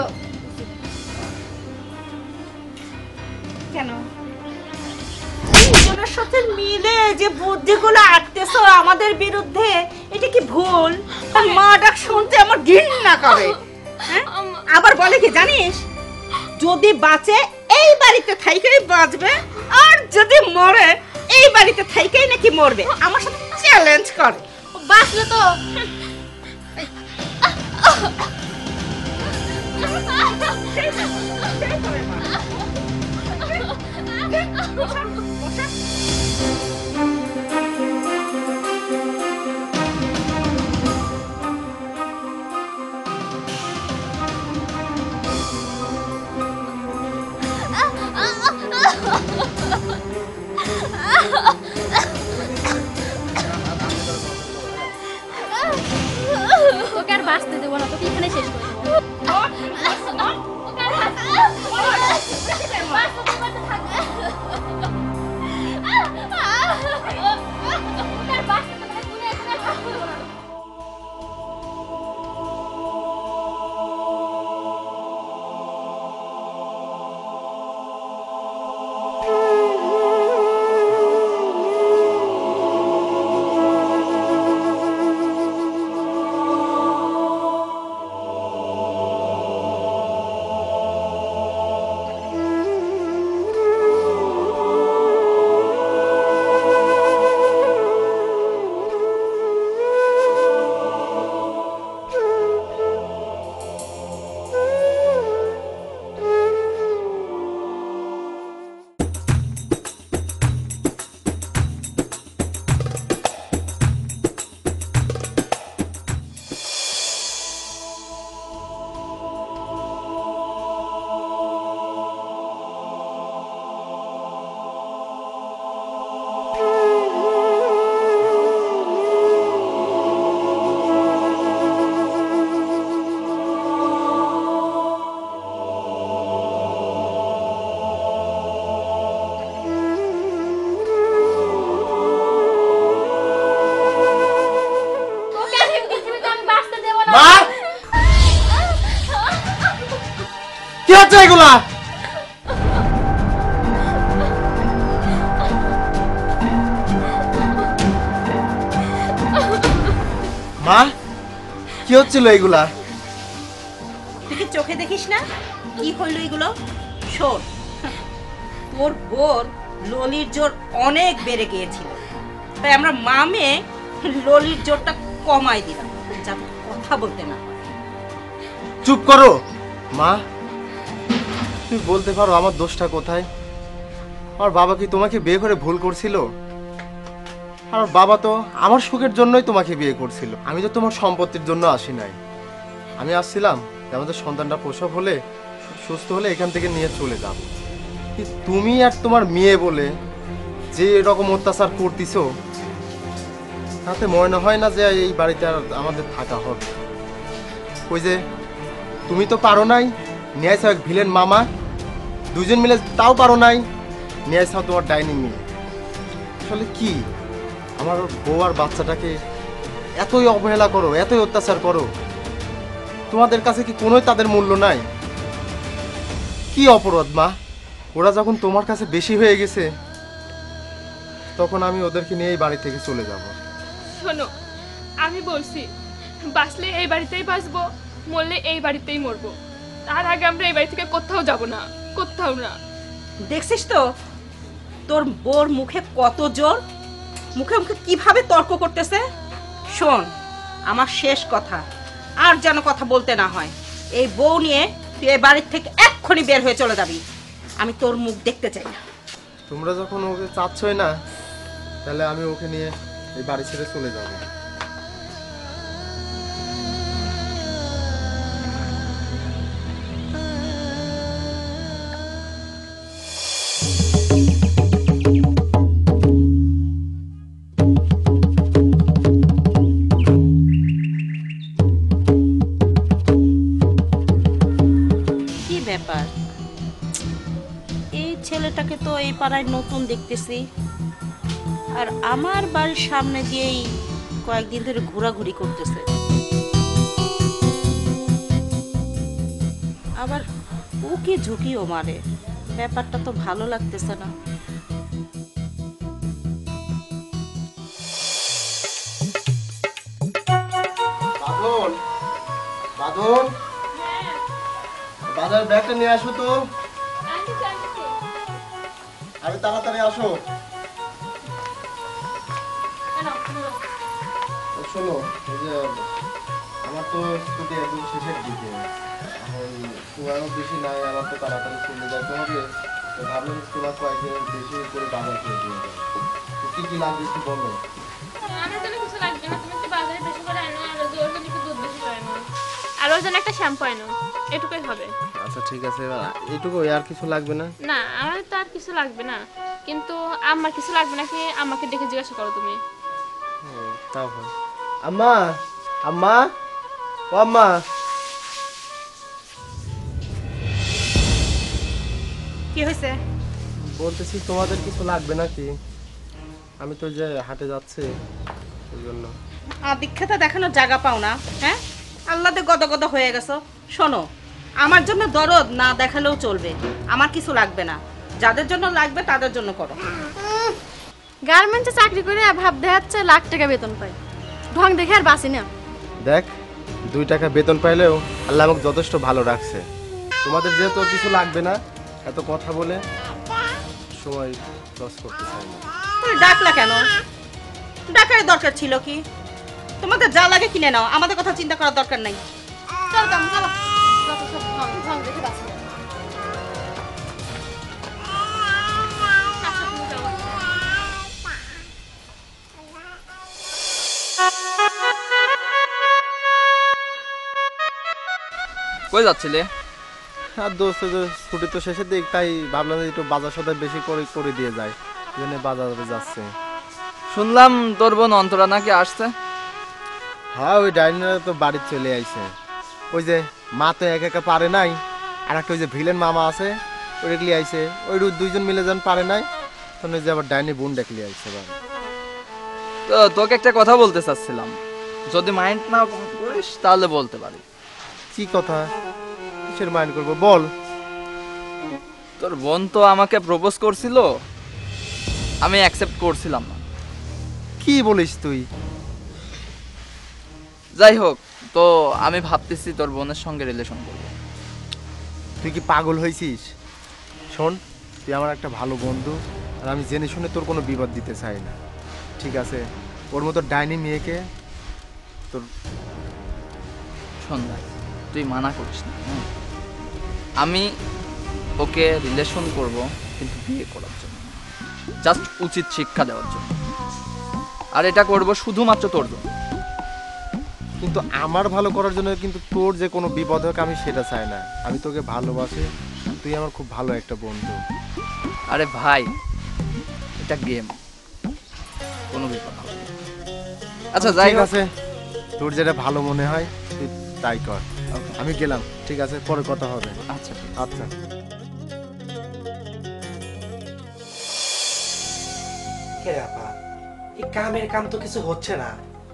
A: কেন দুজনের সাথে মিলে যে বুদ্ধিগুলো আঁকতেছো আমাদের বিরুদ্ধে, এটা কি ভুল? তার মা ডাক শুনতে আমার ঘৃণা করে। হ্যাঁ? আবার বলে কি জানিস, যদি বাঁচে এই বাড়িতে থাইকেই বাঁচবে, আর যদি মরে এই বাড়িতে থাইকেই নাকি মরবে। আমার সাথে চ্যালেঞ্জ করে।
I: বাঁচলে তো তোকে আর বাঁচতে দেবো না, তোকে এখানে শেষ করে দেবো।
B: হচ্ছে এগুলা? মা, কি হচ্ছিল এগুলা?
A: তুই কি চোখে দেখিস না কি হইলো এগুলো? শোন, তোর বোর ললির জোর অনেক বেড়ে গিয়েছিল, তাই আমরা মামে ললির জোরটা কমাই দিলাম যাতে কথা বলতে না হয়।
B: চুপ করো মা। তুমি বলতে পারো আমার দোষটা কোথায়? আমার বাবা কি তোমাকে বিয়ে করে ভুল করছিল? আর বাবা তো আমার সুখের জন্যই তোমাকে বিয়ে করছিল। আমি তো তোমার সম্পত্তির জন্য আসি নাই। আমি আসছিলাম যে আমাদের সন্তানটা প্রসব হলে, সুস্থ হলে এখান থেকে নিয়ে চলে যাব। তুমি আর তোমার মেয়ে বলে যে এরকম অত্যাচার করতেছো, তাতে মনে হয় না যে এই বাড়িতে আর আমাদের থাকা হবে। ওই যে তুমি তো পারো নাই, নিয়ে আসো এক ভিলেন মামা, দুজন মিলে তাও পারো নাই, নিয়ে আসো তোমার ডাইনিং মিলে। আসলে কি, আমার বউ আর বাচ্চাটাকে এতই অবহেলা করো, এতই অত্যাচার করো, তোমাদের কাছে কি কোনোই তাদের মূল্য নাই? কি অপরাধ মা? ওরা যখন তোমার কাছে বেশি হয়ে গেছে, তখন আমি ওদেরকে নিয়ে এই বাড়ি থেকে চলে যাব।
C: শোনো, আমি বলছি বাঁচলে এই বাড়িতেই বাঁচবো, মরলে এই বাড়িতেই মরবো। তার আগে আমরা এই বাড়ি থেকে কোথাও যাব না, কোথাও না।
A: দেখছিস তো তোর বোর মুখে কত জোর, মুখে মুখে কিভাবে তর্ক করতেছে। শোন, আমার শেষ কথা, আর যেন কথা বলতে না হয়। এই বউ নিয়ে তুই এই বাড়ির থেকে এক্ষুনি বের হয়ে চলে যাবি, আমি তোর মুখ দেখতে চাই না।
B: তোমরা যখন ওকে চাচ্ছই না, তাহলে আমি ওকে নিয়ে এই বাড়ি ছেড়ে চলে যাব।
A: কি ব্যাপার, এই ছেলেটাকে তো এই পাড়ায় নতুন দেখতেছি, আর আমার বাড়ির সামনে দিয়েই কয়েকদিন ধরে ঘোরাঘুরি করতেছে। আবার ও কি ঝুঁকিও মারে, ব্যাপারটা তো ভালো লাগতেছে না।
B: বাদল, বাদল, বাজার ব্যাগটা নিয়ে আসো তো। আরে তাড়াতাড়ি আসো। শোনো, এই যে আমার তো স্কুটি একদম শেষের দিকে, এখন তোমারও বেশি নাই, আমার তো তাড়াতাড়ি চলে যাইতে হবে। তো ভাবলাম তোমার কয়েকদিন বেশি করে বাজার করে দিয়ে যাবো। তো কি কি লাগবে একটু বলো।
C: আমার জন্য কিছু লাগবে না, তুমি একটু বাজারে বেশি করে আনো, আর ওর জন্য একটু দুধ বেশি করে আনো, আর ওর জন্য একটা শ্যাম্পু আনো, এটুকুই হবে।
B: আচ্ছা ঠিক আছে, এটুকু, আর কিছু লাগবে না?
C: না, আমার তো আর কিছু লাগবে না, কিন্তু আমার কিছু লাগবে নাকি আমাকে দেখে জিজ্ঞাসা করো তুমি।
B: তাও হয়। আম্মা, আম্মা, ও আম্মা।
A: কি হয়েছে?
B: বলতেছি তোমাদের কিছু লাগবে নাকি? আমি তো যে হাটে যাচ্ছি ওই জন্য।
A: দীক্ষাটা দেখানোর জায়গা পাও না, হ্যাঁ? আল্লাহতে গদগদ হয়ে গেছো। শোনো, আমার জন্য দরদ না দেখালেও চলবে, আমার কিছু লাগবে না, যাদের জন্য লাগবে তাদের জন্য করো।
I: গার্মেন্টসে চাকরি করে ভাব দেখাচ্ছে লাখ টাকা বেতন পাই, ঢং দেখে আর বাঁচি না।
B: দেখ, 2 টাকা বেতন পাইলেও আল্লাহ আমাকে যথেষ্ট ভালো রাখছে। তোমাদের যেহেতু কিছু লাগবে না, এত কথা বলে সময় লস করতে চাই না।
A: তুমি ডাকলা কেন? ডাকার দরকার ছিল কি? তোমাদের যা লাগে কিনে নাও, আমাদের কথা চিন্তা করার দরকার নাই।
I: চল কাম চলো, যত সব ঢং ঢং দেখে বাঁচি না।
E: কই যাচ্ছিলে?
B: আর দোস্ত ছুটি তো শেষের দিক, তাই ভাবলাম যে একটু বাজার সদাই বেশি করে করে দিয়ে যায়, এই জন্য বাজারে যাচ্ছে।
E: শুনলাম তোর বোন অন্তরা নাকি আসছে।
B: হ্যাঁ, ওই ডাইনার তো বাড়ি চলে আইছে। ওই যে মা তো একা একা পারে নাই, আর একটা ওই যে ভিলেন মামা আছে, ওই দেখলি আইছে। ওই 2জন মিলে যখন পারে নাই, তখন ওই যে আবার ডাইনি বোন দেখলি আইছে।
E: তো তোকে একটা কথা বলতে চাচ্ছিলাম, যদি মাইন্ড না করিস তাহলে বলতে পারি।
B: কি কথা? কিসের মাইন্ড করবো বল।
E: তোর বোন তো আমাকে প্রপোজ করছিল, আমি অ্যাকসেপ্ট করছিলাম না।
B: কি বলিস তুই?
E: যাই হোক, তো আমি ভাবতেছি তোর বোনের সঙ্গে রিলেশন করব।
B: তুই কি পাগল হয়েছিস? শোন, তুই আমার একটা ভালো বন্ধু, আর আমি জেনে শুনে তোর কোনো বিপদ দিতে চাই না, ঠিক আছে? ওর মতো ডাইনি মেয়েকে তোর
E: শোন ভাই, তুই মানা করিস না। আমি ওকে রিলেশন করব, কিন্তু বিয়ে করার জন্য, জাস্ট উচিত শিক্ষা দেওয়ার জন্য। আর এটা করব শুধুমাত্র তোর জন্য।
B: কিন্তু আমার ভালো করার জন্য কিন্তু তোর যে কোনো বিপদ হোক আমি সেটা চাই না। আমি তোকে ভালোবাসি, তুই আমার খুব ভালো একটা বন্ধু।
E: আরে ভাই, এটা গেম, কোনো বিপদ হবে না। আচ্ছা যাই
B: ঠিক
E: হোক,
B: আছে, তোর যেটা ভালো মনে হয় তুই তাই কর। আমি গেলাম, ঠিক আছে? পরে কথা হবে।
E: আচ্ছা ঠিক আছে।
B: আচ্ছা।
H: কে রে আপা, এই কামের কাম তো কিছু হচ্ছে না।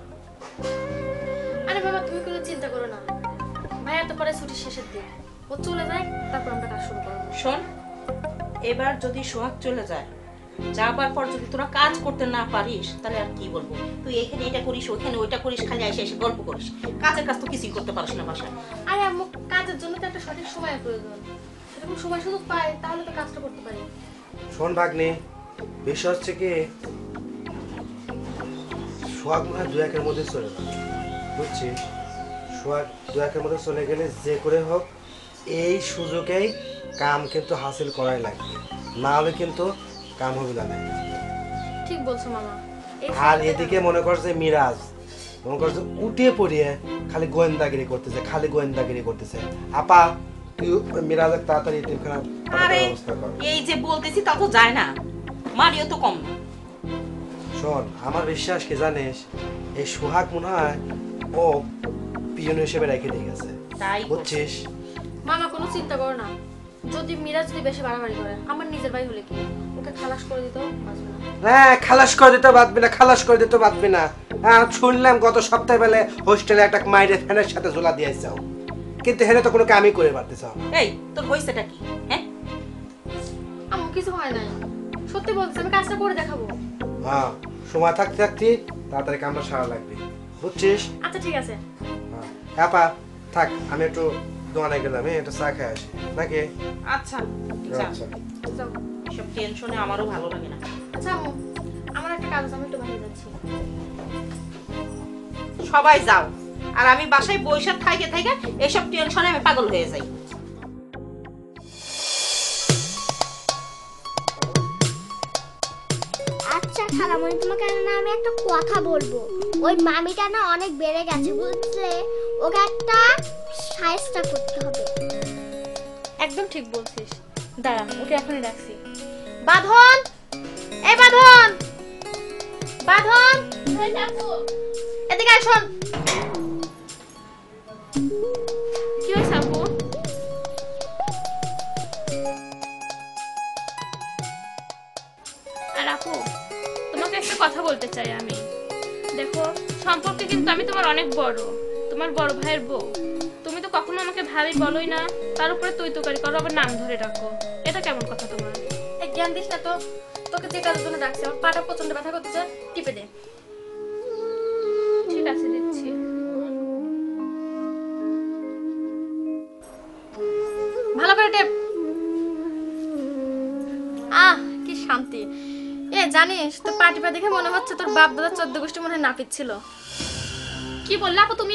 I: আরে বাবা, তুমি কোনো চিন্তা করো না, ভাইয়া তো পরে ছুটি শেষের দিন, ও চলে যায়, তারপর আমরা কাজ শুরু করবো।
A: শোন, এবার যদি সোহাগ চলে যায়, যাবার পর যদি তোরা কাজ করতে না পারিস, তাহলে আর কি বলবো? তুই এখানে এটা করিস, ওখানে ওইটা করিস, খালি এসে এসে গল্প করিস, কাজের কাজ তো কিছুই করতে পারিস না বাসায়।
I: আরে আম্মু, কাজের জন্য তো একটা সঠিক সময়ের প্রয়োজন, সেরকম সময় সুযোগ পাই তাহলে তো কাজটা করতে পারি।
H: শোন ভাগ্নে, বিষয় হচ্ছে কি, সোহাগ মনে হয় 2-1 মধ্যে চলে যাবে, বুঝছিস? সোহাগ 2-1 মধ্যে চলে গেলে যে করে হোক এই সুযোগেই কাম কিন্তু হাসিল করাই লাগবে, না হলে কিন্তু কাম হবে না।
I: ঠিক বলছো মামা।
H: আর এদিকে মনে করছে মিরাজ, মনে করছে উঠিয়ে পড়িয়ে খালি গোয়েন্দাগিরি করতেছে, খালি গোয়েন্দাগিরি করতেছে। আপা, তুই মিরাজের তাড়াতাড়ি এতিমখানা
A: আরে
H: ব্যবস্থা কর।
A: এই যে বলতেছি তা তো যায় না, মারিও তো কম না।
H: শোন, আমার বিশ্বাস কি জানিস, এই সোহাগ মনে হয় ও পিয়ন হিসেবে রেখে দিয়ে গেছে,
A: তাই
H: বুঝছিস?
I: মামা কোনো চিন্তা করো না, যদি মিরাজ যদি বেশি বাড়াবাড়ি করে, আমার নিজের ভাই হলে কি, ওকে খালাস করে দিতেও বাঁচবে না।
H: হ্যাঁ, খালাস করে দিতে বাঁচবি না, খালাস করে দিতে বাঁচবি না। হ্যাঁ, শুনলাম গত সপ্তাহে বেলে হোস্টেলে একটা মাইরে ফ্যানের সাথে ঝোলা দিয়ে যাও, কিন্তু হেনে তো কোনো কামই করে পারতে চাও না।
A: এই তোর হইছেটা কি? হ্যাঁ,
I: আম্মু কিছু হয় নাই, সত্যি বলছি, আমি কাজটা করে দেখাবো।
H: হ্যাঁ, সময় থাকতে থাকতে তাড়াতাড়ি কামটা সারা লাগবে, বুঝছিস?
I: আচ্ছা ঠিক আছে।
H: হ্যাঁ আপা, থাক, আমি একটু দোকানে গেলাম, একটু চা খেয়ে আসি নাকি?
A: আচ্ছা যা।
H: আচ্ছা।
I: যাও।
A: এসব টেনশনে আমারও ভালো লাগে না।
I: আচ্ছা আম্মু, আমার একটা কাজ আছে, আমি একটু বাইরে যাচ্ছি।
A: সবাই যাও, আর আমি বাসায় বৈশাখ থাইকে থাইকে এসব টেনশনে আমি পাগল হয়ে যাই।
D: আচ্ছা খালামণি, তোমাকে না আমি একটা কথা বলবো। ওই মামিটা না অনেক বেড়ে গেছে, বুঝলে? ওকে একটা সাইজটা করতে হবে।
I: একদম ঠিক বলছিস, দাঁড়া, ওকে এখনই রাখছি। বাঁধন, এই বাঁধন, বাঁধন, এদিকে আয়, শোন। কি হয়েছে আপু?
C: আর আপু, তোমাকে একটা কথা বলতে চাই আমি। দেখো, সম্পর্কে কিন্তু আমি তোমার অনেক বড়, তোমার বড় ভাইয়ের বউ। তুমি তো কখনো আমাকে ভাবি বলোই না, তার উপরে তুই তোকারি করো, আবার নাম ধরে ডাকো। এটা কেমন কথা তোমার?
I: এই জ্ঞান দিস না তো, তোকে যে কাজের জন্য ডাকছি, আমার পাটা প্রচন্ড ব্যথা করতেছে, টিপে দে।
C: ঠিক আছে, দিচ্ছি।
I: ভালো করে টেপ। আহ, কি শান্তি। এ জানিস, তোর পা টিপা দেখে মনে হচ্ছে তোর বাপ দাদা 14 গোষ্ঠী মনে হয় নাপিত ছিল।
C: কি বললে আপু তুমি?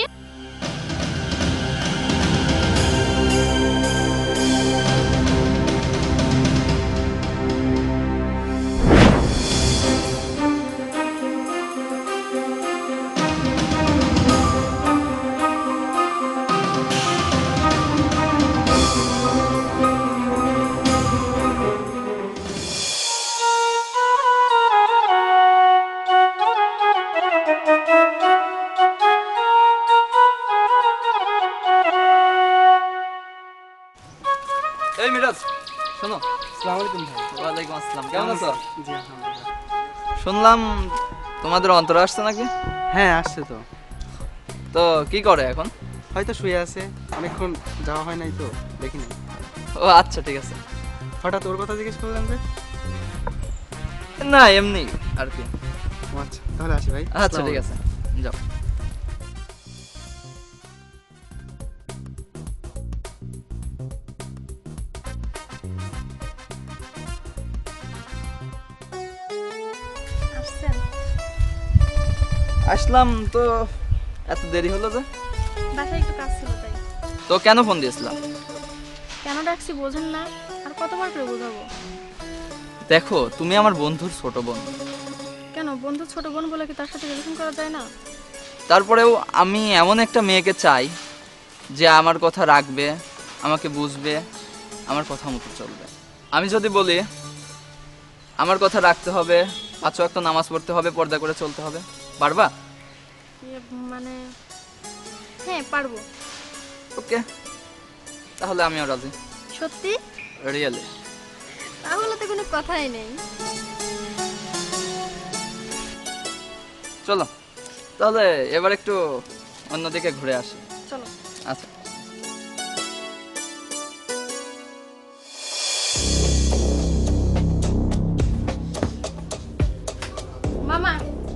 E: এই মিরাজ, শোনো।
G: আসসালামু আলাইকুম ভাই।
E: ওয়ালাইকুম আসসালাম, কেমন আছো?
G: জি আলহামদুলিল্লাহ।
E: শুনলাম তোমাদের অন্তর আসছে নাকি?
G: হ্যাঁ, আসছে তো।
E: তো কি করে এখন?
G: হয়তো শুয়ে আছে, অনেকক্ষণ যাওয়া হয় নাই তো, দেখি নাই।
E: ও আচ্ছা, ঠিক আছে।
G: হঠাৎ ওর কথা জিজ্ঞেস করলেন যে?
E: না এমনি আর কি।
G: ও আচ্ছা, তাহলে আসি ভাই।
E: আচ্ছা ঠিক আছে, যাও।
I: আসছেন?
E: আসলাম তো, এত দেরি হলো যে?
I: বাসায় একটু কাজ ছিল তাই।
E: তো কেন ফোন দিয়েছিলাম?
I: কেন ডাকছি বোঝেন না? আর কতবার করে বোঝাবো?
E: দেখো তুমি আমার বন্ধুর ছোট বোন,
I: কেন বন্ধু ছোট বোন বলে কি তার সাথে রিলেশন করা যায় না?
E: তারপরেও আমি এমন একটা মেয়েকে চাই যে আমার কথা রাখবে, আমাকে বুঝবে, আমার কথা মতো চলবে। আমি যদি বলি আমার কথা রাখতে হবে, 5 ওয়াক্ত নামাজ পড়তে হবে, পর্দা করে চলতে হবে, পারবা?
I: মানে হ্যাঁ পারবো।
E: ওকে, তাহলে আমিও রাজি।
I: সত্যি?
E: রিয়েলি?
I: তাহলে তো কোনো কথাই নেই।
E: চলো তাহলে এবার একটু অন্যদিকে ঘুরে আসি।
I: চলো।
E: আচ্ছা।
I: মামা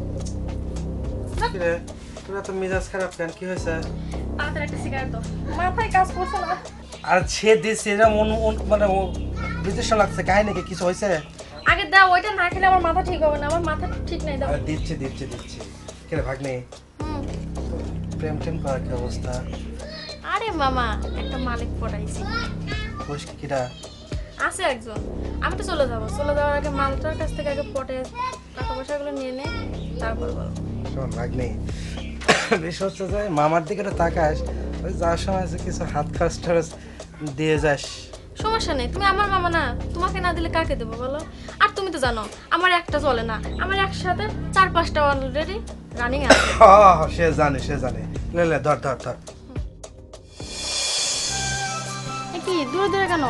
H: কিরে তোর এত মেজাজ খারাপ কেন, কি হয়েছে?
I: তাড়াতাড়ি একটা সিগারেট দাও, মাথায় কাজ করছে না।
H: আর সে দিচ্ছে এরা মানে বিদেশে লাগছে, কাহিনী নাকি কিছু হয়েছে?
I: আগে দাও, ওইটা না খেলে আমার মাথা ঠিক হবে না, আমার মাথা ঠিক নাই। দাও।
H: আর দিচ্ছে দিচ্ছে দিচ্ছে কিরে ভাগ্নে, প্রেম টেম করার কি অবস্থা?
I: আরে মামা একটা মালিক পড়াইছি।
H: বস কিরা
I: আছে একজন, আমি তো চলে যাবো। চলে যাওয়ার আগে মালটার কাছ থেকে আগে পটে টাকা পয়সাগুলো নিয়ে নে, তারপর বলো।
H: শোন ভাগ্নে, বেশ হচ্ছে যে মামার দিকে তাকাস, ওই যাওয়ার সময় যে কিছু হাত খরচ টরচ দিয়ে যাস।
I: সমস্যা নেই, তুমি আমার মামা না, তোমাকে না দিলে কাকে দেবো বলো? আর তুমি তো জানো আমার একটা চলে না, আমার একসাথে 4-5টা অলরেডি রানিং আছে।
H: সে জানে সে জানে, লে লে ধর ধর ধর।
I: কি দূরে দূরে কেন?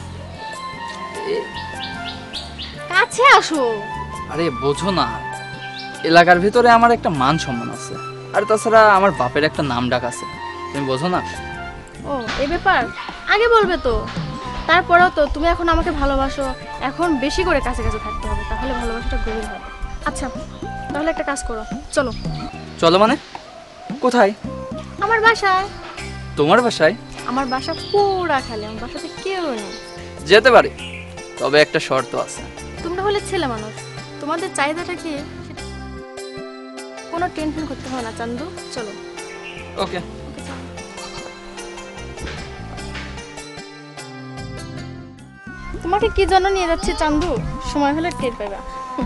I: কাছে আসো।
E: আরে বোঝো না, এলাকার ভিতরে আমার একটা মান সম্মান আছে, আর তাছাড়া আমার বাপের একটা নাম ডাক আছে, তুমি বোঝো না?
I: ও এই ব্যাপার আগে বলবে তো। তারপরেও তো তুমি এখন আমাকে ভালোবাসো, এখন বেশি করে কাছে কাছে থাকতে হবে, তাহলে ভালোবাসাটা গভীর হবে। আচ্ছা তাহলে একটা কাজ করো, চলো।
E: চলো মানে কোথায়?
I: আমার বাসায়।
E: তোমার বাসায়?
I: আমার বাসা পুরা খালি, আমার বাসাতে কেউ নেই।
E: যেতে পারি, তবে একটা শর্ত আছে।
I: তোমরা হলে ছেলে মানুষ, তোমাদের চাহিদাটা কি কোনো টেনশন করতে হয় না চান্দু, চলো।
E: ওকে।
I: তোমাকে কি জন্য নিয়ে যাচ্ছি চান্দু, সময় হলে টের পাবা।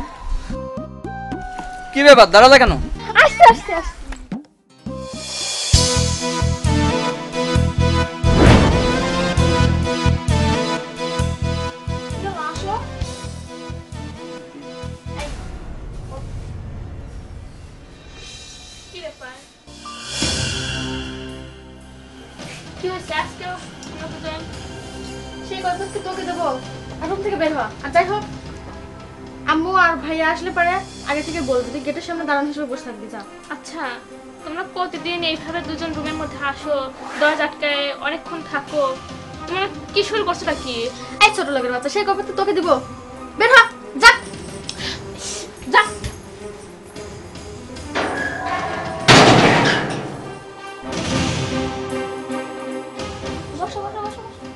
E: কি ব্যাপার, দাঁড়ালে কেন?
I: আস্তে আস্তে আস্তে। কি হয়েছে আজকে? সেই কথা কি তোকে দেবো? আর রুম থেকে বের হ। আর যাই হোক আম্মু আর ভাইয়া আসলে পারে আগে থেকে বলবি, তুই গেটের সামনে দাঁড়ানো হিসেবে বসে থাকবি। যা।
C: আচ্ছা তোমরা প্রতিদিন এইভাবে দুজন রুমের মধ্যে আসো, দরজা আটকায় অনেকক্ষণ থাকো, তোমরা কি শুরু করছোটা কি?
I: এই ছোট লোকের বাচ্চা, সেই কথা তো তোকে দিব। বের হ, যা যা। বসো বসো বসো।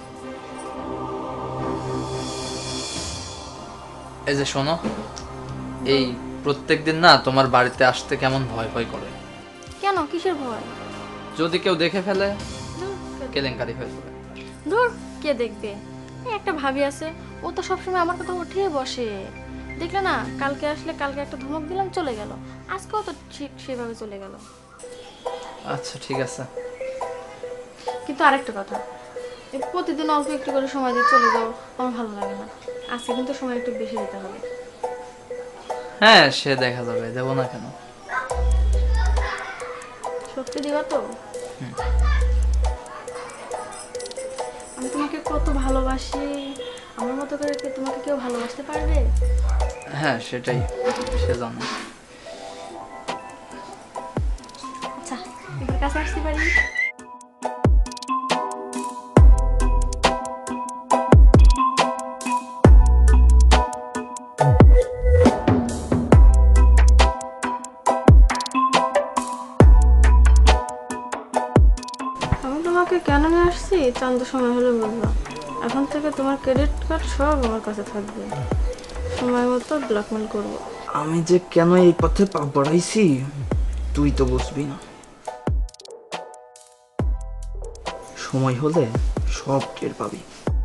E: এই যে শোনো, এই প্রত্যেকদিন না তোমার বাড়িতে আসতে কেমন ভয় ভয় করে।
I: কেন, কিসের ভয়?
E: যদি কেউ দেখে ফেলে কেলেঙ্কারি হয়ে যাবে।
I: ধুর, কে দেখবে? এই একটা ভাবি আছে, ও তো সবসময় আমার কথা উঠিয়ে বসে। দেখলে না, কালকে আসলে কালকে একটা ধমক দিলাম, চলে গেল। আজকেও তো ঠিক সেভাবে চলে গেল।
E: আচ্ছা ঠিক আছে,
I: কিন্তু আরেকটা কথা, এই প্রতিদিন অল্প একটু করে সময় দিয়ে চলে যাও, আমার ভালো লাগে না। আজকে কিন্তু সময় একটু বেশি দিতে হবে।
E: হ্যাঁ সে দেখা যাবে, দেবো না কেন।
I: সত্যি দিবা তো? আমি তোমাকে কত ভালোবাসি, আমার মতো করে কি তোমাকে কেউ ভালোবাসতে পারবে?
E: হ্যাঁ সেটাই, সে জানে।
I: আচ্ছা এবার কাছে আসতে পারি?
C: বলছি চাঁদের সময় হলে বলবা। এখন থেকে তোমার ক্রেডিট কার্ড সব আমার কাছে থাকবে, সময় মতো ব্ল্যাকমেল করবো।
E: আমি যে কেন এই পথে পা বাড়াইছি তুই তো বুঝবি না। সময় হলে সব টের পাবি।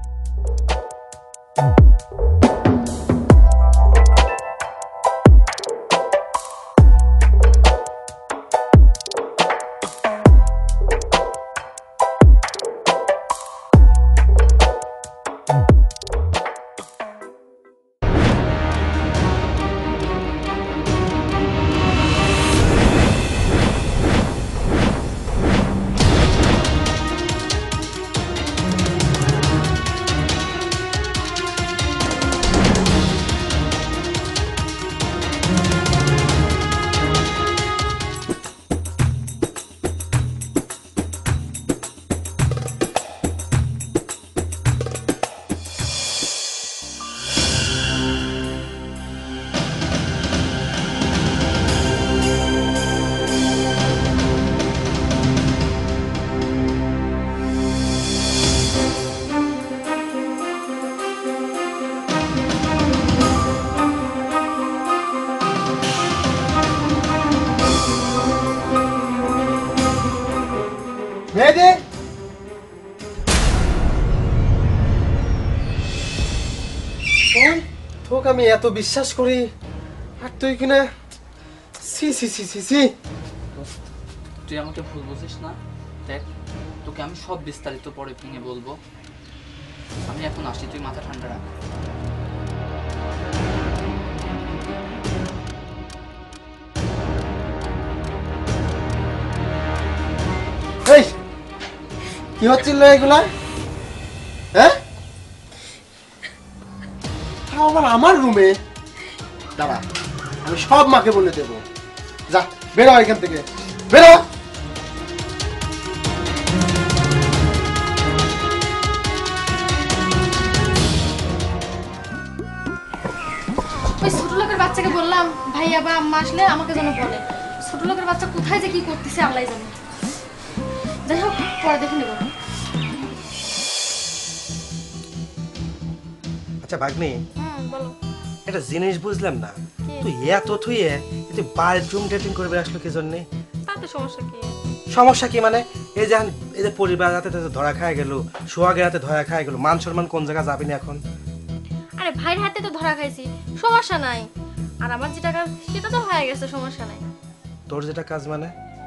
B: মেহেদি, তোকে আমি এত বিশ্বাস করি আর তুই কিনা সি সি সি সি সি।
E: তুই আমাকে ভুল বুঝিস না। দেখ, তোকে আমি সব বিস্তারিত পরে ভেঙে বলবো। আমি এখন আসি, তুই মাথা ঠান্ডা রাখ।
B: এই কি হচ্ছিল এগুলা? হ্যাঁ, তাও আবার আমার রুমে? দাঁড়া, আমি সব মাকে বলে দেবো। যা বেরো এখান থেকে, বেরো।
I: ওই ছোট লোকের বাচ্চাকে বললাম ভাইয়া বা আম্মা আসলে আমাকে যেন বলে। ছোট লোকের বাচ্চা কোথায় যে কি করতেছে আল্লাহই জানে। যাই হোক, পরে দেখে নেব।
H: আচ্ছা ভাগ্নি,
I: বলো।
H: একটা জিনিস বুঝলাম না,
I: কি?
H: তুই এত থুয়ে তুই বাথরুম ডেটিং করবে আসলো কি জন্যে?
I: তাতে সমস্যা কি?
H: সমস্যা কি মানে? এই যে পরিবার হাতে ধরা খায় গেল, সোহাগের হাতে ধরা খায় গেল, মান সম্মান কোন জায়গায় যাবি না এখন?
I: আরে ভাইয়ের হাতে তো ধরা খাইছি, সমস্যা নাই। আর আমার যেটা কাজ সেটা তো হয়ে গেছে, সমস্যা নাই।
H: তোর যেটা কাজ মানে?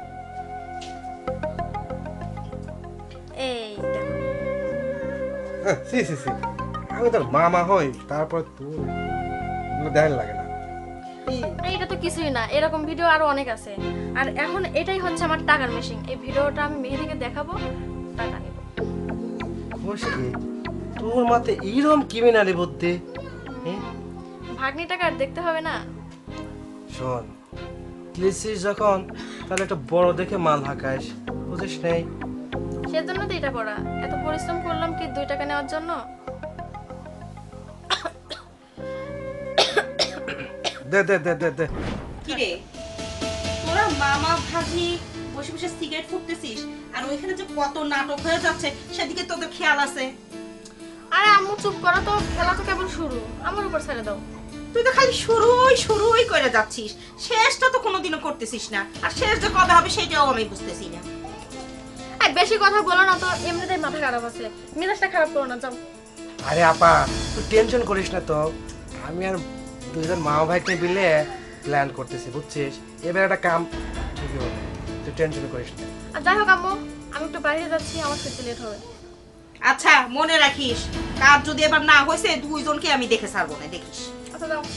I: এই দেখো,
H: সি সি সি, আমি তোর মামা হই, তারপর তোর দেখান লাগে না।
I: এটা তো কিছুই না, এরকম ভিডিও আরো অনেক আছে। আর এখন এটাই হচ্ছে আমার টাকার মেশিন। এই ভিডিওটা আমি মেহেদিকে দেখাবো, টাকা নিব।
H: খুশকি, তোর মাতে এইরকম ক্রিমিনালি বুদ্ধি?
I: ভাগ্নি টাকা আর দেখতে হবে না।
H: শোন, লিসিস যখন, তাহলে একটা বড় দেখে মাল হাঁকাইস, বুঝিস নেই?
I: সেজন্য তো এটা করা। এত পরিশ্রম করলাম কি 2 টাকা নেওয়ার জন্য?
H: দে দে দে দে দে।
A: কি রে, তোরা মামা ভাগ্নি বসে বসে সিগারেট ফুটতেছিস আর ওইখানে যে কত নাটক হয়ে যাচ্ছে সেদিকে তোদের খেয়াল আছে?
I: আরে আম্মু চুপ করো তো, খেলা তো কেবল শুরু, আমার উপর ছেড়ে দাও।
A: তুই তো খালি শুরুই করে যাচ্ছিস, শেষটা তো কোনোদিনও করতেছিস না। আর শেষ যে কবে হবে সেটাও আমি বুঝতেছি না।
I: আর বেশি কথা বলো না তো, এমনিতেই মাথা খারাপ আছে। মেজাজটা খারাপ করো না, যাও।
H: আরে আপা, তুই টেনশন করিস না তো। আমি আর দুইজন মা ভাইকে মিলে প্ল্যান করতেছি, বুঝছিস? এবার একটা কাম ঠিকই হবে, তুই টেনশন করিস না।
I: আর যাই হোক আম্মু, আমি একটু বাইরে যাচ্ছি, আমার ফিরতে লেট হবে।
A: আচ্ছা মনে রাখিস, কাজ যদি এবার না হয়েছে দুইজনকে আমি দেখে ছাড়বো না, দেখিস।
I: আচ্ছা যাও।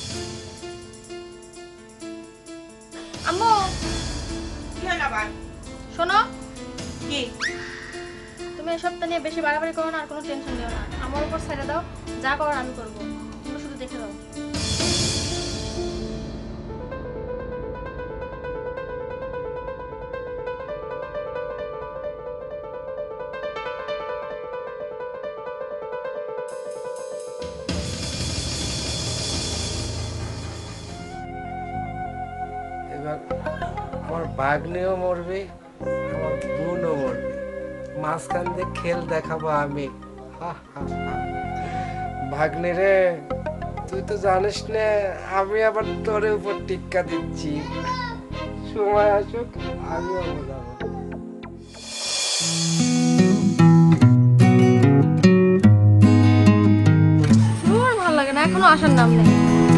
I: আম্মু
A: কি হলো আবার?
I: শোনো,
A: কি?
I: তুমি এসবটা নিয়ে বেশি বাড়াবাড়ি করো না, আর কোনো টেনশন নিও না। আমার উপর ছেড়ে দাও, যা করার আমি করবো, তুমি শুধু দেখে দাও।
H: এবার আমার বাগনিও মরবে, আমার বোনও মরবে,
J: মাঝখান দিয়ে খেল দেখাবো আমি। হা, হা, হা। ভাগ্নে রে, তুই তো জানিস না আমি আবার তোর উপর টিক্কা দিচ্ছি। সময় আসুক আমিও বোঝাবো।
I: আমার ভালো লাগে না, এখনো আসার নাম নেই।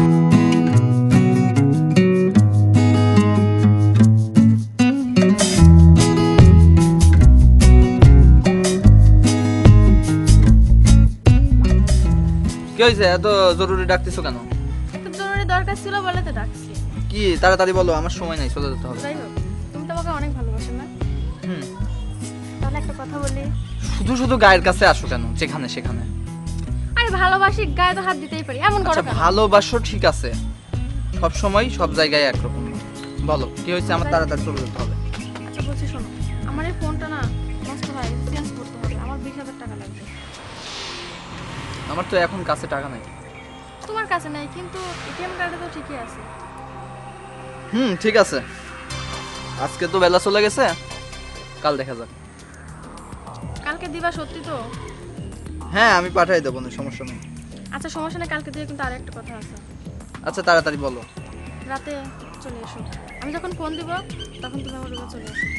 E: কি হয়েছে, এত জরুরি ডাকতেছো কেন?
I: একটু জরুরি দরকার ছিল বলে তো ডাকছি।
E: কি তাড়াতাড়ি বলো, আমার সময় নাই, চলে যেতে হবে।
I: যাই হোক, তুমি তো আমাকে অনেক ভালোবাসো না?
E: হুম।
I: তাহলে একটা কথা বলি।
E: শুধু শুধু গায়ের কাছে আসো কেন, যেখানে সেখানে?
I: আরে ভালোবাসি, গায়ে তো হাত দিতেই পারি, এমন করো
E: আচ্ছা
I: কেন?
E: ভালোবাসো ঠিক আছে, সব সময় সব জায়গায় একরকম না। বলো কি হয়েছে, আমার তাড়াতাড়ি চলে যেতে হবে।
I: আচ্ছা বলছি শোনো, আমার এই ফোনটা না নষ্ট হয়, চেঞ্জ করতে হবে, আমার 20,000 টাকা লাগবে।
E: আমার তো এখন কাছে টাকা নাই।
I: তোমার কাছে নাই, কিন্তু এটিএম কার্ডে তো ঠিকই আছে।
E: ঠিক আছে, আজকে তো বেলা চলে গেছে, কাল দেখা যাক।
I: কালকে দিবা সত্যি তো?
E: হ্যাঁ আমি পাঠাই দেবো, না সমস্যা নেই।
I: আচ্ছা সমস্যা নেই, কালকে দিয়ে, কিন্তু আরেকটা কথা আছে।
E: আচ্ছা তাড়াতাড়ি বলো।
I: রাতে চলে এসো, আমি যখন ফোন দিব তখন তুমি আমার রুমে চলে এসো।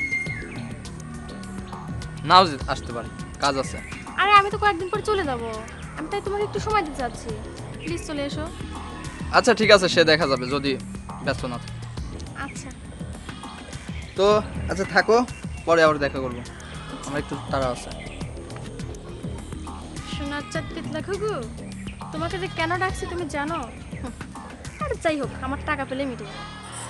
E: নাও আসতে পারি, কাজ আছে।
I: আরে আমি তো কয়েকদিন পর চলে যাব, আমি তাই তোমাকে একটু সময় দিতে চাচ্ছি, প্লিজ চলে এসো।
E: আচ্ছা ঠিক আছে, সে দেখা যাবে যদি ব্যস্ত না থাকে।
I: আচ্ছা
E: তো আচ্ছা থাকো, পরে আবার দেখা করবো, আমার একটু তাড়া আছে।
I: সোনার চাঁদ লেখকু, তোমাকে যে কেন ডাকছি তুমি জানো? আর যাই হোক, আমার টাকা পেলে মিটে যাবে।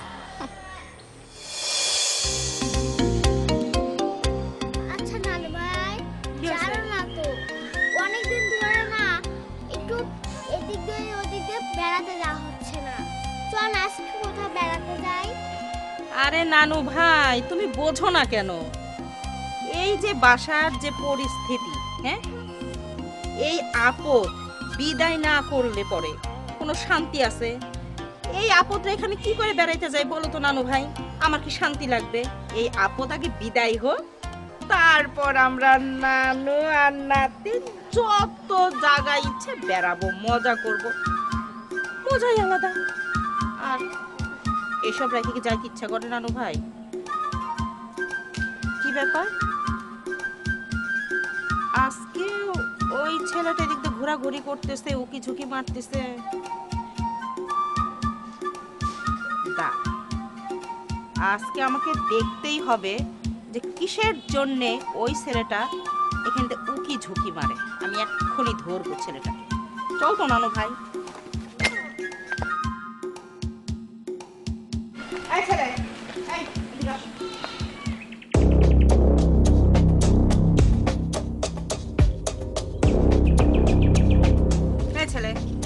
D: আচ্ছা নানু ভাই, জানো না তো অনেকদিন ধরে না একটু এদিক দিয়ে ওদিক দিয়ে বেড়াতে যাওয়া হচ্ছে না। চল আজকে কোথাও বেড়াতে যাই।
A: আরে নানু ভাই, তুমি বোঝো না কেন? এই যে বাসার যে পরিস্থিতি, হ্যাঁ, এই আপদ বিদায় না করলে পরে কোনো শান্তি আছে? এই আপদটা এখানে কি করে বেড়াইতে যাই বলো তো নানু ভাই? আমার কি শান্তি লাগবে? এই আপদ আগে বিদায় হোক, তারপর আমরা নানু আর নাতি যত জায়গা ইচ্ছে বেড়াবো, মজা করব, মজাই আলাদা। আর এসব রেখে কি যাইতে ইচ্ছা করে নানু ভাই? কি ব্যাপার, আজকে ওই ছেলেটা এদিক দিয়ে ঘোরাঘুরি করতেছে, উকি ঝুঁকি মারতেছে। আজকে আমাকে দেখতেই হবে যে কিসের জন্যে ওই ছেলেটা এখান থেকে উকি ঝুঁকি মারে। আমি এক্ষুনি ধরবো ছেলেটাকে। চল তো নানু ভাই। এই ছেলে, এই এদিকে আসো। এই ছেলে,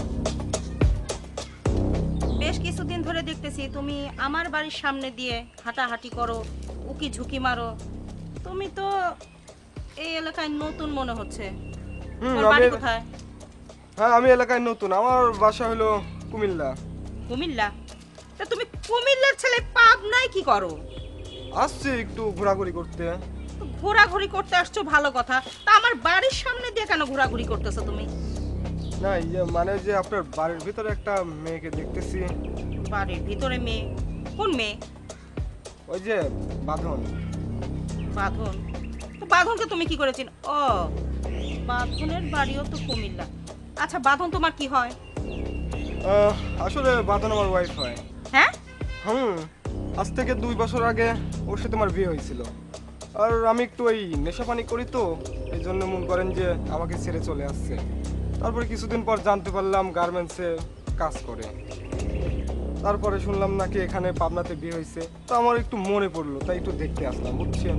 A: বেশ কিছুদিন ধরে দেখতেছি তুমি আমার বাড়ির সামনে দিয়ে হাঁটাহাঁটি করো, উকি ঝুঁকি মারো। তুমি তো এই এলাকায় নতুন মনে হচ্ছে। তোমার বাড়ি কোথায়?
B: হ্যাঁ আমি এলাকায় নতুন, আমার বাসা হলো কুমিল্লা।
A: কুমিল্লা? তা তুমি কুমিল্লার ছেলে পাবনায় কি করো?
B: আসছি একটু ঘোরাঘুরি করতে।
A: তো ঘোরাঘুরি করতে আসছো ভালো কথা, তা আমার বাড়ির সামনে দিয়ে কেন ঘোরাঘুরি করতেছো তুমি?
B: না ইয়ে মানে যে আপনার বাড়ির ভিতরে একটা মেয়েকে দেখতেছি।
A: বাড়ির ভিতরে মেয়ে? কোন মেয়ে?
B: ওই যে বাঁধন।
A: বাঁধন? তো বাঁধনকে তুমি কি করেছেন? ও, বাঁধনের বাড়িও তো কুমিল্লা। আচ্ছা বাঁধন তোমার কি হয়?
B: আসলে বাঁধন আমার ওয়াইফ হয়।
A: হ্যাঁ?
B: আজ থেকে 2 বছর আগে ওর সাথে আমার বিয়ে হয়েছিল। আর আমি একটু ওই নেশা পানি করি তো, এই জন্য মনে করেন যে আমাকে ছেড়ে চলে আসছে। তারপরে কিছুদিন পর জানতে পারলাম গার্মেন্টসে কাজ করে। তারপরে শুনলাম নাকি এখানে পাবনাতে বিয়ে হয়েছে। তো আমার একটু মনে পড়লো, তাই একটু দেখতে আসলাম, বুঝছেন?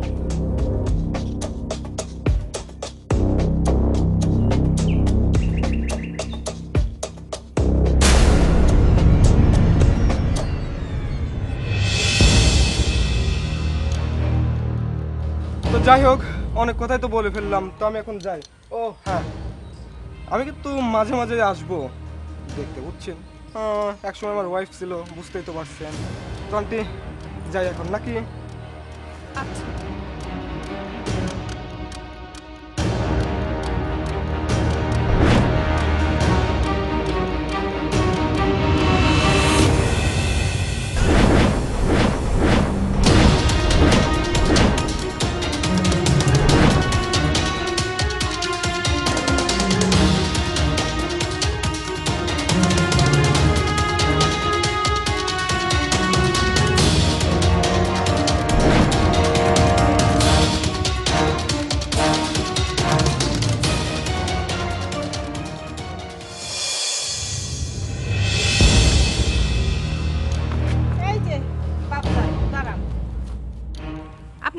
B: তো যাই হোক, অনেক কথাই তো বলে ফেললাম, তো আমি এখন যাই। ও হ্যাঁ, আমি কিন্তু মাঝে মাঝে আসবো দেখতে, বুঝছেন? একসময় আমার ওয়াইফ ছিল, বুঝতেই তো পারছেন। তো আন্টি যাই এখন নাকি?
A: আচ্ছা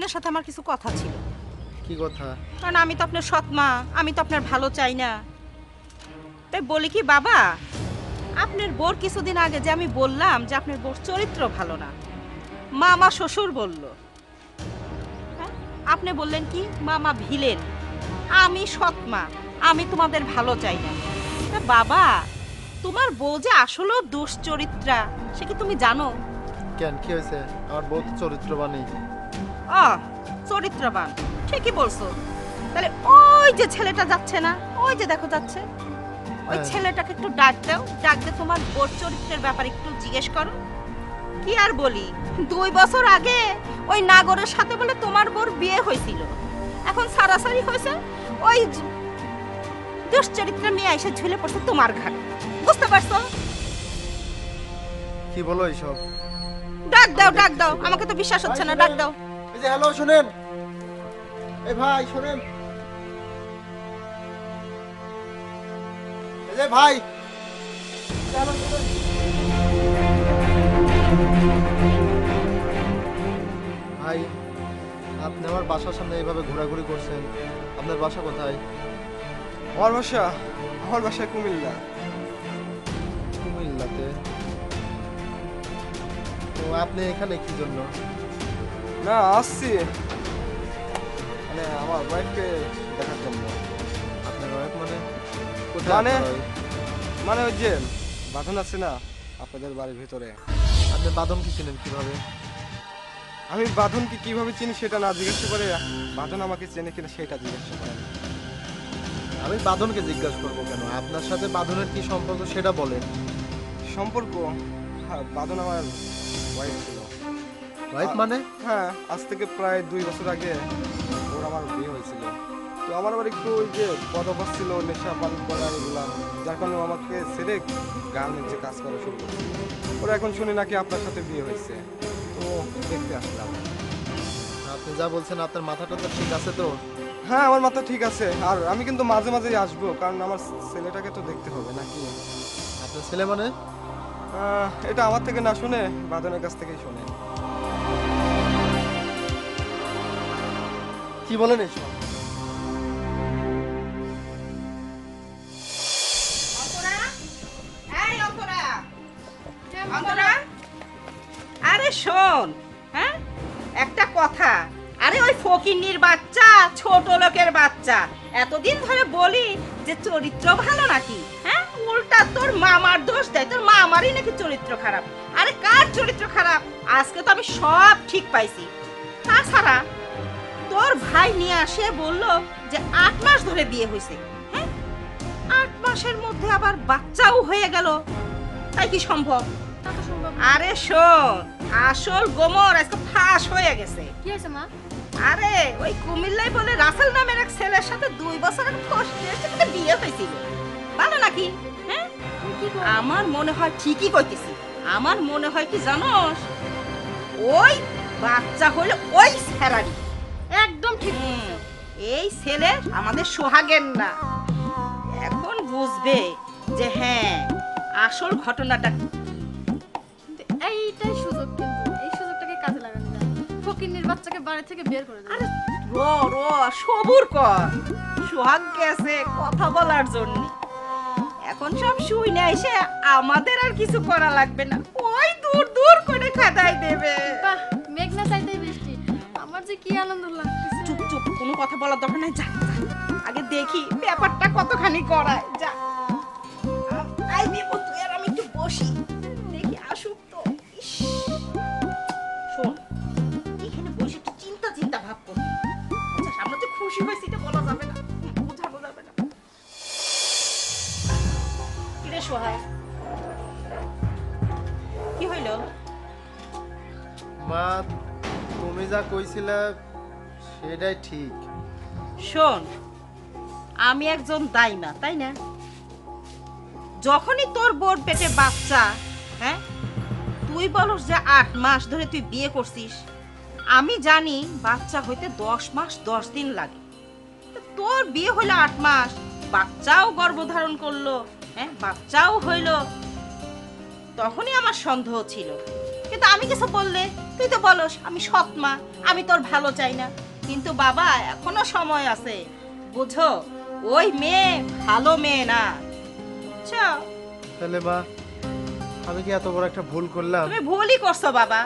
A: আপনার সাথে আমার কিছু কথা ছিল।
B: কি কথা?
A: কারণ আমি তো আপনার সৎ মা, আমি তো আপনার ভালো চাই না। তাই বলি কি বাবা, আপনার বোর কিছুদিন আগে যে আমি বললাম যে আপনার বোর চরিত্র ভালো না, মামা শ্বশুর বলল, হ্যাঁ আপনি বললেন কি মামা ভিলেন, আমি সৎ মা, আমি তোমাদের ভালো চাই না। তা বাবা, তোমার বউ যে আসলেও দুশ্চরিত্রা সে কি তুমি জানো?
B: কেন, কি হয়েছে? আমার বউ তো চরিত্রবানই।
A: চরিত্রবান, ঠিকই বলছো। তাহলে ওই যে ছেলেটা যাচ্ছে না, ওই যে দেখো যাচ্ছে, ওই ছেলেটাকে একটু ডাক দাও, ডাক দিয়ে তোমার বোর চরিত্রের ব্যাপারে একটু জিজ্ঞেস করো। কি আর বলি, 2 বছর আগে ওই নাগরের সাথে বলে তোমার বোর বিয়ে হয়েছিল, এখন সারাসারি হয়েছে, ওই দুশ্চরিত্র নিয়ে এসে ঝুলে পড়ছে তোমার ঘাড়ে। বুঝতে পারছো?
B: কি বলো এইসব?
A: ডাক দাও, ডাক দাও, আমাকে তো বিশ্বাস হচ্ছে না, ডাক দাও।
B: এই যে হ্যালো, শুনেন, এই ভাই শুনেন, এই যে ভাই, হ্যালো শুনেন। ভাই, আপনি আমার বাসার সামনে এইভাবে ঘোরাঘুরি করছেন, আপনার বাসা কোথায়?
G: আমার বাসা কুমিল্লা।
B: কুমিল্লাতে? তো আপনি এখানে কি জন্য?
G: না, আসছি মানে আমার ওয়াইফকে দেখার জন্য।
B: আপনার ওয়াইফ মানে? কোথায়
G: মানে
B: আপনার wife?
G: মানে ওই যে বাঁধন আছে না আপনাদের বাড়ির ভিতরে।
B: আপনি বাঁধনকে চিনেন কিভাবে?
G: আমি বাঁধনকে কিভাবে চিনি সেটা না জিজ্ঞাসা করে বাঁধন আমাকে চেনে কিনা সেটা জিজ্ঞাসা করেন।
B: আমি বাঁধনকে জিজ্ঞাসা করবো কেন? আপনার সাথে বাঁধনের কি সম্পর্ক সেটা বলেন।
G: সম্পর্ক? হ্যাঁ, বাঁধন আমার ওয়াইফ ছিল।
B: ওয়াইফ মানে?
G: হ্যাঁ, আজ থেকে প্রায় 2 বছর আগে ওর আমার বিয়ে হয়েছিল। তো আমার আবার একটু ওই যে বদভ্যাস ছিল, নেশা পান করা এগুলা, যার কারণে আমাকে ছেড়ে গার্মেন্টসে কাজ করা শুরু করেছে। ওরা এখন শুনি নাকি আপনার সাথে বিয়ে হয়েছে, তো দেখতে আসলাম।
B: আপনি যা বলছেন আপনার মাথাটা তো ঠিক আছে তো?
G: হ্যাঁ, আমার মাথা ঠিক আছে। আর আমি কিন্তু মাঝে মাঝেই আসবো, কারণ আমার ছেলেটাকে তো দেখতে হবে নাকি।
B: আপনার ছেলে মানে?
G: এটা আমার থেকে না শুনে বাঁধনের কাছ থেকেই শুনে।
B: কি বলেন এইসব?
A: আরে শোন, হ্যাঁ একটা কথা, আরে ওই ফকিন্নির বাচ্চা, ছোট লোকের বাচ্চা, এতদিন ধরে বলি যে চরিত্র ভালো নাকি, হ্যাঁ উল্টা তোর মামার দোষ দেয়, তোর মামারই নাকি চরিত্র খারাপ। আরে কার চরিত্র খারাপ? আজকে তো আমি সব ঠিক পাইছি। তাছাড়া তোর ভাই নিয়ে আসে বললো যে 8 মাস ধরে বিয়ে হয়েছে, হ্যাঁ 8 মাসের মধ্যে আবার বাচ্চাও হয়ে গেল, তাই কি সম্ভব? আরে শোন, আসল গোমর আজকে ফাঁস হয়ে গেছে।
I: কি হয়েছে মা?
A: আরে ওই কুমিল্লায় বলে রাসেল নামের এক ছেলের সাথে 2 বছরের সাথে বিয়ে হয়েছিল, ভালো নাকি? হ্যাঁ আমার মনে হয় ঠিকই কইতেছি, আমার মনে হয় কি জানোস, ওই বাচ্চা হলো ওই ফেরারি।
I: একদম ঠিক।
A: এই ছেলে আমাদের সোহাগের না। এখন বুঝবে যে হ্যাঁ আসল ঘটনাটা।
I: এইটাই সুযোগ, কিন্তু এই সুযোগটাকে কাজে লাগানো যায়। ফকিন্নির বাচ্চাকে বাড়ি থেকে বের করে দেয়।
A: আরে র সবুর কর, সোহাগ গেছে কথা বলার জন্য, এখন সব শুই না এসে আমাদের আর কিছু করা লাগবে না, ওই দূর দূর করে খাদাই দেবে।
I: বাহ, মেঘনা চাইতেই বৃষ্টি, আমার যে কি আনন্দ লাগতেছে।
A: চুপ চুপ, কোনো কথা বলার দরকার নাই, যা আগে দেখি ব্যাপারটা কতখানি করায়। যা আইবি তুই আর আমি একটু বসি, দেখি আসুক তো। ইস, শোন, এখানে বসে একটু চিন্তা চিন্তা ভাব করবি। আচ্ছা, আমরা যে খুশি হয়েছি এটা বলা যাবে না, বোঝানো যাবে না। কিরে সোহাগ, কি হইল?
B: মা, তুমি যা কইছিলে সেটাই ঠিক।
A: শোন, আমি একজন দাই না, তাই না? যখনই তোর বোর পেটে বাচ্চা, হ্যাঁ তুই বলস যে 8 মাস ধরে তুই বিয়ে করছিস, আমি জানি বাচ্চা হইতে 10 মাস 10 দিন লাগে। তোর বিয়ে হইলো 8 মাস, বাচ্চাও গর্ভধারণ করলো, হ্যাঁ বাচ্চাও হইলো, তখনই আমার সন্দেহ ছিল কিন্তু আমি কিছু বললে তুই তো বলস আমি সৎ মা, আমি তোর ভালো চাই না। কিন্তু বাবা এখনো সময় আছে, বুঝো ওই মেয়ে ভালো মেয়ে না, বুঝছো?
B: তাহলে মা আমি কি এত বড় একটা ভুল করলাম?
A: তুমি ভুলই করছো বাবা।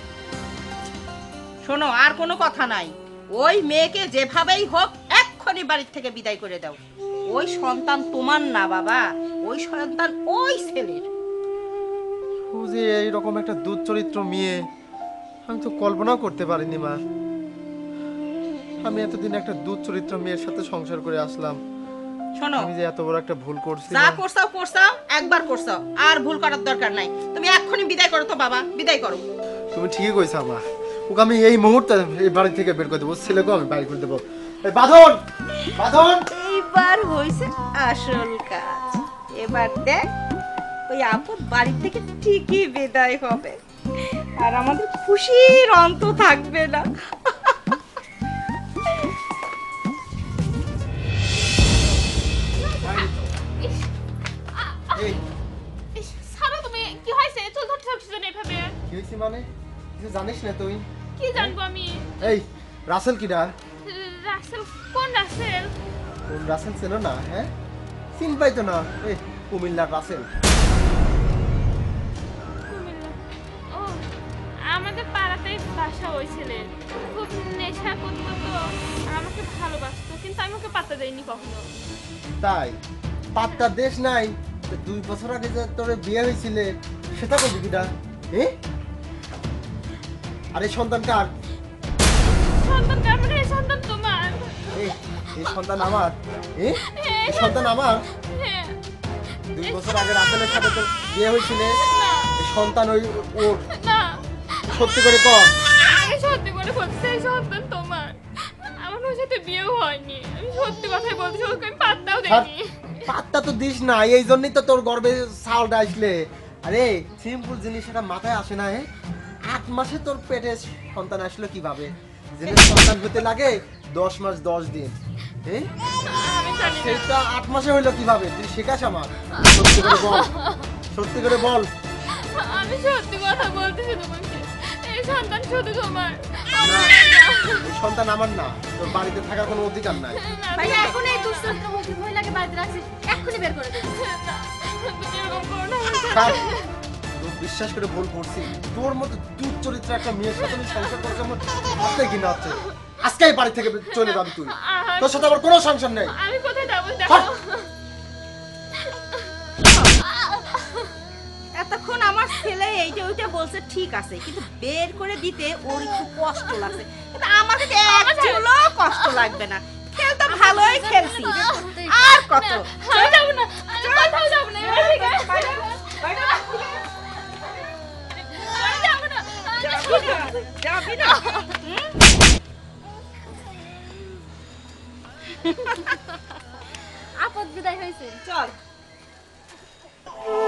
A: শোনো, আর কোনো কথা নাই, ওই মেয়েকে যেভাবেই হোক এক্ষুনি বাড়ির থেকে বিদায় করে দাও। ওই সন্তান তোমার না বাবা, ওই সন্তান ওই ছেলের।
B: ও যে এইরকম একটা দুধ চরিত্র মেয়ে আমি তো কল্পনাও করতে পারিনি মা। আমি এতদিন একটা দুধ চরিত্র মেয়ের সাথে সংসার করে আসলাম,
A: শোনো
B: আমি যে এত বড় একটা ভুল করছি।
A: যা
B: মা।
A: করছাও একবার করছাও, আর ভুল করার দরকার নাই। তুমি এক্ষুনি বিদায় করো তো বাবা, বিদায় করো।
B: তুমি ঠিকই কইছো মা, ওকে আমি এই মুহূর্তে এই বাড়ি থেকে বের করে দেবো, ছেলেকেও আমি বাইর করে দেবো। এই বাঁধন বাঁধন,
A: এইবার হইছে আসল কাজ। এবার দেখ ওই আপদ বাড়ি থেকে ঠিকই বিদায় হবে, আর আমাদের খুশির অন্ত থাকবে না।
B: এই
C: ছাড়ো তুমি, কি হয়েছে? চুল ধরতে থাকছো না এভাবে?
B: কি হইছে মানে? কিছু জানিস না তুই?
C: কি জানবো আমি?
B: এই রাসেল কিডা?
C: রাসেল? কোন রাসেল?
B: কোন রাসেল চেনো না? হ্যাঁ চিন পাইতো না? এই কুমিল্লার রাসেল।
C: কুমিল্লা? ও, আমাদের পাড়াতেই বাসা ওই ছেলে। খুব নেশা করতো তো, আর আমাকে ভালোবাসতো, কিন্তু আমি ওকে পাত্তা দেইনি কখনো।
B: তাই পাত্তা দেশ নাই? 2 বছর আগে যে তোর বিয়ে হয়েছিল সেটা কবি কিডা? আরে সন্তান কার?
C: সন্তান কার মানে? এই সন্তান তোমার।
B: এই সন্তান আমার? এই সন্তান আমার?
C: হ্যাঁ।
B: 2 বছর আগে রাসেলের সাথে তোর বিয়ে হয়েছিল, এই সন্তান ওই ওর?
C: না,
B: সত্যি করে কর।
C: আমি সত্যি করে বলছি, এই সন্তান তোমার। আমার ওর সাথে বিয়েও হয়নি, আমি সত্যি কথাই বলছি, ওকে আমি পাত্তাও দেইনি।
B: পাত্তা তো দিস না, এই জন্যই তো তোর গর্ভে চাউলটা আসলে। আরে সিম্পল জিনিস এটা মাথায় আসে না। 8 মাসে তোর পেটে সন্তান আসলো কিভাবে? জিনিস সন্তান হতে লাগে 10 মাস 10 দিন।
C: আমি জানি না।
B: সেটা 8 মাসে হইলো কিভাবে? তুই শেখাস আমার। সত্যি করে বল, সত্যি করে বল।
C: আমি সত্যি কথা বলতেছি তোমাকে, এই সন্তান শুধু তোমার।
B: না, এই সন্তান আমার না, তোর বাড়িতে থাকার কোনো অধিকার নাই।
I: ভাই এখন এই দুশ্চরিত্র মহিলাকে বাড়িতে রাখছিস, এক্ষুনি বের করে দে।
C: তুমি এরকম করো না।
B: থাক, তোর বিশ্বাস করে ভুল করছি। তোর মতো দুধ চরিত্র একটা মেয়ের সাথে আমি সংসার করছি, আমার হাতে কিনা হচ্ছে। আজকে এই বাড়ি থেকে চলে যাবি তুই, তোর সাথে আমার কোনো সংসার নেই।
C: আমি কোথায় যাবো দেখো।
A: এতক্ষণ আমার ছেলে এইটা ওইটা বলছে ঠিক আছে, কিন্তু বের করে দিতে ওর একটু কষ্ট লাগছে, কিন্তু আমার কাছে এক চুলো কষ্ট লাগবে না। খেল তো ভালোই খেলছি, আর কত?
C: আমি যাবো না, আমি কোথাও যাবো না, এবার ঠিক আছে? আমি যাবো না,
A: যাবি না?
I: আপদ বিদায় হয়েছে।
A: চল।